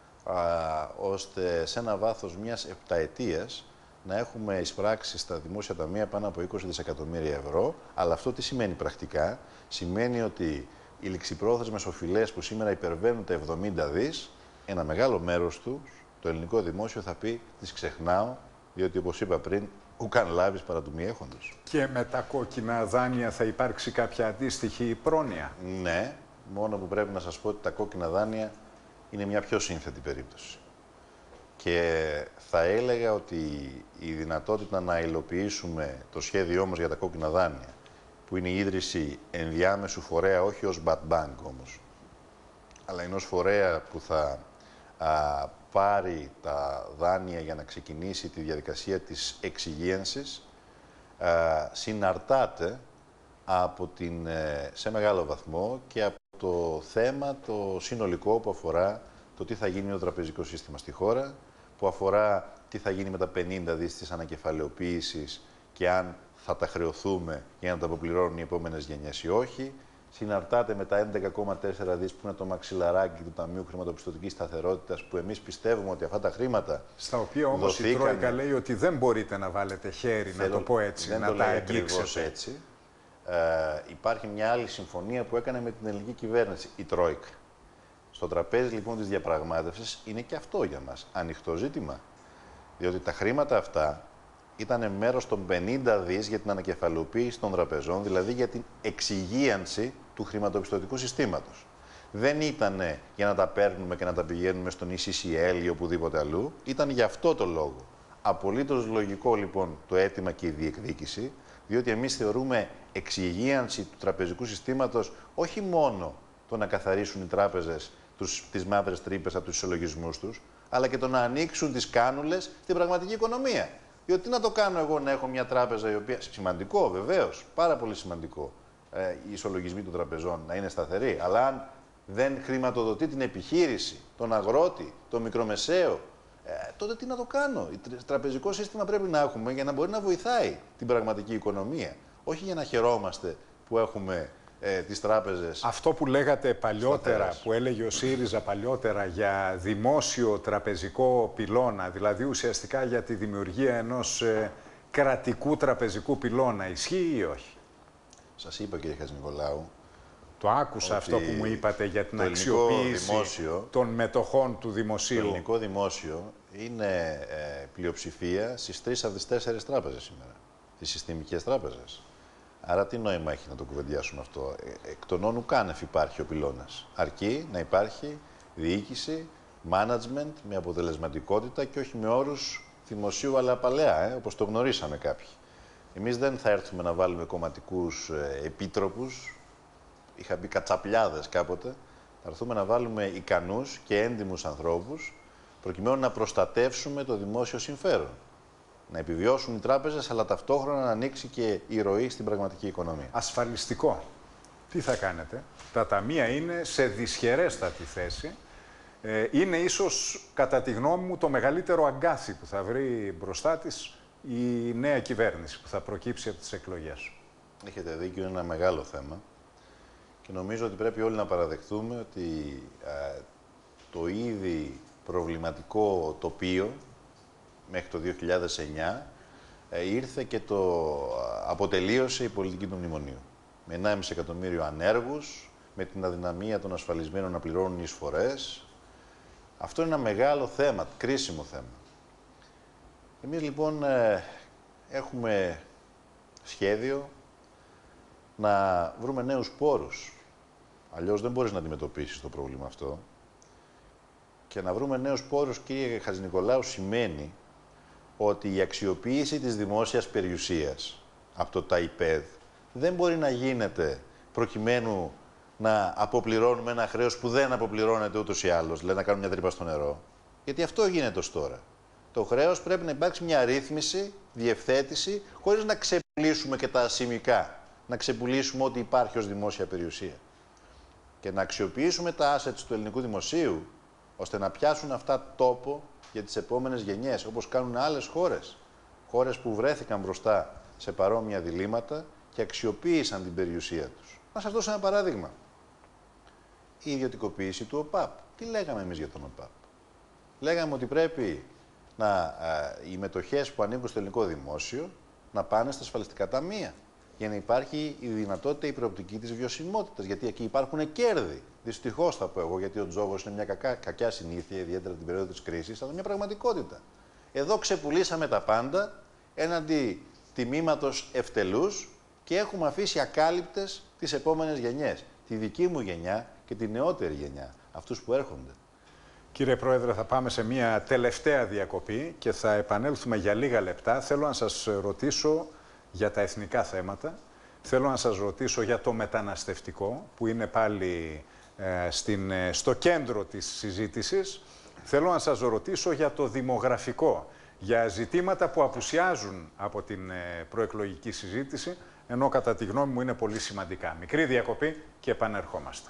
ώστε σε ένα βάθος μιας επταετίας να έχουμε εισπράξει στα δημόσια ταμεία πάνω από 20 δισεκατομμύρια ευρώ. Αλλά αυτό τι σημαίνει πρακτικά? Σημαίνει ότι οι ληξιπρόθεσμες οφειλές που σήμερα υπερβαίνουν τα 70 δις, ένα μεγάλο μέρος τους, το ελληνικό δημόσιο θα πει τις ξεχνάω, διότι όπως είπα πριν, ουκαν λάβεις παρά του μη έχοντος. Και με τα κόκκινα δάνεια θα υπάρξει κάποια αντίστοιχη πρόνοια? Ναι, μόνο που πρέπει να σας πω ότι τα κόκκινα δάνεια είναι μια πιο σύνθετη περίπτωση. Και θα έλεγα ότι η δυνατότητα να υλοποιήσουμε το σχέδιό μας για τα κόκκινα δάνεια, που είναι η ίδρυση ενδιάμεσου φορέα, όχι ως bad bank όμως, αλλά ενός φορέα που θα πάρει τα δάνεια για να ξεκινήσει τη διαδικασία της εξυγίανσης, συναρτάται από σε μεγάλο βαθμό και από το θέμα το συνολικό που αφορά το τι θα γίνει με το τραπεζικό σύστημα στη χώρα, που αφορά τι θα γίνει με τα 50 δις της ανακεφαλαιοποίησης και αν θα τα χρεωθούμε για να τα αποπληρώνουν οι επόμενες γενιές ή όχι. Συναρτάται με τα 11,4 δις που είναι το μαξιλαράκι του Ταμείου Χρηματοπιστωτικής Σταθερότητας, που εμείς πιστεύουμε ότι αυτά τα χρήματα. Στα οποία όμως η Τρόικα λέει ότι δεν μπορείτε να βάλετε χέρι, να το πω έτσι, δεν να το τα λέει αγγίξετε. Έτσι. Υπάρχει μια άλλη συμφωνία που έκανε με την ελληνική κυβέρνηση, η Τρόικα. Στο τραπέζι λοιπόν της διαπραγμάτευσης είναι και αυτό για μας ανοιχτό ζήτημα. Διότι τα χρήματα αυτά ήταν μέρος των 50 δις για την ανακεφαλαιοποίηση των τραπεζών, δηλαδή για την εξυγίανση του χρηματοπιστωτικού συστήματος. Δεν ήταν για να τα παίρνουμε και να τα πηγαίνουμε στον ECCL ή οπουδήποτε αλλού, ήταν για αυτό το λόγο. Απολύτως λογικό λοιπόν το αίτημα και η διεκδίκηση, διότι εμείς θεωρούμε εξυγίανση του τραπεζικού συστήματος όχι μόνο το να καθαρίσουν οι τράπεζες τις μαύρες τρύπες από τους ισολογισμούς τους, αλλά και το να ανοίξουν τις κάνουλες στην πραγματική οικονομία. Διότι τι να το κάνω εγώ να έχω μια τράπεζα η οποία. Σημαντικό βεβαίως, πάρα πολύ σημαντικό οι ισολογισμοί των τραπεζών να είναι σταθεροί, αλλά αν δεν χρηματοδοτεί την επιχείρηση, τον αγρότη, τον μικρομεσαίο, τότε τι να το κάνω. Τραπεζικό σύστημα πρέπει να έχουμε για να μπορεί να βοηθάει την πραγματική οικονομία. Όχι για να χαιρόμαστε που έχουμε τις τράπεζες. Αυτό που λέγατε παλιότερα, σταθερές. που έλεγε ο ΣΥΡΙΖΑ παλιότερα για δημόσιο τραπεζικό πυλώνα, δηλαδή ουσιαστικά για τη δημιουργία ενός κρατικού τραπεζικού πυλώνα, ισχύει ή όχι? Σας είπα, κύριε Χατζηνικολάου, το άκουσα αυτό που μου είπατε για την αξιοποίηση των μετοχών του δημοσίου. Το ελληνικό δημόσιο είναι πλειοψηφία στις 3 από τις 4 τράπεζες σήμερα. Τις συστημικές τράπεζες. Άρα τι νόημα έχει να το κουβεντιάσουμε αυτό. Εκ των όνου κάνευ υπάρχει ο πυλώνας. Αρκεί να υπάρχει διοίκηση, management με αποτελεσματικότητα και όχι με όρους δημοσίου αλλά παλαιά, όπως το γνωρίσαμε κάποιοι. Εμείς δεν θα έρθουμε να βάλουμε κομματικούς επίτροπους, είχα πει κατσαπλιάδες κάποτε, θα έρθουμε να βάλουμε ικανούς και έντιμους ανθρώπους προκειμένου να προστατεύσουμε το δημόσιο συμφέρον. Να επιβιώσουν οι τράπεζες, αλλά ταυτόχρονα να ανοίξει και η ροή στην πραγματική οικονομία. Ασφαλιστικό. Τι θα κάνετε? Τα ταμεία είναι σε δυσχερέστατη θέση. Είναι ίσως, κατά τη γνώμη μου, το μεγαλύτερο αγκάθι που θα βρει μπροστά της η νέα κυβέρνηση που θα προκύψει από τις εκλογές. Έχετε δίκιο, είναι ένα μεγάλο θέμα. Και νομίζω ότι πρέπει όλοι να παραδεχτούμε ότι το ήδη προβληματικό τοπίο μέχρι το 2009 ήρθε και το αποτελείωσε η πολιτική του μνημονίου. Με 1,5 εκατομμύριο ανέργους, με την αδυναμία των ασφαλισμένων να πληρώνουν εισφορές. Αυτό είναι ένα μεγάλο θέμα, κρίσιμο θέμα. Εμείς λοιπόν έχουμε σχέδιο να βρούμε νέους πόρους. Αλλιώς δεν μπορείς να αντιμετωπίσεις το πρόβλημα αυτό. Και να βρούμε νέους πόρους, κύριε Χατζηνικολάου, σημαίνει ότι η αξιοποίηση της δημόσιας περιουσίας από το ΤΑΙΠΕΔ δεν μπορεί να γίνεται προκειμένου να αποπληρώνουμε ένα χρέος που δεν αποπληρώνεται ούτως ή άλλως, δηλαδή να κάνουμε μια τρύπα στο νερό. Γιατί αυτό γίνεται ως τώρα. Το χρέος πρέπει να υπάρξει μια ρύθμιση, διευθέτηση, χωρίς να ξεπουλήσουμε και τα ασημικά. Να ξεπουλήσουμε ό,τι υπάρχει ως δημόσια περιουσία. Και να αξιοποιήσουμε τα assets του ελληνικού δημοσίου, ώστε να πιάσουν αυτά τόπο για τις επόμενες γενιές, όπως κάνουν άλλες χώρες. Χώρες που βρέθηκαν μπροστά σε παρόμοια διλήμματα και αξιοποίησαν την περιουσία τους. Να σας δώσω ένα παράδειγμα. Η ιδιωτικοποίηση του ΟΠΑΠ. Τι λέγαμε εμείς για τον ΟΠΑΠ? Λέγαμε ότι πρέπει οι μετοχές που ανήκουν στο ελληνικό δημόσιο να πάνε στα ασφαλιστικά ταμεία, για να υπάρχει η δυνατότητα, η προοπτική της βιωσιμότητας. Γιατί εκεί υπάρχουν κέρδη. Δυστυχώς θα πω εγώ, γιατί ο τζόγος είναι μια κακιά συνήθεια, ιδιαίτερα την περίοδο της κρίσης, αλλά μια πραγματικότητα. Εδώ ξεπουλήσαμε τα πάντα έναντι τιμήματος ευτελούς και έχουμε αφήσει ακάλυπτες τις επόμενες γενιές. Τη δική μου γενιά και τη νεότερη γενιά, αυτούς που έρχονται. Κύριε Πρόεδρε, θα πάμε σε μια τελευταία διακοπή και θα επανέλθουμε για λίγα λεπτά. Θέλω να σας ρωτήσω για τα εθνικά θέματα. Θέλω να σας ρωτήσω για το μεταναστευτικό, που είναι πάλι στο κέντρο της συζήτησης. Θέλω να σας ρωτήσω για το δημογραφικό, για ζητήματα που απουσιάζουν από την προεκλογική συζήτηση, ενώ κατά τη γνώμη μου είναι πολύ σημαντικά. Μικρή διακοπή και επανερχόμαστε.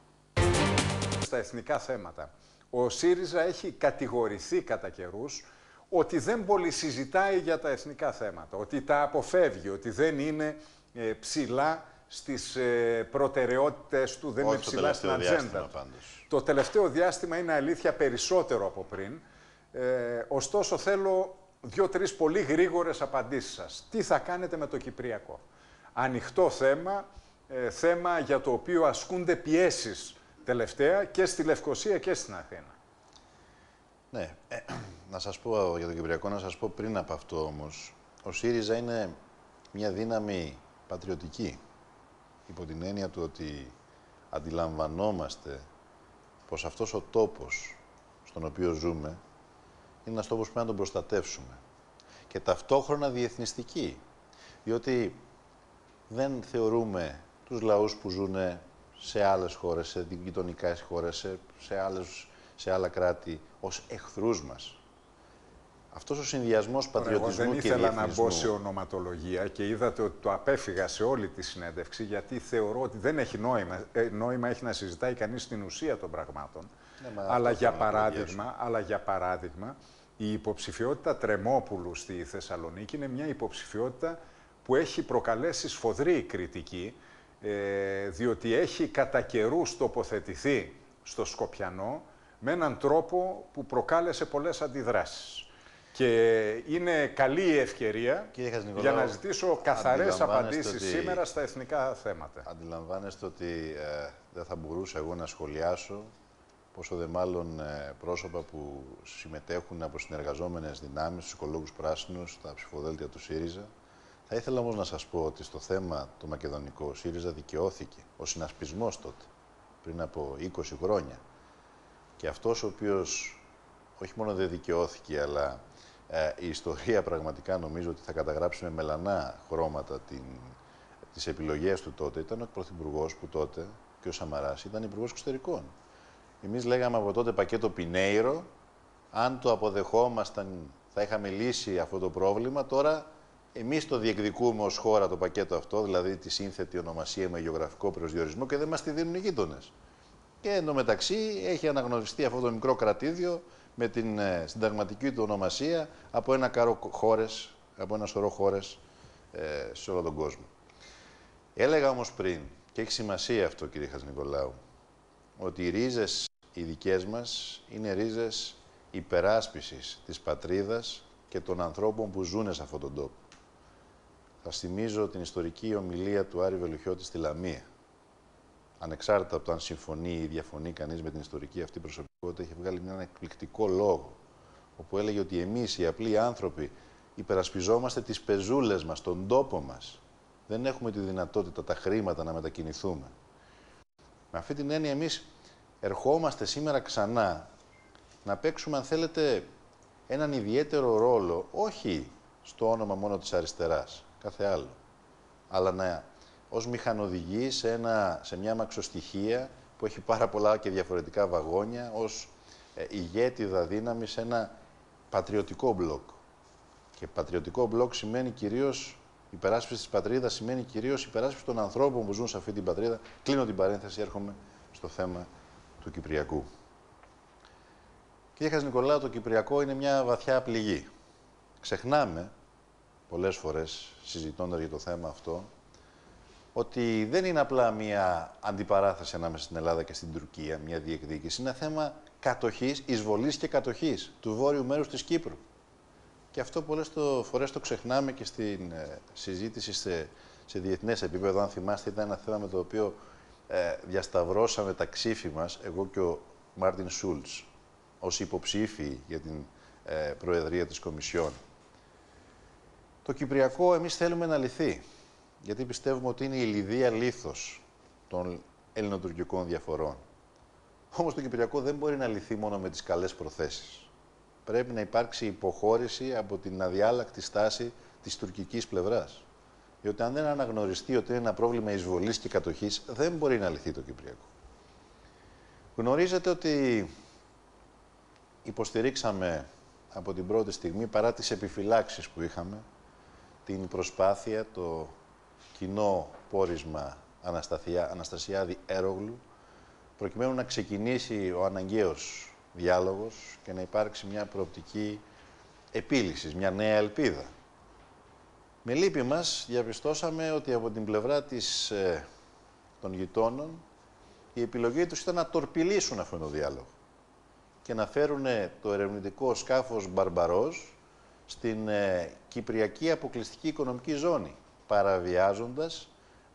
Στα εθνικά θέματα. Ο ΣΥΡΙΖΑ έχει κατηγορηθεί κατά καιρούς ότι δεν πολύ συζητάει για τα εθνικά θέματα, ότι τα αποφεύγει, ότι δεν είναι ψηλά στις προτεραιότητες του, δεν είναι ψηλά στην ατζέντα. Το τελευταίο διάστημα είναι αλήθεια περισσότερο από πριν. Ωστόσο θέλω 2-3 πολύ γρήγορες απαντήσεις σας. Τι θα κάνετε με το Κυπριακό? Ανοιχτό θέμα, θέμα για το οποίο ασκούνται πιέσεις τελευταία και στη Λευκοσία και στην Αθήνα. Ναι, να σας πω για τον Κυπριακό, να σας πω πριν από αυτό όμως. Ο ΣΥΡΙΖΑ είναι μια δύναμη πατριωτική, υπό την έννοια του ότι αντιλαμβανόμαστε πως αυτός ο τόπος στον οποίο ζούμε είναι ένας τόπος που πρέπει να τον προστατεύσουμε. Και ταυτόχρονα διεθνιστική, διότι δεν θεωρούμε τους λαούς που ζουν σε άλλες χώρες, σε γειτονικές χώρες, σε άλλα κράτη, ως εχθρούς μας. Αυτός ο συνδυασμός πατριωτισμού και διεθνισμού... Εγώ δεν ήθελα να μπω σε ονοματολογία και είδατε ότι το απέφυγα σε όλη τη συνέντευξη, γιατί θεωρώ ότι δεν έχει νόημα. Νόημα έχει να συζητάει κανείς την ουσία των πραγμάτων. Ναι, αλλά για παράδειγμα, η υποψηφιότητα Τρεμόπουλου στη Θεσσαλονίκη είναι μια υποψηφιότητα που έχει προκαλέσει σφοδρή κριτική, διότι έχει κατά καιρούς τοποθετηθεί στο Σκοπιανό με έναν τρόπο που προκάλεσε πολλές αντιδράσεις. Και είναι καλή η ευκαιρία για να ζητήσω καθαρές απαντήσεις σήμερα στα εθνικά θέματα. Αντιλαμβάνεστε ότι δεν θα μπορούσα εγώ να σχολιάσω, πόσο δε μάλλον πρόσωπα που συμμετέχουν από συνεργαζόμενες δυνάμεις, τους οικολόγους πράσινους, στα ψηφοδέλτια του ΣΥΡΙΖΑ. Θα ήθελα όμως να σας πω ότι στο θέμα το μακεδονικό, ο ΣΥΡΙΖΑ δικαιώθηκε. Ο συνασπισμός τότε, πριν από 20 χρόνια. Και αυτός ο οποίος όχι μόνο δεν δικαιώθηκε, αλλά η ιστορία πραγματικά νομίζω ότι θα καταγράψει με μελανά χρώματα τις επιλογές του τότε, ήταν ο πρωθυπουργός που τότε, και ο Σαμαράς, ήταν υπουργός εξωτερικών. Εμείς λέγαμε από τότε πακέτο Πινέιρο, αν το αποδεχόμασταν θα είχαμε λύσει αυτό το πρόβλημα. Τώρα εμείς το διεκδικούμε ως χώρα το πακέτο αυτό, δηλαδή τη σύνθετη ονομασία με γεωγραφικό προσδιορισμό, και δεν μας τη δίνουν οι γείτονες. Και εντωμεταξύ έχει αναγνωριστεί αυτό το μικρό κρατήδιο με την συνταγματική του ονομασία από ένα σωρό χώρες σε όλο τον κόσμο. Έλεγα όμως πριν, και έχει σημασία αυτό κύριε Χατζηνικολάου, ότι οι ρίζες οι δικές μας είναι ρίζες υπεράσπισης της πατρίδας και των ανθρώπων που ζουν σε αυτόν τον τόπο. Θα θυμίζω την ιστορική ομιλία του Άρη Βελουχιώτη στη Λαμία. Ανεξάρτητα από το αν συμφωνεί ή διαφωνεί κανείς με την ιστορική αυτή προσωπικότητα, έχει βγάλει έναν εκπληκτικό λόγο, όπου έλεγε ότι εμείς οι απλοί άνθρωποι υπερασπιζόμαστε τις πεζούλες μας, τον τόπο μας. Δεν έχουμε τη δυνατότητα τα χρήματα να μετακινηθούμε. Με αυτή την έννοια εμείς ερχόμαστε σήμερα ξανά να παίξουμε, αν θέλετε, έναν ιδιαίτερο ρόλο, όχι στο όνομα μόνο της αριστεράς, κάθε άλλο, αλλά ως μηχανοδηγοί σε μια αμαξοστοιχεία που έχει πάρα πολλά και διαφορετικά βαγόνια, ως ηγέτιδα δύναμη σε ένα πατριωτικό μπλοκ. Και πατριωτικό μπλοκ σημαίνει κυρίως, υπεράσπιση της πατρίδας σημαίνει κυρίως υπεράσπιση των ανθρώπων που ζουν σε αυτή την πατρίδα. Κλείνω την παρένθεση, έρχομαι στο θέμα του Κυπριακού. Κύριε Χατζηνικολάου, το Κυπριακό είναι μια βαθιά πληγή. Ξεχνάμε πολλές φορές, συζητώντας για το θέμα αυτό, ότι δεν είναι απλά μια αντιπαράθεση ανάμεσα στην Ελλάδα και στην Τουρκία, μια διεκδίκηση. Είναι θέμα κατοχής, εισβολής και κατοχής του βόρειου μέρους της Κύπρου. Και αυτό πολλές φορές το ξεχνάμε και στην συζήτηση σε διεθνές επίπεδο. Αν θυμάστε, ήταν ένα θέμα με το οποίο διασταυρώσαμε τα ξύφη μας, εγώ και ο Μάρτιν Σούλτς, ως υποψήφοι για την Προεδρία της Κομισιόν. Το Κυπριακό εμείς θέλουμε να λυθεί, γιατί πιστεύουμε ότι είναι η λιδία λίθος των ελληνοτουρκικών διαφορών. Όμως το Κυπριακό δεν μπορεί να λυθεί μόνο με τις καλές προθέσεις. Πρέπει να υπάρξει υποχώρηση από την αδιάλακτη στάση της τουρκικής πλευράς. Διότι αν δεν αναγνωριστεί ότι είναι ένα πρόβλημα εισβολής και κατοχής, δεν μπορεί να λυθεί το Κυπριακό. Γνωρίζετε ότι υποστηρίξαμε από την πρώτη στιγμή, παρά τις επιφυλάξεις που είχαμε, την προσπάθεια, το κοινό πόρισμα Αναστασιάδη Έρογλου, προκειμένου να ξεκινήσει ο αναγκαίος διάλογος και να υπάρξει μια προοπτική επίλυσης, μια νέα ελπίδα. Με λύπη μας διαπιστώσαμε ότι από την πλευρά των γειτόνων η επιλογή τους ήταν να τορπιλήσουν αυτόν τον διάλογο και να φέρουν το ερευνητικό σκάφος Μπαρμπαρός στην Κυπριακή Αποκλειστική Οικονομική Ζώνη, παραβιάζοντας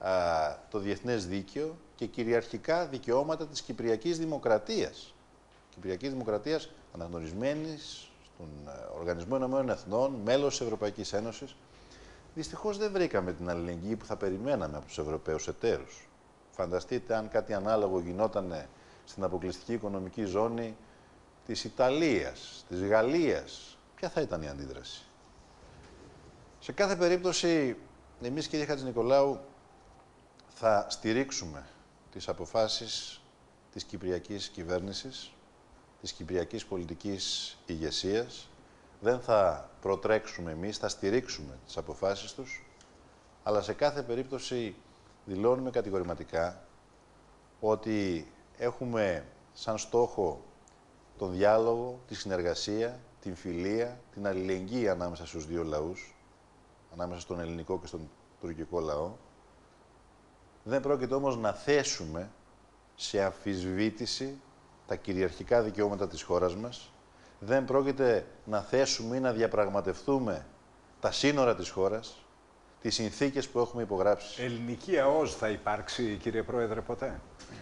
το διεθνές δίκαιο και κυριαρχικά δικαιώματα της Κυπριακής Δημοκρατίας. Κυπριακής Δημοκρατίας, αναγνωρισμένης στον Οργανισμό Ηνωμένων Εθνών, μέλος της Ευρωπαϊκής Ένωσης. Δυστυχώς δεν βρήκαμε την αλληλεγγύη που θα περιμέναμε από τους Ευρωπαίους εταίρους. Φανταστείτε αν κάτι ανάλογο γινόταν στην αποκλειστική οικονομική ζώνη της Ιταλίας, της Γαλλίας. Ποια θα ήταν η αντίδραση? Σε κάθε περίπτωση, εμείς, κύριε Χατζηνικολάου, θα στηρίξουμε τις αποφάσεις της Κυπριακής Κυβέρνησης, της Κυπριακής Πολιτικής Ηγεσίας. Δεν θα προτρέξουμε εμείς, θα στηρίξουμε τις αποφάσεις τους, αλλά σε κάθε περίπτωση δηλώνουμε κατηγορηματικά ότι έχουμε σαν στόχο τον διάλογο, τη συνεργασία, την φιλία, την αλληλεγγύη ανάμεσα στους δύο λαούς, ανάμεσα στον ελληνικό και στον τουρκικό λαό. Δεν πρόκειται όμως να θέσουμε σε αμφισβήτηση τα κυριαρχικά δικαιώματα της χώρας μας. Δεν πρόκειται να θέσουμε ή να διαπραγματευτούμε τα σύνορα της χώρας, τις συνθήκες που έχουμε υπογράψει. Ελληνική ΑΟΣ θα υπάρξει, κύριε Πρόεδρε, ποτέ?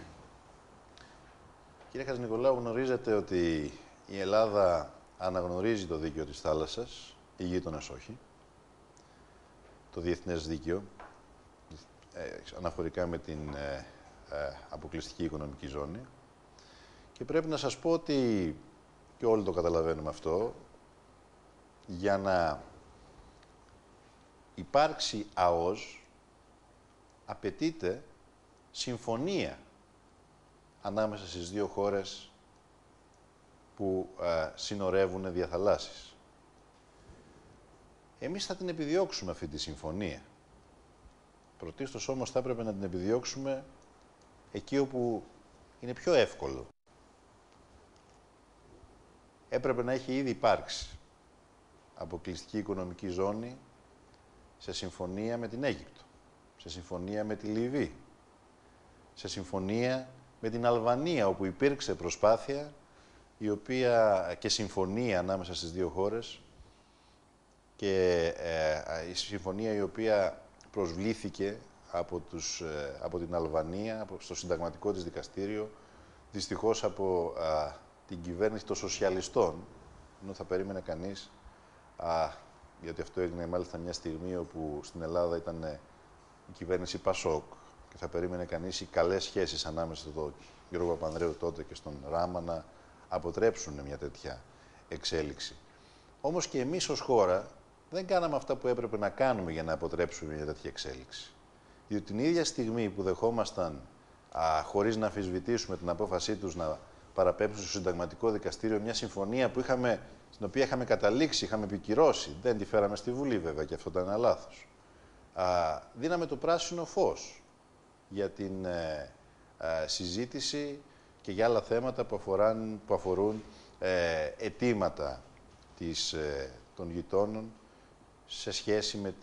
Κύριε Χατζηνικολάου, γνωρίζετε ότι η Ελλάδα αναγνωρίζει το δίκαιο της θάλασσας, οι γείτονες όχι. Το διεθνές δίκαιο, αναφορικά με την αποκλειστική οικονομική ζώνη. Και πρέπει να σας πω ότι, και όλοι το καταλαβαίνουμε αυτό, για να υπάρξει ΑΟΣ απαιτείται συμφωνία ανάμεσα στις δύο χώρες που συνορεύουν διαθαλάσσεις. Εμείς θα την επιδιώξουμε αυτή τη συμφωνία. Πρωτίστως όμως θα έπρεπε να την επιδιώξουμε εκεί όπου είναι πιο εύκολο. Έπρεπε να έχει ήδη υπάρξει αποκλειστική οικονομική ζώνη σε συμφωνία με την Αίγυπτο, σε συμφωνία με τη Λιβύη, σε συμφωνία με την Αλβανία, όπου υπήρξε προσπάθεια η οποία, και συμφωνία ανάμεσα στις δύο χώρες, και η συμφωνία η οποία προσβλήθηκε από την Αλβανία, στο συνταγματικό της δικαστήριο, δυστυχώς από την κυβέρνηση των σοσιαλιστών, ενώ θα περίμενε κανείς, γιατί αυτό έγινε μάλιστα μια στιγμή όπου στην Ελλάδα ήταν η κυβέρνηση Πασόκ και θα περίμενε κανείς οι καλές σχέσεις ανάμεσα στον Γιώργο Παπανδρέου τότε και στον Ράμα να αποτρέψουν μια τέτοια εξέλιξη. Όμως και εμείς ως χώρα δεν κάναμε αυτά που έπρεπε να κάνουμε για να αποτρέψουμε μια τέτοια εξέλιξη. Διότι την ίδια στιγμή που δεχόμασταν, χωρίς να αμφισβητήσουμε την απόφασή τους να παραπέμψουν στο συνταγματικό δικαστήριο μια συμφωνία που στην οποία είχαμε καταλήξει, είχαμε επικυρώσει, δεν τη φέραμε στη Βουλή βέβαια και αυτό ήταν ένα λάθος. Δίναμε το πράσινο φως για την συζήτηση και για άλλα θέματα που αφορούν αιτήματα των γειτόνων σε σχέση με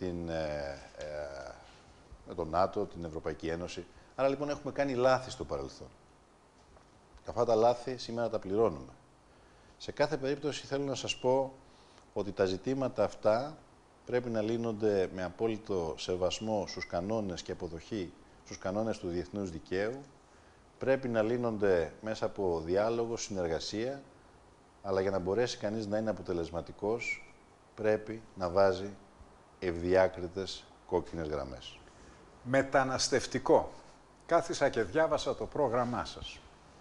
τον ΝΑΤΟ, την Ευρωπαϊκή Ένωση. Άρα λοιπόν έχουμε κάνει λάθη στο παρελθόν. Και αυτά τα λάθη σήμερα τα πληρώνουμε. Σε κάθε περίπτωση θέλω να σας πω ότι τα ζητήματα αυτά πρέπει να λύνονται με απόλυτο σεβασμό στους κανόνες και αποδοχή στους κανόνες του διεθνούς δικαίου. Πρέπει να λύνονται μέσα από διάλογο, συνεργασία, αλλά για να μπορέσει κανείς να είναι αποτελεσματικός πρέπει να βάζει ευδιάκριτες κόκκινες γραμμές. Μεταναστευτικό. Κάθισα και διάβασα το πρόγραμμά σας.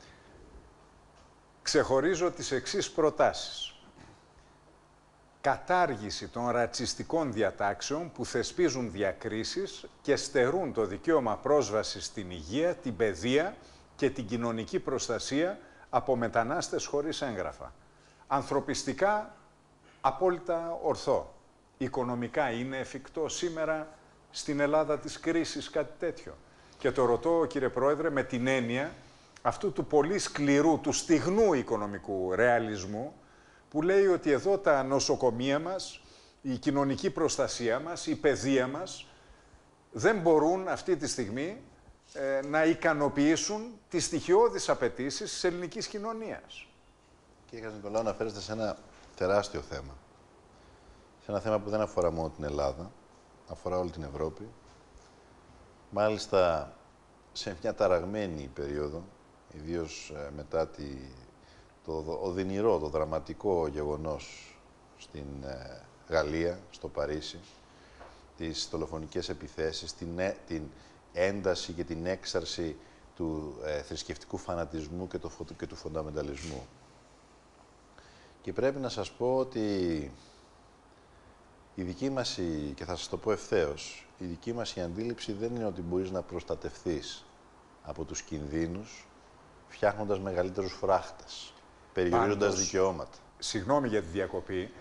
Ξεχωρίζω τις εξής προτάσεις. Κατάργηση των ρατσιστικών διατάξεων που θεσπίζουν διακρίσεις και στερούν το δικαίωμα πρόσβασης στην υγεία, την παιδεία και την κοινωνική προστασία από μετανάστες χωρίς έγγραφα. Ανθρωπιστικά, απόλυτα ορθό. Οικονομικά είναι εφικτό σήμερα στην Ελλάδα της κρίσης κάτι τέτοιο? Και το ρωτώ, κύριε Πρόεδρε, με την έννοια αυτού του πολύ σκληρού, του στιγνού οικονομικού ρεαλισμού, που λέει ότι εδώ τα νοσοκομεία μας, η κοινωνική προστασία μας, η παιδεία μας, δεν μπορούν αυτή τη στιγμή να ικανοποιήσουν τις στοιχειώδεις απαιτήσεις της ελληνικής κοινωνίας. Κύριε Χατζηνικολάου, αναφέρεστε σε ένα τεράστιο θέμα. Σε ένα θέμα που δεν αφορά μόνο την Ελλάδα, αφορά όλη την Ευρώπη. Μάλιστα, σε μια ταραγμένη περίοδο, ιδίως μετά το οδυνηρό, το δραματικό γεγονός στην Γαλλία, στο Παρίσι, τις δολοφονικές επιθέσεις, την ένταση και την έξαρση του θρησκευτικού φανατισμού και του φονταμενταλισμού. Και πρέπει να σας πω ότι η δική μας, και θα σας το πω ευθέως, η δική μας η αντίληψη δεν είναι ότι μπορείς να προστατευθείς από τους κινδύνους φτιάχνοντας μεγαλύτερους φράχτες, περιορίζοντας δικαιώματα. Συγγνώμη για τη διακοπή.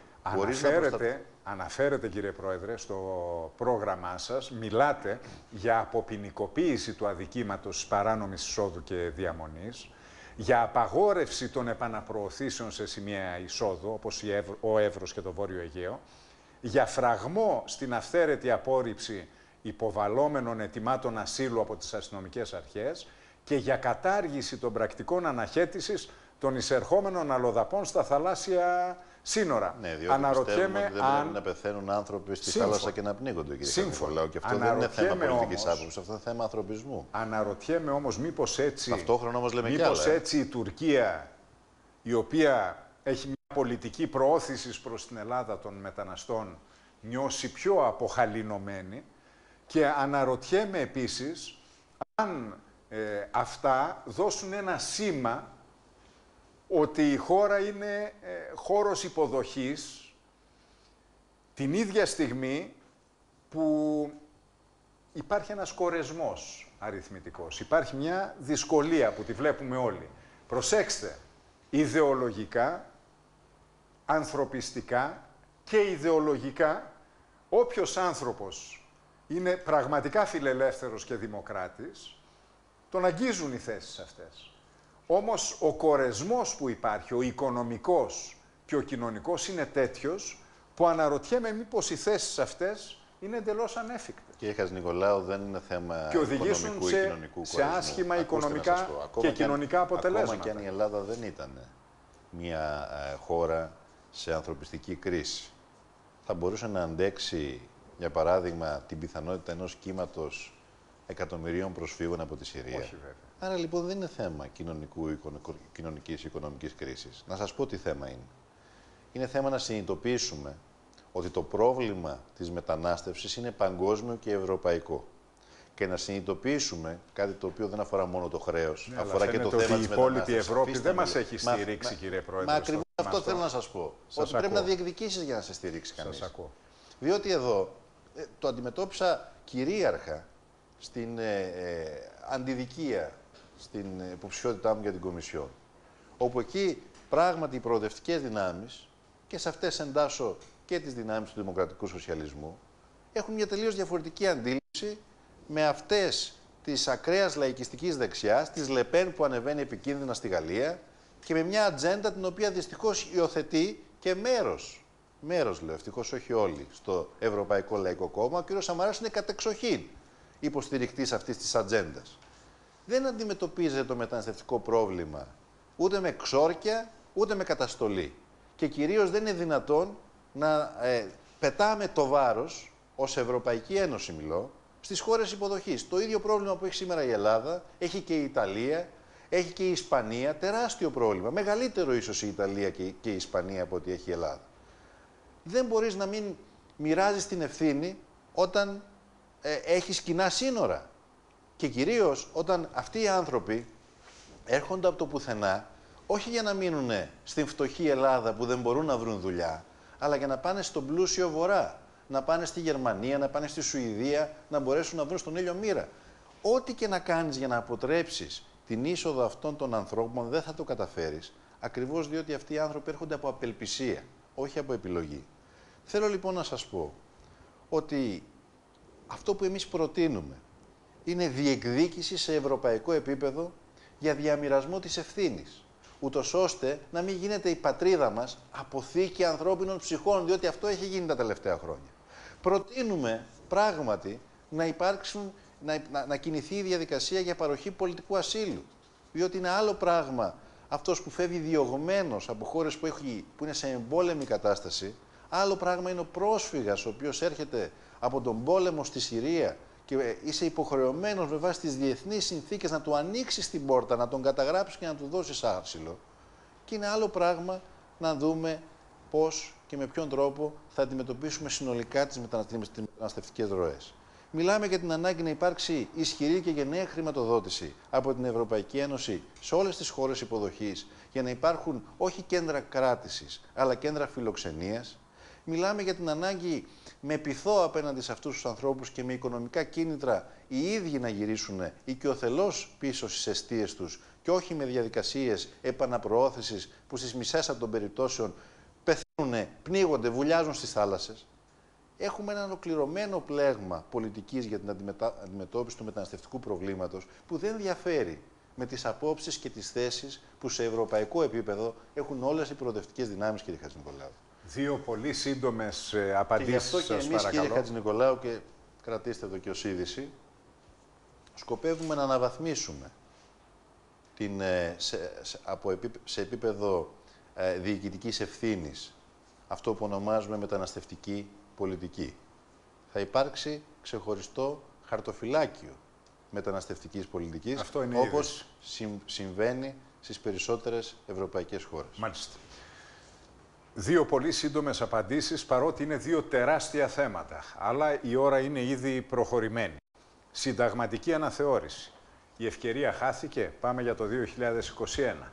Αναφέρετε, κύριε Πρόεδρε, στο πρόγραμμά σας, μιλάτε για αποποινικοποίηση του αδικήματος της παράνομης εισόδου και διαμονής, για απαγόρευση των επαναπροωθήσεων σε σημεία εισόδου, όπως ο Εύρος και το Βόρειο Αιγαίο, για φραγμό στην αυθαίρετη απόρριψη υποβαλλόμενων αιτημάτων ασύλου από τις αστυνομικές αρχές και για κατάργηση των πρακτικών αναχέτησης των εισερχόμενων αλλοδαπών στα θαλάσσια σύνορα. Ναι, διότι πιστεύουμε ότι δεν πρέπει να πεθαίνουν άνθρωποι στη θάλασσα και να πνίγονται, κύριε Νικολάου. Και αυτό δεν είναι θέμα πολιτικής άποψης, αυτό είναι θέμα ανθρωπισμού. Αναρωτιέμαι όμως μήπως έτσι, ταυτόχρονα όμως λέμε κι άλλα, έτσι η Τουρκία, η οποία έχει μια πολιτική προώθησης προς την Ελλάδα των μεταναστών, νιώσει πιο αποχαλινωμένη, και αναρωτιέμαι επίσης αν αυτά δώσουν ένα σήμα ότι η χώρα είναι χώρος υποδοχής την ίδια στιγμή που υπάρχει ένας κορεσμός αριθμητικός. Υπάρχει μια δυσκολία που τη βλέπουμε όλοι. Προσέξτε, ιδεολογικά, ανθρωπιστικά και ιδεολογικά, όποιος άνθρωπος είναι πραγματικά φιλελεύθερος και δημοκράτης, τον αγγίζουν οι θέσεις αυτές. Όμως ο κορεσμός που υπάρχει, ο οικονομικός και ο κοινωνικός, είναι τέτοιος που αναρωτιέμαι μήπως οι θέσεις αυτές είναι εντελώς ανέφικτες. Κύριε Χατζηνικολάου, δεν είναι θέμα και οδηγήσουν οικονομικού ή κοινωνικού σε άσχημα οικονομικά και κοινωνικά αποτελέσματα. Ακόμα και αν η Ελλάδα δεν ήταν μια χώρα σε ανθρωπιστική κρίση, θα μπορούσε να αντέξει, για παράδειγμα, την πιθανότητα ενός κύματος εκατομμυρίων προσφύγων από τη Συρία. Όχι, βέβαια. Άρα λοιπόν δεν είναι θέμα κοινωνικής οικονομικής κρίσης. Να σας πω τι θέμα είναι. Είναι θέμα να συνειδητοποιήσουμε ότι το πρόβλημα της μετανάστευσης είναι παγκόσμιο και ευρωπαϊκό. Και να συνειδητοποιήσουμε κάτι το οποίο δεν αφορά μόνο το χρέος, ναι, αφορά και το θέμα της μετανάστευσης. Η υπόλοιπη Ευρώπη δεν μας έχει στηρίξει, κύριε Πρόεδρε. Μα ακριβώς αυτό θέλω να σας πω. Ότι πρέπει να διεκδικήσεις για να σε στηρίξει κανείς. Σας ακούω. Διότι εδώ το αντιμετώπισα κυρίαρχα στην αντιδικία, στην υποψηφιότητά μου για την Κομισιόν. Όπου εκεί πράγματι οι προοδευτικές δυνάμεις, και σε αυτές εντάσσω και τις δυνάμεις του δημοκρατικού σοσιαλισμού, έχουν μια τελείως διαφορετική αντίληψη με αυτές της ακραίας λαϊκιστικής δεξιάς, της Λεπέν που ανεβαίνει επικίνδυνα στη Γαλλία, και με μια ατζέντα την οποία δυστυχώς υιοθετεί και μέρος λέω, ευτυχώς όχι όλοι, στο Ευρωπαϊκό Λαϊκό Κόμμα. Ο κ. Σαμαράς είναι κατεξοχήν υποστηρικτής αυτής της ατζέντας. Δεν αντιμετωπίζεται το μεταναστευτικό πρόβλημα ούτε με ξόρκια, ούτε με καταστολή. Και κυρίως δεν είναι δυνατόν να πετάμε το βάρος, ως Ευρωπαϊκή Ένωση μιλώ, στις χώρες υποδοχής. Το ίδιο πρόβλημα που έχει σήμερα η Ελλάδα, έχει και η Ιταλία, έχει και η Ισπανία, τεράστιο πρόβλημα. Μεγαλύτερο ίσως η Ιταλία και η Ισπανία από ό,τι έχει η Ελλάδα. Δεν μπορείς να μην μοιράζεις την ευθύνη όταν έχεις κοινά σύνορα. Και κυρίως όταν αυτοί οι άνθρωποι έρχονται από το πουθενά, όχι για να μείνουν στην φτωχή Ελλάδα που δεν μπορούν να βρουν δουλειά, αλλά για να πάνε στον πλούσιο Βορρά, να πάνε στη Γερμανία, να πάνε στη Σουηδία, να μπορέσουν να βρουν στον ήλιο μοίρα. Ό,τι και να κάνεις για να αποτρέψεις την είσοδο αυτών των ανθρώπων δεν θα το καταφέρεις, ακριβώς διότι αυτοί οι άνθρωποι έρχονται από απελπισία, όχι από επιλογή. Θέλω λοιπόν να σας πω ότι αυτό που εμείς προτείνουμε είναι διεκδίκηση σε ευρωπαϊκό επίπεδο για διαμοιρασμό της ευθύνης, ούτως ώστε να μην γίνεται η πατρίδα μας αποθήκη ανθρώπινων ψυχών, διότι αυτό έχει γίνει τα τελευταία χρόνια. Προτείνουμε πράγματι να κινηθεί η διαδικασία για παροχή πολιτικού ασύλου, διότι είναι άλλο πράγμα αυτός που φεύγει διωγμένος από χώρες που είναι σε εμπόλεμη κατάσταση, άλλο πράγμα είναι ο πρόσφυγας, ο οποίος έρχεται από τον πόλεμο στη Συρία και είσαι υποχρεωμένος με βάση τις διεθνείς συνθήκες να του ανοίξεις την πόρτα, να τον καταγράψεις και να του δώσεις άσυλο. Και είναι άλλο πράγμα να δούμε πώς και με ποιον τρόπο θα αντιμετωπίσουμε συνολικά τις μεταναστευτικές ροές. Μιλάμε για την ανάγκη να υπάρξει ισχυρή και γενναία χρηματοδότηση από την Ευρωπαϊκή Ένωση σε όλες τις χώρες υποδοχής για να υπάρχουν όχι κέντρα κράτησης, αλλά κέντρα φιλοξενίας. Μιλάμε για την ανάγκη με πειθό απέναντι σε αυτούς τους ανθρώπους και με οικονομικά κίνητρα οι ίδιοι να γυρίσουν οικειοθελώς πίσω στις εστίες τους και όχι με διαδικασίες επαναπροώθησης που στις μισές από των περιπτώσεων πεθαίνουν, πνίγονται, βουλιάζουν στις θάλασσες. Έχουμε ένα ολοκληρωμένο πλέγμα πολιτικής για την αντιμετώπιση του μεταναστευτικού προβλήματος που δεν διαφέρει με τις απόψεις και τις θέσεις που σε ευρωπαϊκό επίπεδο έχουν όλες οι προοδευτικές δυνάμεις, κύριε Χατζηνικολάου. Δύο πολύ σύντομες απαντήσεις, σας παρακαλώ. Και γι' αυτό και εμείς, κύριε Χατζηνικολάου, και κρατήστε το και ως είδηση, σκοπεύουμε να αναβαθμίσουμε σε επίπεδο διοικητικής ευθύνης αυτό που ονομάζουμε μεταναστευτική πολιτική. Θα υπάρξει ξεχωριστό χαρτοφυλάκιο μεταναστευτικής πολιτικής, όπως συμβαίνει στις περισσότερες ευρωπαϊκές χώρες. Μάλιστα. Δύο πολύ σύντομες απαντήσεις, παρότι είναι δύο τεράστια θέματα, αλλά η ώρα είναι ήδη προχωρημένη. Συνταγματική αναθεώρηση. Η ευκαιρία χάθηκε. Πάμε για το 2021.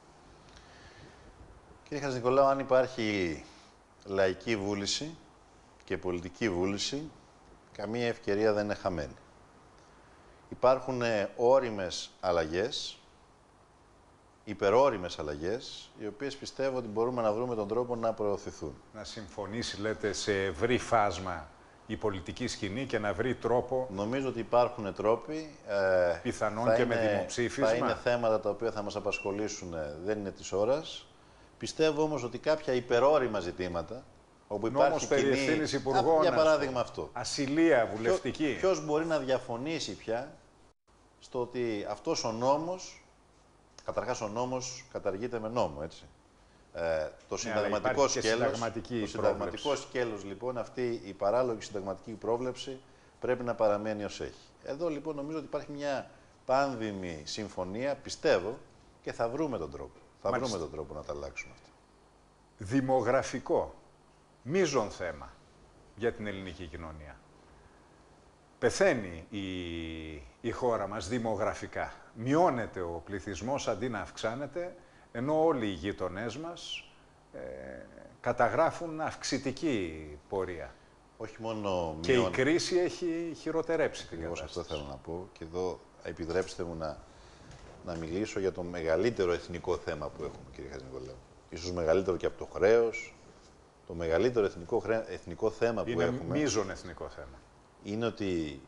Κύριε Χατζηνικολάου, αν υπάρχει λαϊκή βούληση και πολιτική βούληση, καμία ευκαιρία δεν είναι χαμένη. Υπάρχουν όριμες αλλαγές, υπερόριμες αλλαγές, οι οποίες πιστεύω ότι μπορούμε να βρούμε τον τρόπο να προωθηθούν. Να συμφωνήσει, λέτε, σε ευρύ φάσμα η πολιτική σκηνή και να βρει τρόπο. Νομίζω ότι υπάρχουν τρόποι. Πιθανόν και με δημοψήφισμα. Θα είναι θέματα τα οποία θα μας απασχολήσουν, δεν είναι της ώρας. Πιστεύω όμως ότι κάποια υπερώριμα ζητήματα, όπου υπάρχει περί ευθύνης υπουργών, για παράδειγμα αυτό. Ασυλία βουλευτική. Ποιος μπορεί να διαφωνήσει πια στο ότι αυτός ο νόμος, καταρχάς ο νόμος καταργείται με νόμο, έτσι. Το συνταγματικό σκέλος, λοιπόν, αυτή η παράλογη συνταγματική πρόβλεψη πρέπει να παραμένει ως έχει. Εδώ, λοιπόν, νομίζω ότι υπάρχει μια πάνδημη συμφωνία, πιστεύω, και θα βρούμε τον τρόπο. Θα βρούμε τον τρόπο να τα αλλάξουμε αυτά. Δημογραφικό. Μείζον θέμα για την ελληνική κοινωνία. Πεθαίνει η χώρα μας δημογραφικά. Μειώνεται ο πληθυσμός αντί να αυξάνεται, ενώ όλοι οι γείτονές μας καταγράφουν αυξητική πορεία. Όχι μόνο και η κρίση έχει χειροτερέψει την κατάσταση. Αυτό θέλω να πω. Και εδώ επιτρέψτε μου να μιλήσω για το μεγαλύτερο εθνικό θέμα που έχουμε, κύριε Χατζηνικολάου. Ίσως μεγαλύτερο και από το χρέος. Το μεγαλύτερο εθνικό θέμα που έχουμε... Είναι μείζον εθνικό θέμα. Είναι ότι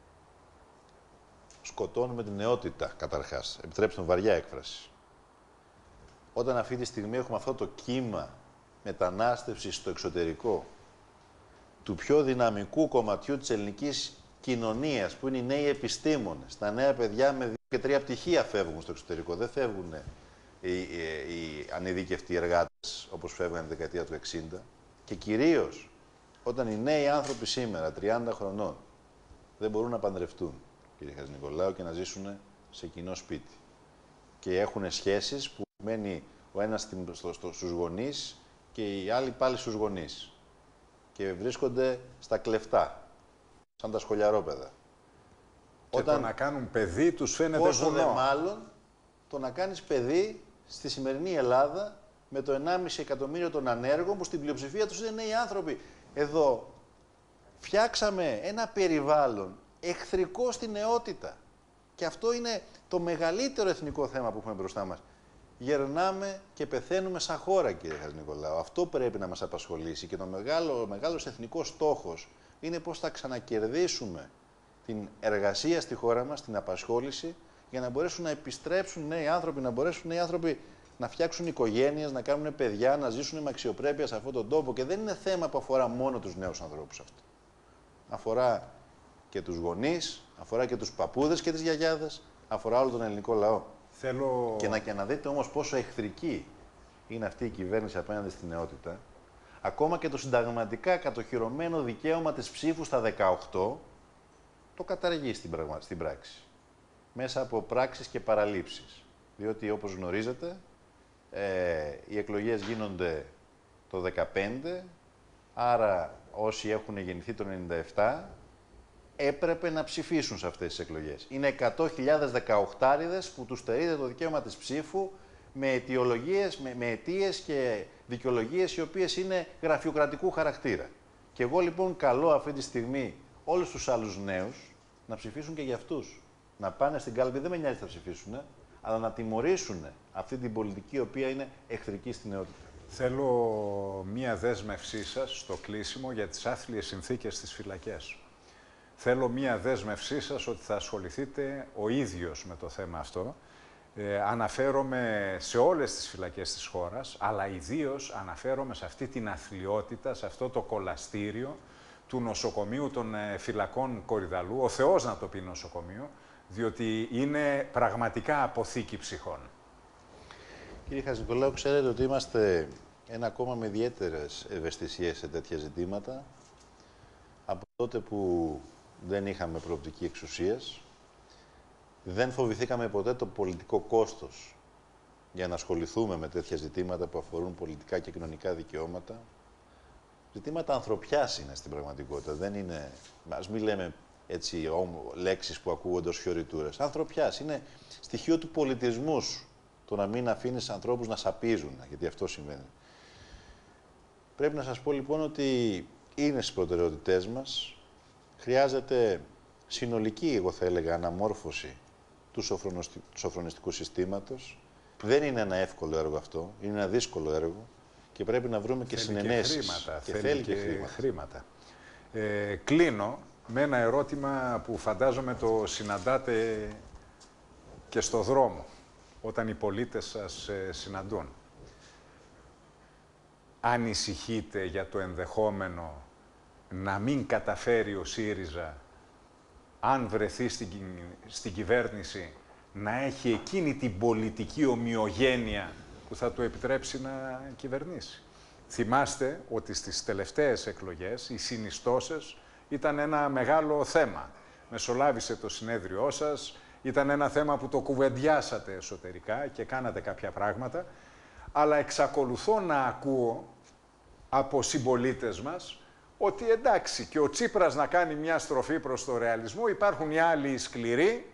σκοτώνουμε την νεότητα, καταρχάς. Επιτρέψτε μου, βαριά έκφραση. Όταν αυτή τη στιγμή έχουμε αυτό το κύμα μετανάστευσης στο εξωτερικό του πιο δυναμικού κομματιού της ελληνικής κοινωνίας, που είναι οι νέοι επιστήμονες, τα νέα παιδιά με 2 και 3 πτυχία φεύγουν στο εξωτερικό. Δεν φεύγουν οι ανειδίκευτοι εργάτες όπως φεύγαν τη δεκαετία του 60. Και κυρίως όταν οι νέοι άνθρωποι σήμερα, 30 χρονών, δεν μπορούν να παντρευτούν, κύριε Χατζηνικολάου, και να ζήσουν σε κοινό σπίτι. Και έχουν σχέσεις που μένει ο ένας στους γονείς και οι άλλοι πάλι στους γονείς. Και βρίσκονται στα κλεφτά, σαν τα σχολιαρόπαιδα. Και όταν το να κάνουν παιδί τους φαίνεται βουνό. Πόσο δε μάλλον το να κάνεις παιδί στη σημερινή Ελλάδα με το 1,5 εκατομμύριο των ανέργων, που στην πλειοψηφία τους είναι νέοι άνθρωποι. Εδώ φτιάξαμε ένα περιβάλλον εχθρικό στη νεότητα. Και αυτό είναι το μεγαλύτερο εθνικό θέμα που έχουμε μπροστά μας. Γερνάμε και πεθαίνουμε σαν χώρα, κύριε Χατζηνικολάου. Αυτό πρέπει να μας απασχολήσει. Και το μεγάλος εθνικός στόχος είναι πώς θα ξανακερδίσουμε την εργασία στη χώρα μας, την απασχόληση, για να μπορέσουν να επιστρέψουν νέοι άνθρωποι, να μπορέσουν νέοι άνθρωποι να φτιάξουν οικογένειες, να κάνουν παιδιά, να ζήσουν με αξιοπρέπεια σε αυτόν τον τόπο. Και δεν είναι θέμα που αφορά μόνο τους νέους ανθρώπους αυτό. Αφορά και τους γονείς, αφορά και τους παππούδες και τις γιαγιάδες, αφορά όλο τον ελληνικό λαό. Και να δείτε όμως πόσο εχθρική είναι αυτή η κυβέρνηση απέναντι στην νεότητα. Ακόμα και το συνταγματικά κατοχυρωμένο δικαίωμα της ψήφου στα 18 το καταργεί στην πράξη. Μέσα από πράξεις και παραλήψεις. Διότι, όπως γνωρίζετε, οι εκλογές γίνονται το 2015, άρα όσοι έχουν γεννηθεί το 1997 έπρεπε να ψηφίσουν σε αυτές τις εκλογές. Είναι 100.000 18άριδες που τους στερείται το δικαίωμα της ψήφου με αιτιολογίες, με αιτίες και δικαιολογίες οι οποίες είναι γραφειοκρατικού χαρακτήρα. Και εγώ λοιπόν καλώ αυτή τη στιγμή όλους τους άλλους νέους να ψηφίσουν και για αυτούς. Να πάνε στην κάλπη, δεν με νοιάζει να ψηφίσουν, αλλά να τιμωρήσουν αυτή την πολιτική η οποία είναι εχθρική στην νεότητα. Θέλω μία δέσμευσή σας στο κλείσιμο για τις άθλιες συνθήκες στις φυλακές. Θέλω μία δέσμευσή σας ότι θα ασχοληθείτε ο ίδιος με το θέμα αυτό. Αναφέρομαι σε όλες τις φυλακές της χώρας, αλλά ιδίως αναφέρομαι σε αυτή την αθλιότητα, σε αυτό το κολαστήριο του νοσοκομείου των φυλακών Κορυδαλλού, ο Θεός να το πει νοσοκομείο, διότι είναι πραγματικά αποθήκη ψυχών. Κύριε Χατζηνικολάου, ξέρετε ότι είμαστε ένα κόμμα με ιδιαίτερες ευαισθησίες σε τέτοια ζητήματα. Από τότε που δεν είχαμε προοπτική εξουσίας, δεν φοβηθήκαμε ποτέ το πολιτικό κόστος για να ασχοληθούμε με τέτοια ζητήματα που αφορούν πολιτικά και κοινωνικά δικαιώματα. Ζητήματα ανθρωπιάς είναι στην πραγματικότητα. Δεν είναι, ας μην λέμε έτσι λέξεις που ακούγονται ως φιωριτούρες. Ανθρωπιάς είναι στοιχείο του πολιτισμού σου, το να μην αφήνεις ανθρώπους να σαπίζουν, γιατί αυτό συμβαίνει. Πρέπει να σας πω λοιπόν ότι είναι στις προτεραιότητές μας. Χρειάζεται συνολική, εγώ θα έλεγα, αναμόρφωση του σοφρονιστικού συστήματος. Δεν είναι ένα εύκολο έργο αυτό, είναι ένα δύσκολο έργο και πρέπει να βρούμε και συνενέσεις. Θέλει και χρήματα. Κλείνω με ένα ερώτημα που φαντάζομαι το συναντάτε και στο δρόμο, όταν οι πολίτες σας συναντούν. Ανησυχείτε για το ενδεχόμενο να μην καταφέρει ο ΣΥΡΙΖΑ, αν βρεθεί στην κυβέρνηση, να έχει εκείνη την πολιτική ομοιογένεια που θα του επιτρέψει να κυβερνήσει? Θυμάστε ότι στις τελευταίες εκλογές οι συνιστώσεις ήταν ένα μεγάλο θέμα. Μεσολάβησε το συνέδριό σας, ήταν ένα θέμα που το κουβεντιάσατε εσωτερικά και κάνατε κάποια πράγματα, αλλά εξακολουθώ να ακούω από συμπολίτες μας ότι εντάξει, και ο Τσίπρας να κάνει μια στροφή προς το ρεαλισμό, υπάρχουν οι άλλοι σκληροί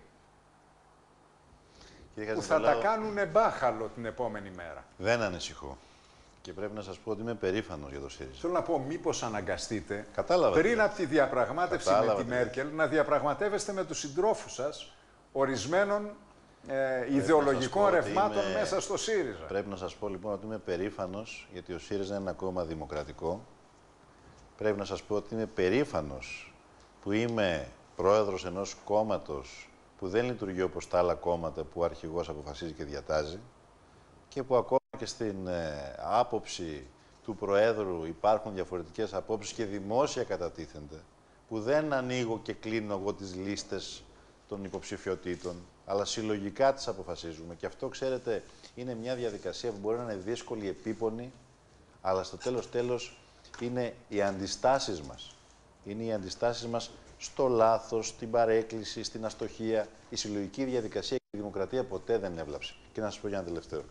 που θα τα κάνουν μπάχαλο την επόμενη μέρα. Δεν ανησυχώ. Και πρέπει να σας πω ότι είμαι περήφανος για το ΣΥΡΙΖΑ. Θέλω να πω, μήπως αναγκαστείτε Κατάλαβα, πριν από τη διαπραγμάτευση με τη Μέρκελ να διαπραγματεύεστε με τους συντρόφους σας ορισμένων ιδεολογικών ρευμάτων μέσα στο ΣΥΡΙΖΑ. Πρέπει να σας πω λοιπόν ότι είμαι περήφανος, γιατί ο ΣΥΡΙΖΑ είναι ένα κόμμα δημοκρατικό. Πρέπει να σας πω ότι είμαι περήφανος που είμαι πρόεδρος ενός κόμματος που δεν λειτουργεί όπως τα άλλα κόμματα που ο αρχηγός αποφασίζει και διατάζει και που ακόμα και στην άποψη του Προέδρου υπάρχουν διαφορετικές απόψεις και δημόσια κατατίθενται, που δεν ανοίγω και κλείνω εγώ τις λίστες των υποψηφιωτήτων, αλλά συλλογικά τις αποφασίζουμε. Και αυτό, ξέρετε, είναι μια διαδικασία που μπορεί να είναι δύσκολη, επίπονη, αλλά στο τέλος είναι οι αντιστάσεις μας. Είναι οι αντιστάσεις μας στο λάθος, στην παρέκκληση, στην αστοχία. Η συλλογική διαδικασία και η δημοκρατία ποτέ δεν έβλαψε. Και να σας πω για ένα τελευταίο.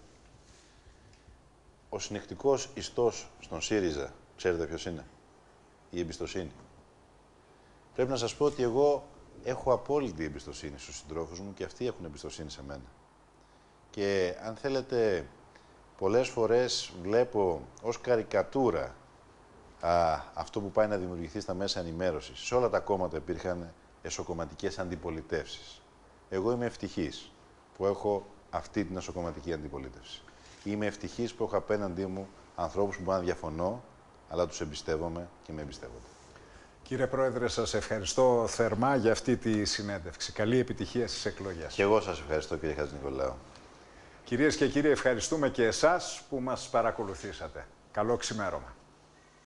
Ο συνεχτικός ιστός στον ΣΥΡΙΖΑ, ξέρετε ποιος είναι? Η εμπιστοσύνη. Πρέπει να σας πω ότι εγώ έχω απόλυτη εμπιστοσύνη στους συντρόφους μου και αυτοί έχουν εμπιστοσύνη σε μένα. Και αν θέλετε, πολλές φορές βλέπω ως καρικατούρα αυτό που πάει να δημιουργηθεί στα μέσα ενημέρωσης. Σε όλα τα κόμματα υπήρχαν εσωκομματικές αντιπολιτεύσεις. Εγώ είμαι ευτυχής που έχω αυτή την εσωκομματική αντιπολίτευση. Είμαι ευτυχής που έχω απέναντί μου ανθρώπους που μπορώ να διαφωνώ, αλλά τους εμπιστεύομαι και με εμπιστεύονται. Κύριε Πρόεδρε, σας ευχαριστώ θερμά για αυτή τη συνέντευξη. Καλή επιτυχία στις εκλογές. Και εγώ σας ευχαριστώ, κύριε Χατζηνικολάου. Κυρίες και κύριοι, ευχαριστούμε και εσάς που μας παρακολουθήσατε. Καλό ξημέρωμα.